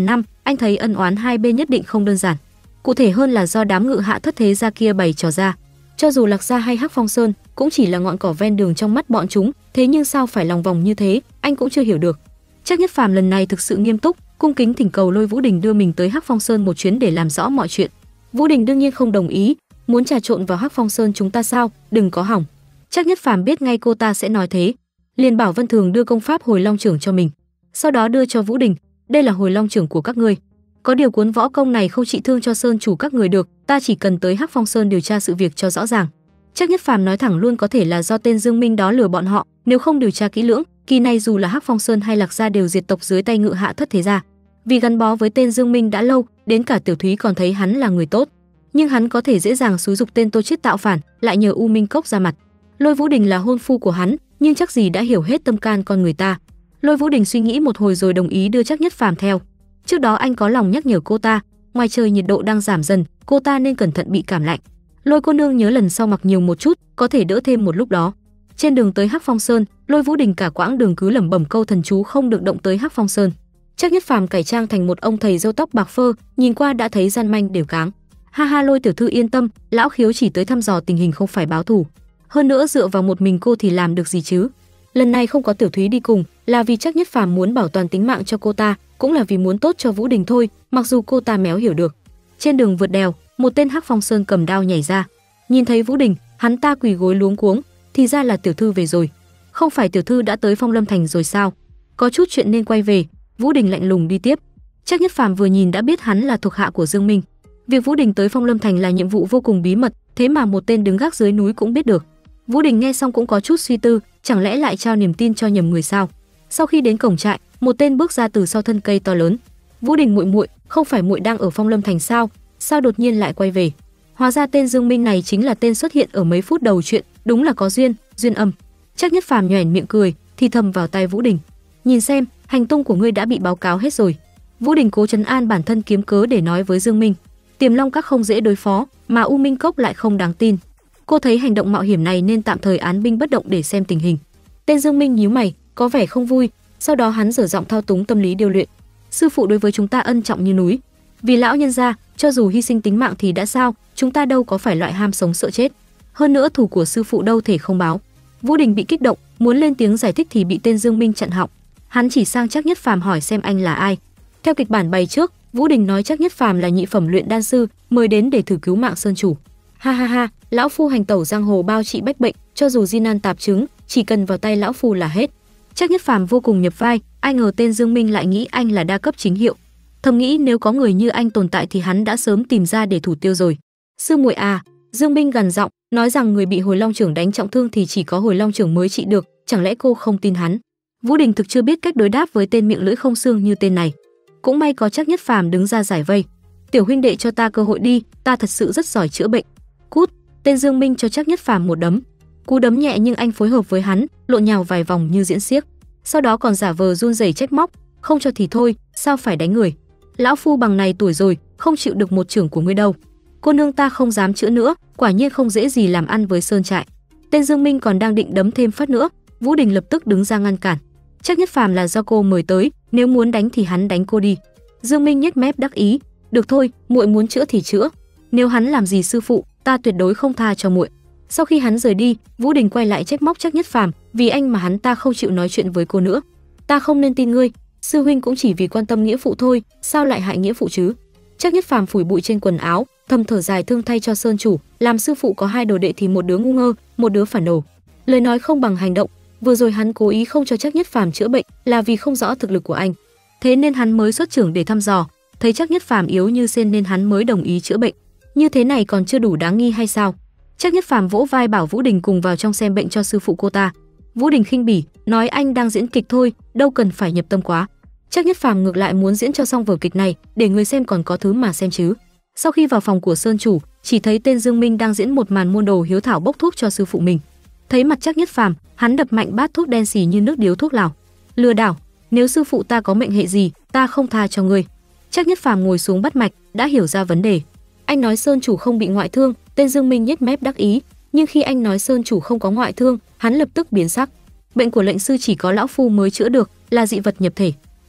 anh thấy ân oán hai bên nhất định không đơn giản. Cụ thể hơn là do đám ngự hạ thất thế gia kia bày trò ra. Cho dù Lạc Gia hay Hắc Phong Sơn cũng chỉ là ngọn cỏ ven đường trong mắt bọn chúng, thế nhưng sao phải lòng vòng như thế, anh cũng chưa hiểu được. Trác Nhất Phàm lần này thực sự nghiêm túc, cung kính thỉnh cầu Lôi Vũ Đình đưa mình tới Hắc Phong Sơn một chuyến để làm rõ mọi chuyện. Vũ Đình đương nhiên không đồng ý, muốn trà trộn vào Hắc Phong Sơn chúng ta sao, đừng có hỏng. Trác Nhất Phàm biết ngay cô ta sẽ nói thế, liền bảo Vân Thường đưa công pháp Hồi Long Trưởng cho mình, sau đó đưa cho Vũ Đình, đây là Hồi Long Trưởng của các ngươi. Có điều cuốn võ công này không trị thương cho sơn chủ các người được, ta chỉ cần tới Hắc Phong Sơn điều tra sự việc cho rõ ràng. Trác Nhất Phàm nói thẳng luôn có thể là do tên Dương Minh đó lừa bọn họ, nếu không điều tra kỹ lưỡng, kỳ này dù là Hắc Phong Sơn hay Lạc Gia đều diệt tộc dưới tay ngự hạ thất thế gia. Vì gắn bó với tên Dương Minh đã lâu, đến cả Tiểu Thúy còn thấy hắn là người tốt, nhưng hắn có thể dễ dàng xúi dục tên Tô Chiết tạo phản, lại nhờ U Minh Cốc ra mặt. Lôi Vũ Đình là hôn phu của hắn, nhưng chắc gì đã hiểu hết tâm can con người ta. Lôi Vũ Đình suy nghĩ một hồi rồi đồng ý đưa Trác Nhất Phàm theo. Trước đó anh có lòng nhắc nhở cô ta, ngoài trời nhiệt độ đang giảm dần, cô ta nên cẩn thận bị cảm lạnh. Lôi cô nương nhớ lần sau mặc nhiều một chút, có thể đỡ thêm một lúc đó. Trên đường tới Hắc Phong Sơn, Lôi Vũ Đình cả quãng đường cứ lẩm bẩm câu thần chú không được động tới Hắc Phong Sơn. Trác Nhất Phàm cải trang thành một ông thầy râu tóc bạc phơ, nhìn qua đã thấy gian manh đều cáng. Ha ha, Lôi tiểu thư yên tâm, lão khiếu chỉ tới thăm dò tình hình không phải báo thù. Hơn nữa dựa vào một mình cô thì làm được gì chứ? Lần này không có Tiểu Thúy đi cùng, là vì Trác Nhất Phàm muốn bảo toàn tính mạng cho cô ta, cũng là vì muốn tốt cho Vũ Đình thôi, mặc dù cô ta méo hiểu được. Trên đường vượt đèo, một tên Hắc Phong Sơn cầm đao nhảy ra, nhìn thấy Vũ Đình, hắn ta quỳ gối luống cuống, thì ra là tiểu thư về rồi. Không phải tiểu thư đã tới Phong Lâm Thành rồi sao? Có chút chuyện nên quay về. Vũ Đình lạnh lùng đi tiếp. Trác Nhất Phàm vừa nhìn đã biết hắn là thuộc hạ của Dương Minh. Việc Vũ Đình tới Phong Lâm Thành là nhiệm vụ vô cùng bí mật, thế mà một tên đứng gác dưới núi cũng biết được. Vũ Đình nghe xong cũng có chút suy tư, chẳng lẽ lại trao niềm tin cho nhầm người sao? Sau khi đến cổng trại, một tên bước ra từ sau thân cây to lớn. Vũ Đình muội muội, không phải muội đang ở Phong Lâm Thành sao? Sao đột nhiên lại quay về? Hóa ra tên Dương Minh này chính là tên xuất hiện ở mấy phút đầu chuyện, đúng là có duyên, duyên âm. Trác Nhất Phàm nhoẻn miệng cười, thì thầm vào tai Vũ Đình, nhìn xem, hành tung của ngươi đã bị báo cáo hết rồi. Vũ Đình cố trấn an bản thân kiếm cớ để nói với Dương Minh, Tiềm Long Các không dễ đối phó, mà U Minh Cốc lại không đáng tin. Cô thấy hành động mạo hiểm này nên tạm thời án binh bất động để xem tình hình. Tên Dương Minh nhíu mày, có vẻ không vui, sau đó hắn dở giọng thao túng tâm lý điều luyện. Sư phụ đối với chúng ta ân trọng như núi, vì lão nhân gia, cho dù hy sinh tính mạng thì đã sao, chúng ta đâu có phải loại ham sống sợ chết. Hơn nữa thù của sư phụ đâu thể không báo. Vũ Đình bị kích động, muốn lên tiếng giải thích thì bị tên Dương Minh chặn họng. Hắn chỉ sang Trác Nhất Phàm hỏi xem anh là ai. Theo kịch bản bày trước, Vũ Đình nói Trác Nhất Phàm là nhị phẩm luyện đan sư, mời đến để thử cứu mạng sơn chủ. Ha ha ha, lão phu hành tẩu giang hồ bao trị bách bệnh, cho dù di nan tạp chứng, chỉ cần vào tay lão phu là hết. Trác Nhất Phàm vô cùng nhập vai, ai ngờ tên Dương Minh lại nghĩ anh là đa cấp chính hiệu. Thầm nghĩ nếu có người như anh tồn tại thì hắn đã sớm tìm ra để thủ tiêu rồi. Sư muội à, Dương Minh gằn giọng, nói rằng người bị Hồi Long Trưởng đánh trọng thương thì chỉ có Hồi Long Trưởng mới trị được, chẳng lẽ cô không tin hắn? Vũ Đình thực chưa biết cách đối đáp với tên miệng lưỡi không xương như tên này. Cũng may có Trác Nhất Phàm đứng ra giải vây. Tiểu huynh đệ cho ta cơ hội đi, ta thật sự rất giỏi chữa bệnh. Cút! Tên Dương Minh cho Trác Nhất Phàm một đấm. Cú đấm nhẹ nhưng anh phối hợp với hắn, lộn nhào vài vòng như diễn xiếc. Sau đó còn giả vờ run rẩy trách móc, không cho thì thôi, sao phải đánh người? Lão phu bằng này tuổi rồi, không chịu được một chưởng của ngươi đâu. Cô nương ta không dám chữa nữa, quả nhiên không dễ gì làm ăn với sơn trại. Tên Dương Minh còn đang định đấm thêm phát nữa, Vũ Đình lập tức đứng ra ngăn cản. Trác Nhất Phàm là do cô mời tới, nếu muốn đánh thì hắn đánh cô đi. Dương Minh nhếch mép đắc ý, được thôi, muội muốn chữa thì chữa. Nếu hắn làm gì sư phụ, ta tuyệt đối không tha cho muội. Sau khi hắn rời đi, Vũ Đình quay lại trách móc Trác Nhất Phàm, vì anh mà hắn ta không chịu nói chuyện với cô nữa. Ta không nên tin ngươi, sư huynh cũng chỉ vì quan tâm nghĩa phụ thôi, sao lại hại nghĩa phụ chứ? Trác Nhất Phàm phủi bụi trên quần áo, thầm thở dài thương thay cho sơn chủ, làm sư phụ có hai đồ đệ thì một đứa ngu ngơ, một đứa phản đồ. Lời nói không bằng hành động, vừa rồi hắn cố ý không cho Trác Nhất Phàm chữa bệnh là vì không rõ thực lực của anh. Thế nên hắn mới xuất chưởng để thăm dò, thấy Trác Nhất Phàm yếu như sen nên hắn mới đồng ý chữa bệnh. Như thế này còn chưa đủ đáng nghi hay sao? Trác Nhất Phàm vỗ vai bảo Vũ Đình cùng vào trong xem bệnh cho sư phụ cô ta. Vũ Đình khinh bỉ, nói anh đang diễn kịch thôi, đâu cần phải nhập tâm quá. Trác Nhất Phàm ngược lại muốn diễn cho xong vở kịch này, để người xem còn có thứ mà xem chứ. Sau khi vào phòng của sơn chủ, chỉ thấy tên Dương Minh đang diễn một màn môn đồ hiếu thảo bốc thuốc cho sư phụ mình. Thấy mặt Trác Nhất Phàm, hắn đập mạnh bát thuốc đen xì như nước điếu thuốc lào. Lừa đảo, nếu sư phụ ta có mệnh hệ gì, ta không tha cho ngươi. Trác Nhất Phàm ngồi xuống bắt mạch, đã hiểu ra vấn đề. Anh nói sơn chủ không bị ngoại thương, tên Dương Minh nhếch mép đắc ý, nhưng khi anh nói sơn chủ không có ngoại thương, hắn lập tức biến sắc. Bệnh của lệnh sư chỉ có lão phu mới chữa được, là dị vật nhập thể.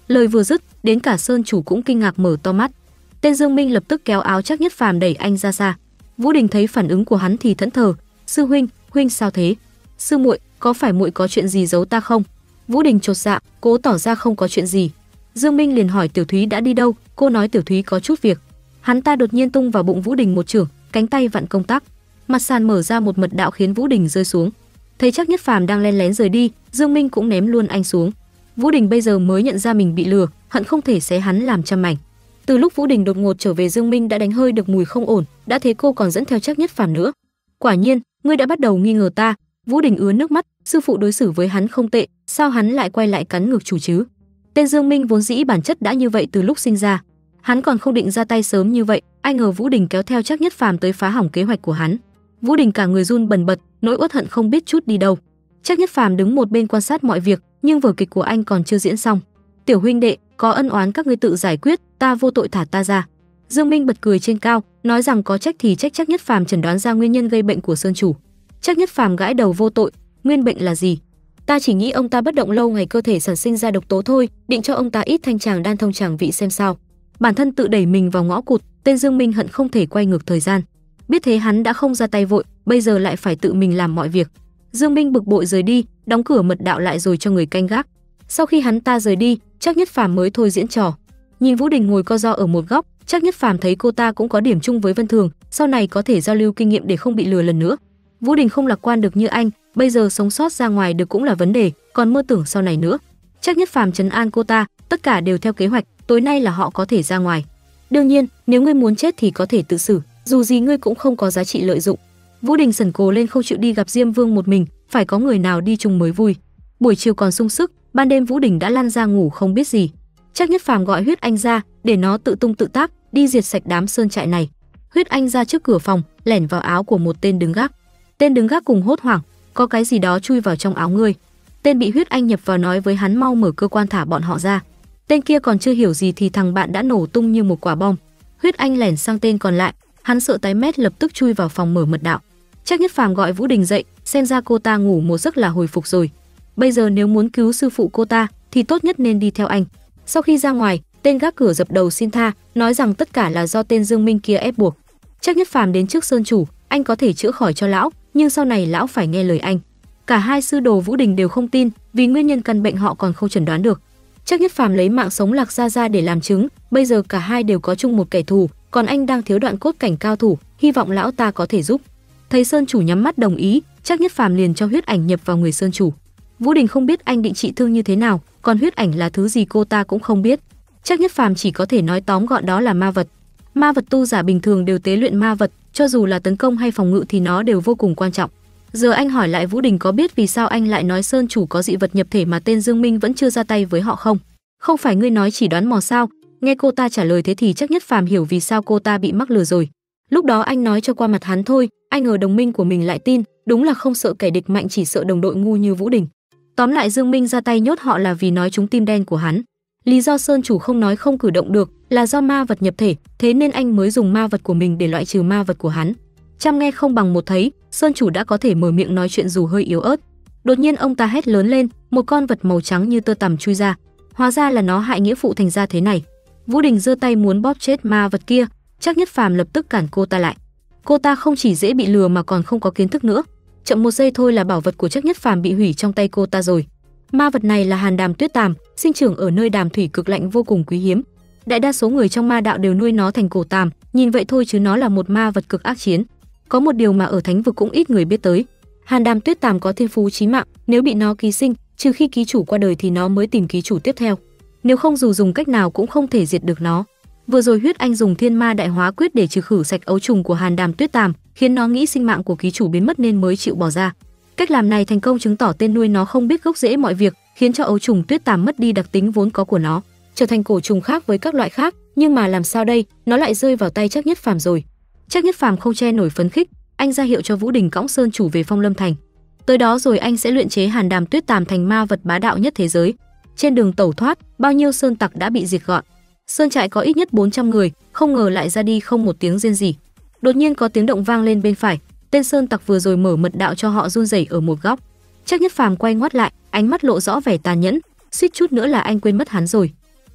Lời vừa dứt, đến cả Sơn chủ cũng kinh ngạc mở to mắt. Tên Dương Minh lập tức kéo áo Trác Nhất Phàm đẩy anh ra xa. Vũ Đình thấy phản ứng của hắn thì thẫn thờ, "Sư huynh, huynh sao thế? Sư muội, có phải muội có chuyện gì giấu ta không?" Vũ Đình chột dạ, cố tỏ ra không có chuyện gì. Dương Minh liền hỏi Tiểu Thúy đã đi đâu, cô nói Tiểu Thúy có chút việc. Hắn ta đột nhiên tung vào bụng Vũ Đình một chưởng, cánh tay vặn công tắc. Mặt sàn mở ra một mật đạo khiến Vũ Đình rơi xuống. Thấy Trác Nhất Phàm đang len lén rời đi, Dương Minh cũng ném luôn anh xuống. Vũ Đình bây giờ mới nhận ra mình bị lừa, hận không thể xé hắn làm trăm mảnh. Từ lúc Vũ Đình đột ngột trở về, Dương Minh đã đánh hơi được mùi không ổn, đã thế cô còn dẫn theo Trác Nhất Phàm nữa. "Quả nhiên, ngươi đã bắt đầu nghi ngờ ta." Vũ Đình ứa nước mắt, sư phụ đối xử với hắn không tệ, sao hắn lại quay lại cắn ngược chủ chứ? Tên Dương Minh vốn dĩ bản chất đã như vậy từ lúc sinh ra, hắn còn không định ra tay sớm như vậy, ai ngờ Vũ Đình kéo theo Trác Nhất Phàm tới phá hỏng kế hoạch của hắn. Vũ Đình cả người run bần bật, nỗi uất hận không biết chút đi đâu. Trác Nhất Phàm đứng một bên quan sát mọi việc, nhưng vở kịch của anh còn chưa diễn xong. "Tiểu huynh đệ, có ân oán các ngươi tự giải quyết, ta vô tội thả ta ra." Dương Minh bật cười trên cao, nói rằng có trách thì trách Trác Nhất Phàm chẩn đoán ra nguyên nhân gây bệnh của Sơn chủ. Trác Nhất Phàm gãi đầu vô tội, "Nguyên bệnh là gì? Ta chỉ nghĩ ông ta bất động lâu ngày cơ thể sản sinh ra độc tố thôi, định cho ông ta ít thanh tràng đan thông tràng vị xem sao." Bản thân tự đẩy mình vào ngõ cụt, tên Dương Minh hận không thể quay ngược thời gian. Biết thế hắn đã không ra tay vội, bây giờ lại phải tự mình làm mọi việc. Dương Minh bực bội rời đi, đóng cửa mật đạo lại rồi cho người canh gác. Sau khi hắn ta rời đi, Trác Nhất Phàm mới thôi diễn trò. Nhìn Vũ Đình ngồi co ro ở một góc, Trác Nhất Phàm thấy cô ta cũng có điểm chung với Vân Thường, sau này có thể giao lưu kinh nghiệm để không bị lừa lần nữa. Vũ Đình không lạc quan được như anh, bây giờ sống sót ra ngoài được cũng là vấn đề, còn mơ tưởng sau này nữa. Trác Nhất Phàm trấn an cô ta, tất cả đều theo kế hoạch, tối nay là họ có thể ra ngoài. Đương nhiên, nếu ngươi muốn chết thì có thể tự xử, dù gì ngươi cũng không có giá trị lợi dụng. Vũ Đình sần cổ lên không chịu đi gặp Diêm Vương một mình, phải có người nào đi chung mới vui. Buổi chiều còn sung sức, ban đêm Vũ Đình đã lăn ra ngủ không biết gì. Trác Nhất Phàm gọi Huyết Anh ra, để nó tự tung tự tác, đi diệt sạch đám sơn trại này. Huyết Anh ra trước cửa phòng, lẻn vào áo của một tên đứng gác. Tên đứng gác cùng hốt hoảng, có cái gì đó chui vào trong áo ngươi. Tên bị Huyết Anh nhập vào nói với hắn mau mở cơ quan thả bọn họ ra. Tên kia còn chưa hiểu gì thì thằng bạn đã nổ tung như một quả bom. Huyết Anh lẻn sang tên còn lại, hắn sợ tái mét lập tức chui vào phòng mở mật đạo. Trác Nhất Phàm gọi Vũ Đình dậy, xem ra cô ta ngủ một giấc là hồi phục rồi. Bây giờ nếu muốn cứu sư phụ cô ta thì tốt nhất nên đi theo anh. Sau khi ra ngoài, tên gác cửa dập đầu xin tha, nói rằng tất cả là do tên Dương Minh kia ép buộc. Trác Nhất Phàm đến trước Sơn chủ, anh có thể chữa khỏi cho lão, nhưng sau này lão phải nghe lời anh. Cả hai sư đồ Vũ Đình đều không tin, vì nguyên nhân căn bệnh họ còn không chẩn đoán được. Trác Nhất Phàm lấy mạng sống Lạc Gia Gia để làm chứng, bây giờ cả hai đều có chung một kẻ thù, còn anh đang thiếu đoạn cốt cảnh cao thủ, hy vọng lão ta có thể giúp. Thấy Sơn chủ nhắm mắt đồng ý, Trác Nhất Phàm liền cho huyết ảnh nhập vào người Sơn chủ. Vũ Đình không biết anh định trị thương như thế nào, còn huyết ảnh là thứ gì cô ta cũng không biết. Trác Nhất Phàm chỉ có thể nói tóm gọn đó là ma vật. Ma vật tu giả bình thường đều tế luyện ma vật, cho dù là tấn công hay phòng ngự thì nó đều vô cùng quan trọng. Giờ anh hỏi lại Vũ Đình có biết vì sao anh lại nói Sơn chủ có dị vật nhập thể mà tên Dương Minh vẫn chưa ra tay với họ không? Không phải ngươi nói chỉ đoán mò sao? Nghe cô ta trả lời thế thì Trác Nhất Phàm hiểu vì sao cô ta bị mắc lừa rồi. Lúc đó anh nói cho qua mặt hắn thôi, anh ngờ đồng minh của mình lại tin, đúng là không sợ kẻ địch mạnh chỉ sợ đồng đội ngu như Vũ Đình. Tóm lại Dương Minh ra tay nhốt họ là vì nói trúng tim đen của hắn. Lý do Sơn chủ không nói không cử động được là do ma vật nhập thể, thế nên anh mới dùng ma vật của mình để loại trừ ma vật của hắn. Trăm nghe không bằng một thấy, Sơn chủ đã có thể mở miệng nói chuyện dù hơi yếu ớt. Đột nhiên ông ta hét lớn lên, một con vật màu trắng như tơ tằm chui ra. Hóa ra là nó hại nghĩa phụ thành ra thế này. Vũ Đình giơ tay muốn bóp chết ma vật kia, Trác Nhất Phàm lập tức cản cô ta lại. Cô ta không chỉ dễ bị lừa mà còn không có kiến thức nữa. Chậm một giây thôi là bảo vật của Trác Nhất Phàm bị hủy trong tay cô ta rồi. Ma vật này là Hàn Đàm Tuyết Tàm, sinh trưởng ở nơi đàm thủy cực lạnh vô cùng quý hiếm. Đại đa số người trong ma đạo đều nuôi nó thành cổ tàm, nhìn vậy thôi chứ nó là một ma vật cực ác chiến. Có một điều mà ở thánh vực cũng ít người biết tới. Hàn Đàm Tuyết Tàm có thiên phú chí mạng, nếu bị nó ký sinh, trừ khi ký chủ qua đời thì nó mới tìm ký chủ tiếp theo. Nếu không dù dùng cách nào cũng không thể diệt được nó. Vừa rồi Huyết Anh dùng Thiên Ma Đại Hóa Quyết để trừ khử sạch ấu trùng của Hàn Đàm Tuyết Tàm, khiến nó nghĩ sinh mạng của ký chủ biến mất nên mới chịu bỏ ra. Cách làm này thành công chứng tỏ tên nuôi nó không biết gốc rễ mọi việc, khiến cho ấu trùng Tuyết Tàm mất đi đặc tính vốn có của nó, trở thành cổ trùng khác với các loại khác. Nhưng mà làm sao đây, nó lại rơi vào tay Trác Nhất Phàm rồi. Trác Nhất Phàm không che nổi phấn khích, anh ra hiệu cho Vũ Đình cõng Sơn chủ về Phong Lâm Thành. Tới đó rồi anh sẽ luyện chế Hàn Đàm Tuyết Tàm thành ma vật bá đạo nhất thế giới. Trên đường tẩu thoát, bao nhiêu sơn tặc đã bị diệt gọn. Sơn trại có ít nhất bốn trăm người, không ngờ lại ra đi không một tiếng rên rỉ. Đột nhiên có tiếng động vang lên bên phải, tên sơn tặc vừa rồi mở mật đạo cho họ run rẩy ở một góc. Trác Nhất Phàm quay ngoắt lại, ánh mắt lộ rõ vẻ tàn nhẫn, suýt chút nữa là anh quên mất hắn rồi.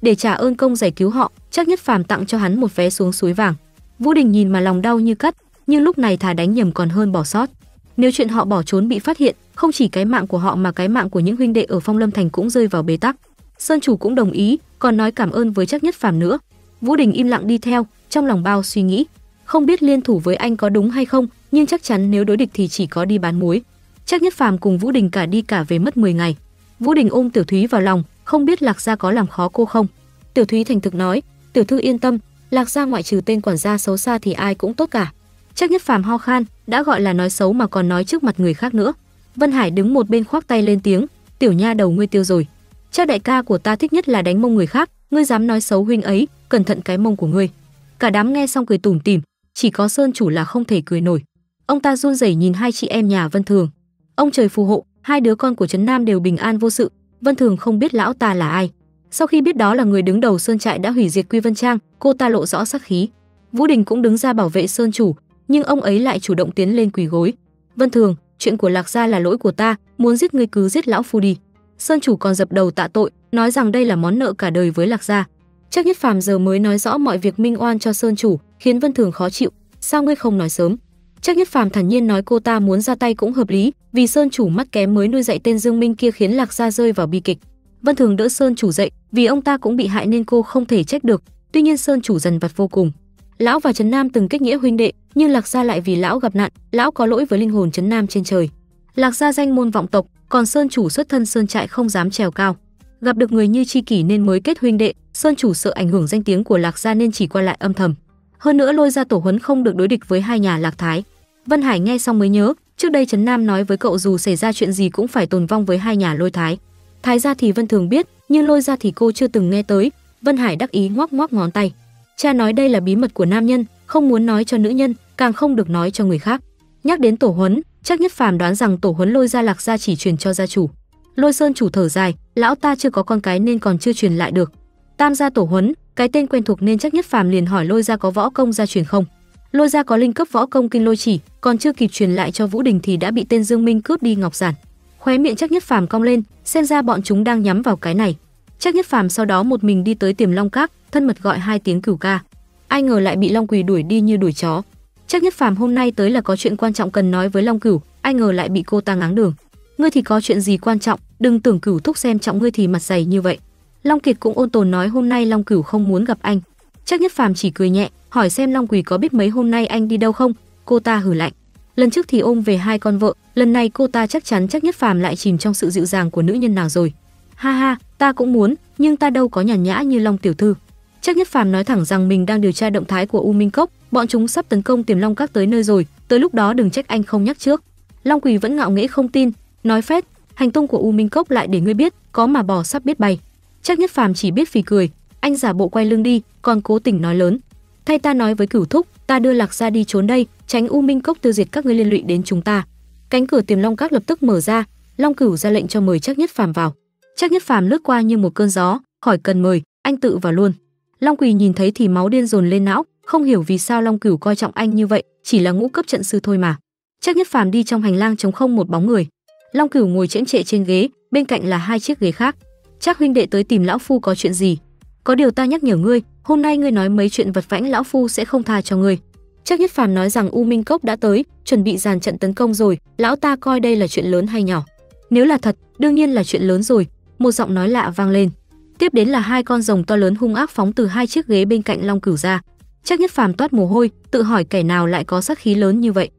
để trả ơn công giải cứu họ, Trác Nhất Phàm tặng cho hắn một vé xuống suối vàng. Vũ Đình nhìn mà lòng đau như cắt, nhưng lúc này thà đánh nhầm còn hơn bỏ sót. Nếu chuyện họ bỏ trốn bị phát hiện, không chỉ cái mạng của họ mà cái mạng của những huynh đệ ở Phong Lâm Thành cũng rơi vào bế tắc. Sơn chủ cũng đồng ý, còn nói cảm ơn với Trác Nhất Phàm nữa. Vũ Đình im lặng đi theo, trong lòng bao suy nghĩ. Không biết liên thủ với anh có đúng hay không, nhưng chắc chắn nếu đối địch thì chỉ có đi bán muối. Trác Nhất Phàm cùng Vũ Đình cả đi cả về mất mười ngày. Vũ Đình ôm Tiểu Thúy vào lòng, không biết Lạc Gia có làm khó cô không. Tiểu Thúy thành thực nói, tiểu thư yên tâm, Lạc Gia ngoại trừ tên quản gia xấu xa thì ai cũng tốt cả. Trác Nhất Phàm ho khan, đã gọi là nói xấu mà còn nói trước mặt người khác nữa. Vân Hải đứng một bên khoác tay lên tiếng, tiểu nha đầu ngươi tiêu rồi. Trác đại ca của ta thích nhất là đánh mông người khác, ngươi dám nói xấu huynh ấy, cẩn thận cái mông của ngươi. Cả đám nghe xong cười tủm tỉm, chỉ có Sơn chủ là không thể cười nổi. Ông ta run rẩy nhìn hai chị em nhà Vân Thường. Ông trời phù hộ, hai đứa con của Trấn Nam đều bình an vô sự. Vân Thường không biết lão ta là ai. Sau khi biết đó là người đứng đầu sơn trại đã hủy diệt Quy Vân Trang, cô ta lộ rõ sát khí. Vũ Đình cũng đứng ra bảo vệ Sơn chủ, nhưng ông ấy lại chủ động tiến lên quỳ gối. Vân Thường, chuyện của Lạc Gia là lỗi của ta, muốn giết ngươi cứ giết lão phu đi. Sơn chủ còn dập đầu tạ tội, nói rằng đây là món nợ cả đời với Lạc Gia. Trác Nhất Phàm giờ mới nói rõ mọi việc minh oan cho Sơn chủ, khiến Vân Thường khó chịu. Sao ngươi không nói sớm? Trác Nhất Phàm thản nhiên nói cô ta muốn ra tay cũng hợp lý, vì Sơn chủ mắt kém mới nuôi dạy tên Dương Minh kia khiến Lạc Gia rơi vào bi kịch. Vân Thường đỡ Sơn chủ dậy, vì ông ta cũng bị hại nên cô không thể trách được. Tuy nhiên Sơn chủ dần vặt vô cùng. Lão và Trấn Nam từng kết nghĩa huynh đệ, nhưng Lạc Gia lại vì lão gặp nạn, lão có lỗi với linh hồn Trấn Nam trên trời. Lạc Gia danh môn vọng tộc, còn Sơn chủ xuất thân sơn trại không dám trèo cao. Gặp được người như tri kỷ nên mới kết huynh đệ, Sơn chủ sợ ảnh hưởng danh tiếng của Lạc Gia nên chỉ qua lại âm thầm. Hơn nữa Lôi gia tổ huấn không được đối địch với hai nhà Lạc Thái. Vân Hải nghe xong mới nhớ, trước đây Trấn Nam nói với cậu dù xảy ra chuyện gì cũng phải tồn vong với hai nhà Lôi Thái. Thái gia thì Vân Thường biết, nhưng Lôi gia thì cô chưa từng nghe tới. Vân Hải đắc ý ngoắc ngoắc ngón tay. Cha nói đây là bí mật của nam nhân, không muốn nói cho nữ nhân, càng không được nói cho người khác. Nhắc đến tổ huấn, Trác Nhất Phàm đoán rằng tổ huấn Lôi gia Lạc Gia chỉ truyền cho gia chủ. Lôi Sơn chủ thở dài, lão ta chưa có con cái nên còn chưa truyền lại được. Tam gia tổ huấn, cái tên quen thuộc nên Trác Nhất Phàm liền hỏi Lôi gia có võ công gia truyền không. Lôi gia có linh cấp võ công kinh lôi chỉ, còn chưa kịp truyền lại cho Vũ Đình thì đã bị tên Dương Minh cướp đi ngọc giản. Khóe miệng Trác Nhất Phàm cong lên, xem ra bọn chúng đang nhắm vào cái này. Trác Nhất Phàm sau đó một mình đi tới Tiềm Long Các, thân mật gọi hai tiếng cửu ca. Ai ngờ lại bị Long Quỳ đuổi đi như đuổi chó. Trác Nhất Phàm hôm nay tới là có chuyện quan trọng cần nói với Long Cửu, ai ngờ lại bị cô ta ngáng đường. Ngươi thì có chuyện gì quan trọng, đừng tưởng Cửu thúc xem trọng ngươi thì mặt dày như vậy. Long Kiệt cũng ôn tồn nói hôm nay Long Cửu không muốn gặp anh. Trác Nhất Phàm chỉ cười nhẹ, hỏi xem Long Quỳ có biết mấy hôm nay anh đi đâu không. Cô ta hừ lạnh. Lần trước thì ôm về hai con vợ, lần này cô ta chắc chắn Trác Nhất Phàm lại chìm trong sự dịu dàng của nữ nhân nào rồi. Ha ha, ta cũng muốn, nhưng ta đâu có nhàn nhã như Long tiểu thư. Trác Nhất Phàm nói thẳng rằng mình đang điều tra động thái của U Minh Cốc, bọn chúng sắp tấn công Tiềm Long Các tới nơi rồi, tới lúc đó đừng trách anh không nhắc trước. Long Quỳ vẫn ngạo nghễ không tin, nói phét, hành tung của U Minh Cốc lại để ngươi biết, có mà bò sắp biết bay. Trác Nhất Phàm chỉ biết phì cười, anh giả bộ quay lưng đi, còn cố tình nói lớn, thay ta nói với Cửu thúc, ta đưa Lạc Gia đi trốn đây, tránh U Minh Cốc tiêu diệt các ngươi liên lụy đến chúng ta. Cánh cửa Tiềm Long Các lập tức mở ra, Long Cửu ra lệnh cho mời Trác Nhất Phàm vào. Trác Nhất Phàm lướt qua như một cơn gió, khỏi cần mời, anh tự vào luôn. Long Quỳ nhìn thấy thì máu điên dồn lên não, không hiểu vì sao Long Cửu coi trọng anh như vậy, chỉ là ngũ cấp trận sư thôi mà. Trác Nhất Phàm đi trong hành lang trống không một bóng người. Long Cửu ngồi chễm chệ trên ghế, bên cạnh là hai chiếc ghế khác. Trác huynh đệ tới tìm lão phu có chuyện gì? Có điều ta nhắc nhở ngươi, hôm nay ngươi nói mấy chuyện vật vãnh lão phu sẽ không tha cho ngươi. Trác Nhất Phàm nói rằng U Minh Cốc đã tới, chuẩn bị dàn trận tấn công rồi, lão ta coi đây là chuyện lớn hay nhỏ? Nếu là thật, đương nhiên là chuyện lớn rồi. Một giọng nói lạ vang lên. Tiếp đến là hai con rồng to lớn hung ác phóng từ hai chiếc ghế bên cạnh Long Cửu ra. Trác Nhất Phàm toát mồ hôi, tự hỏi kẻ nào lại có sát khí lớn như vậy.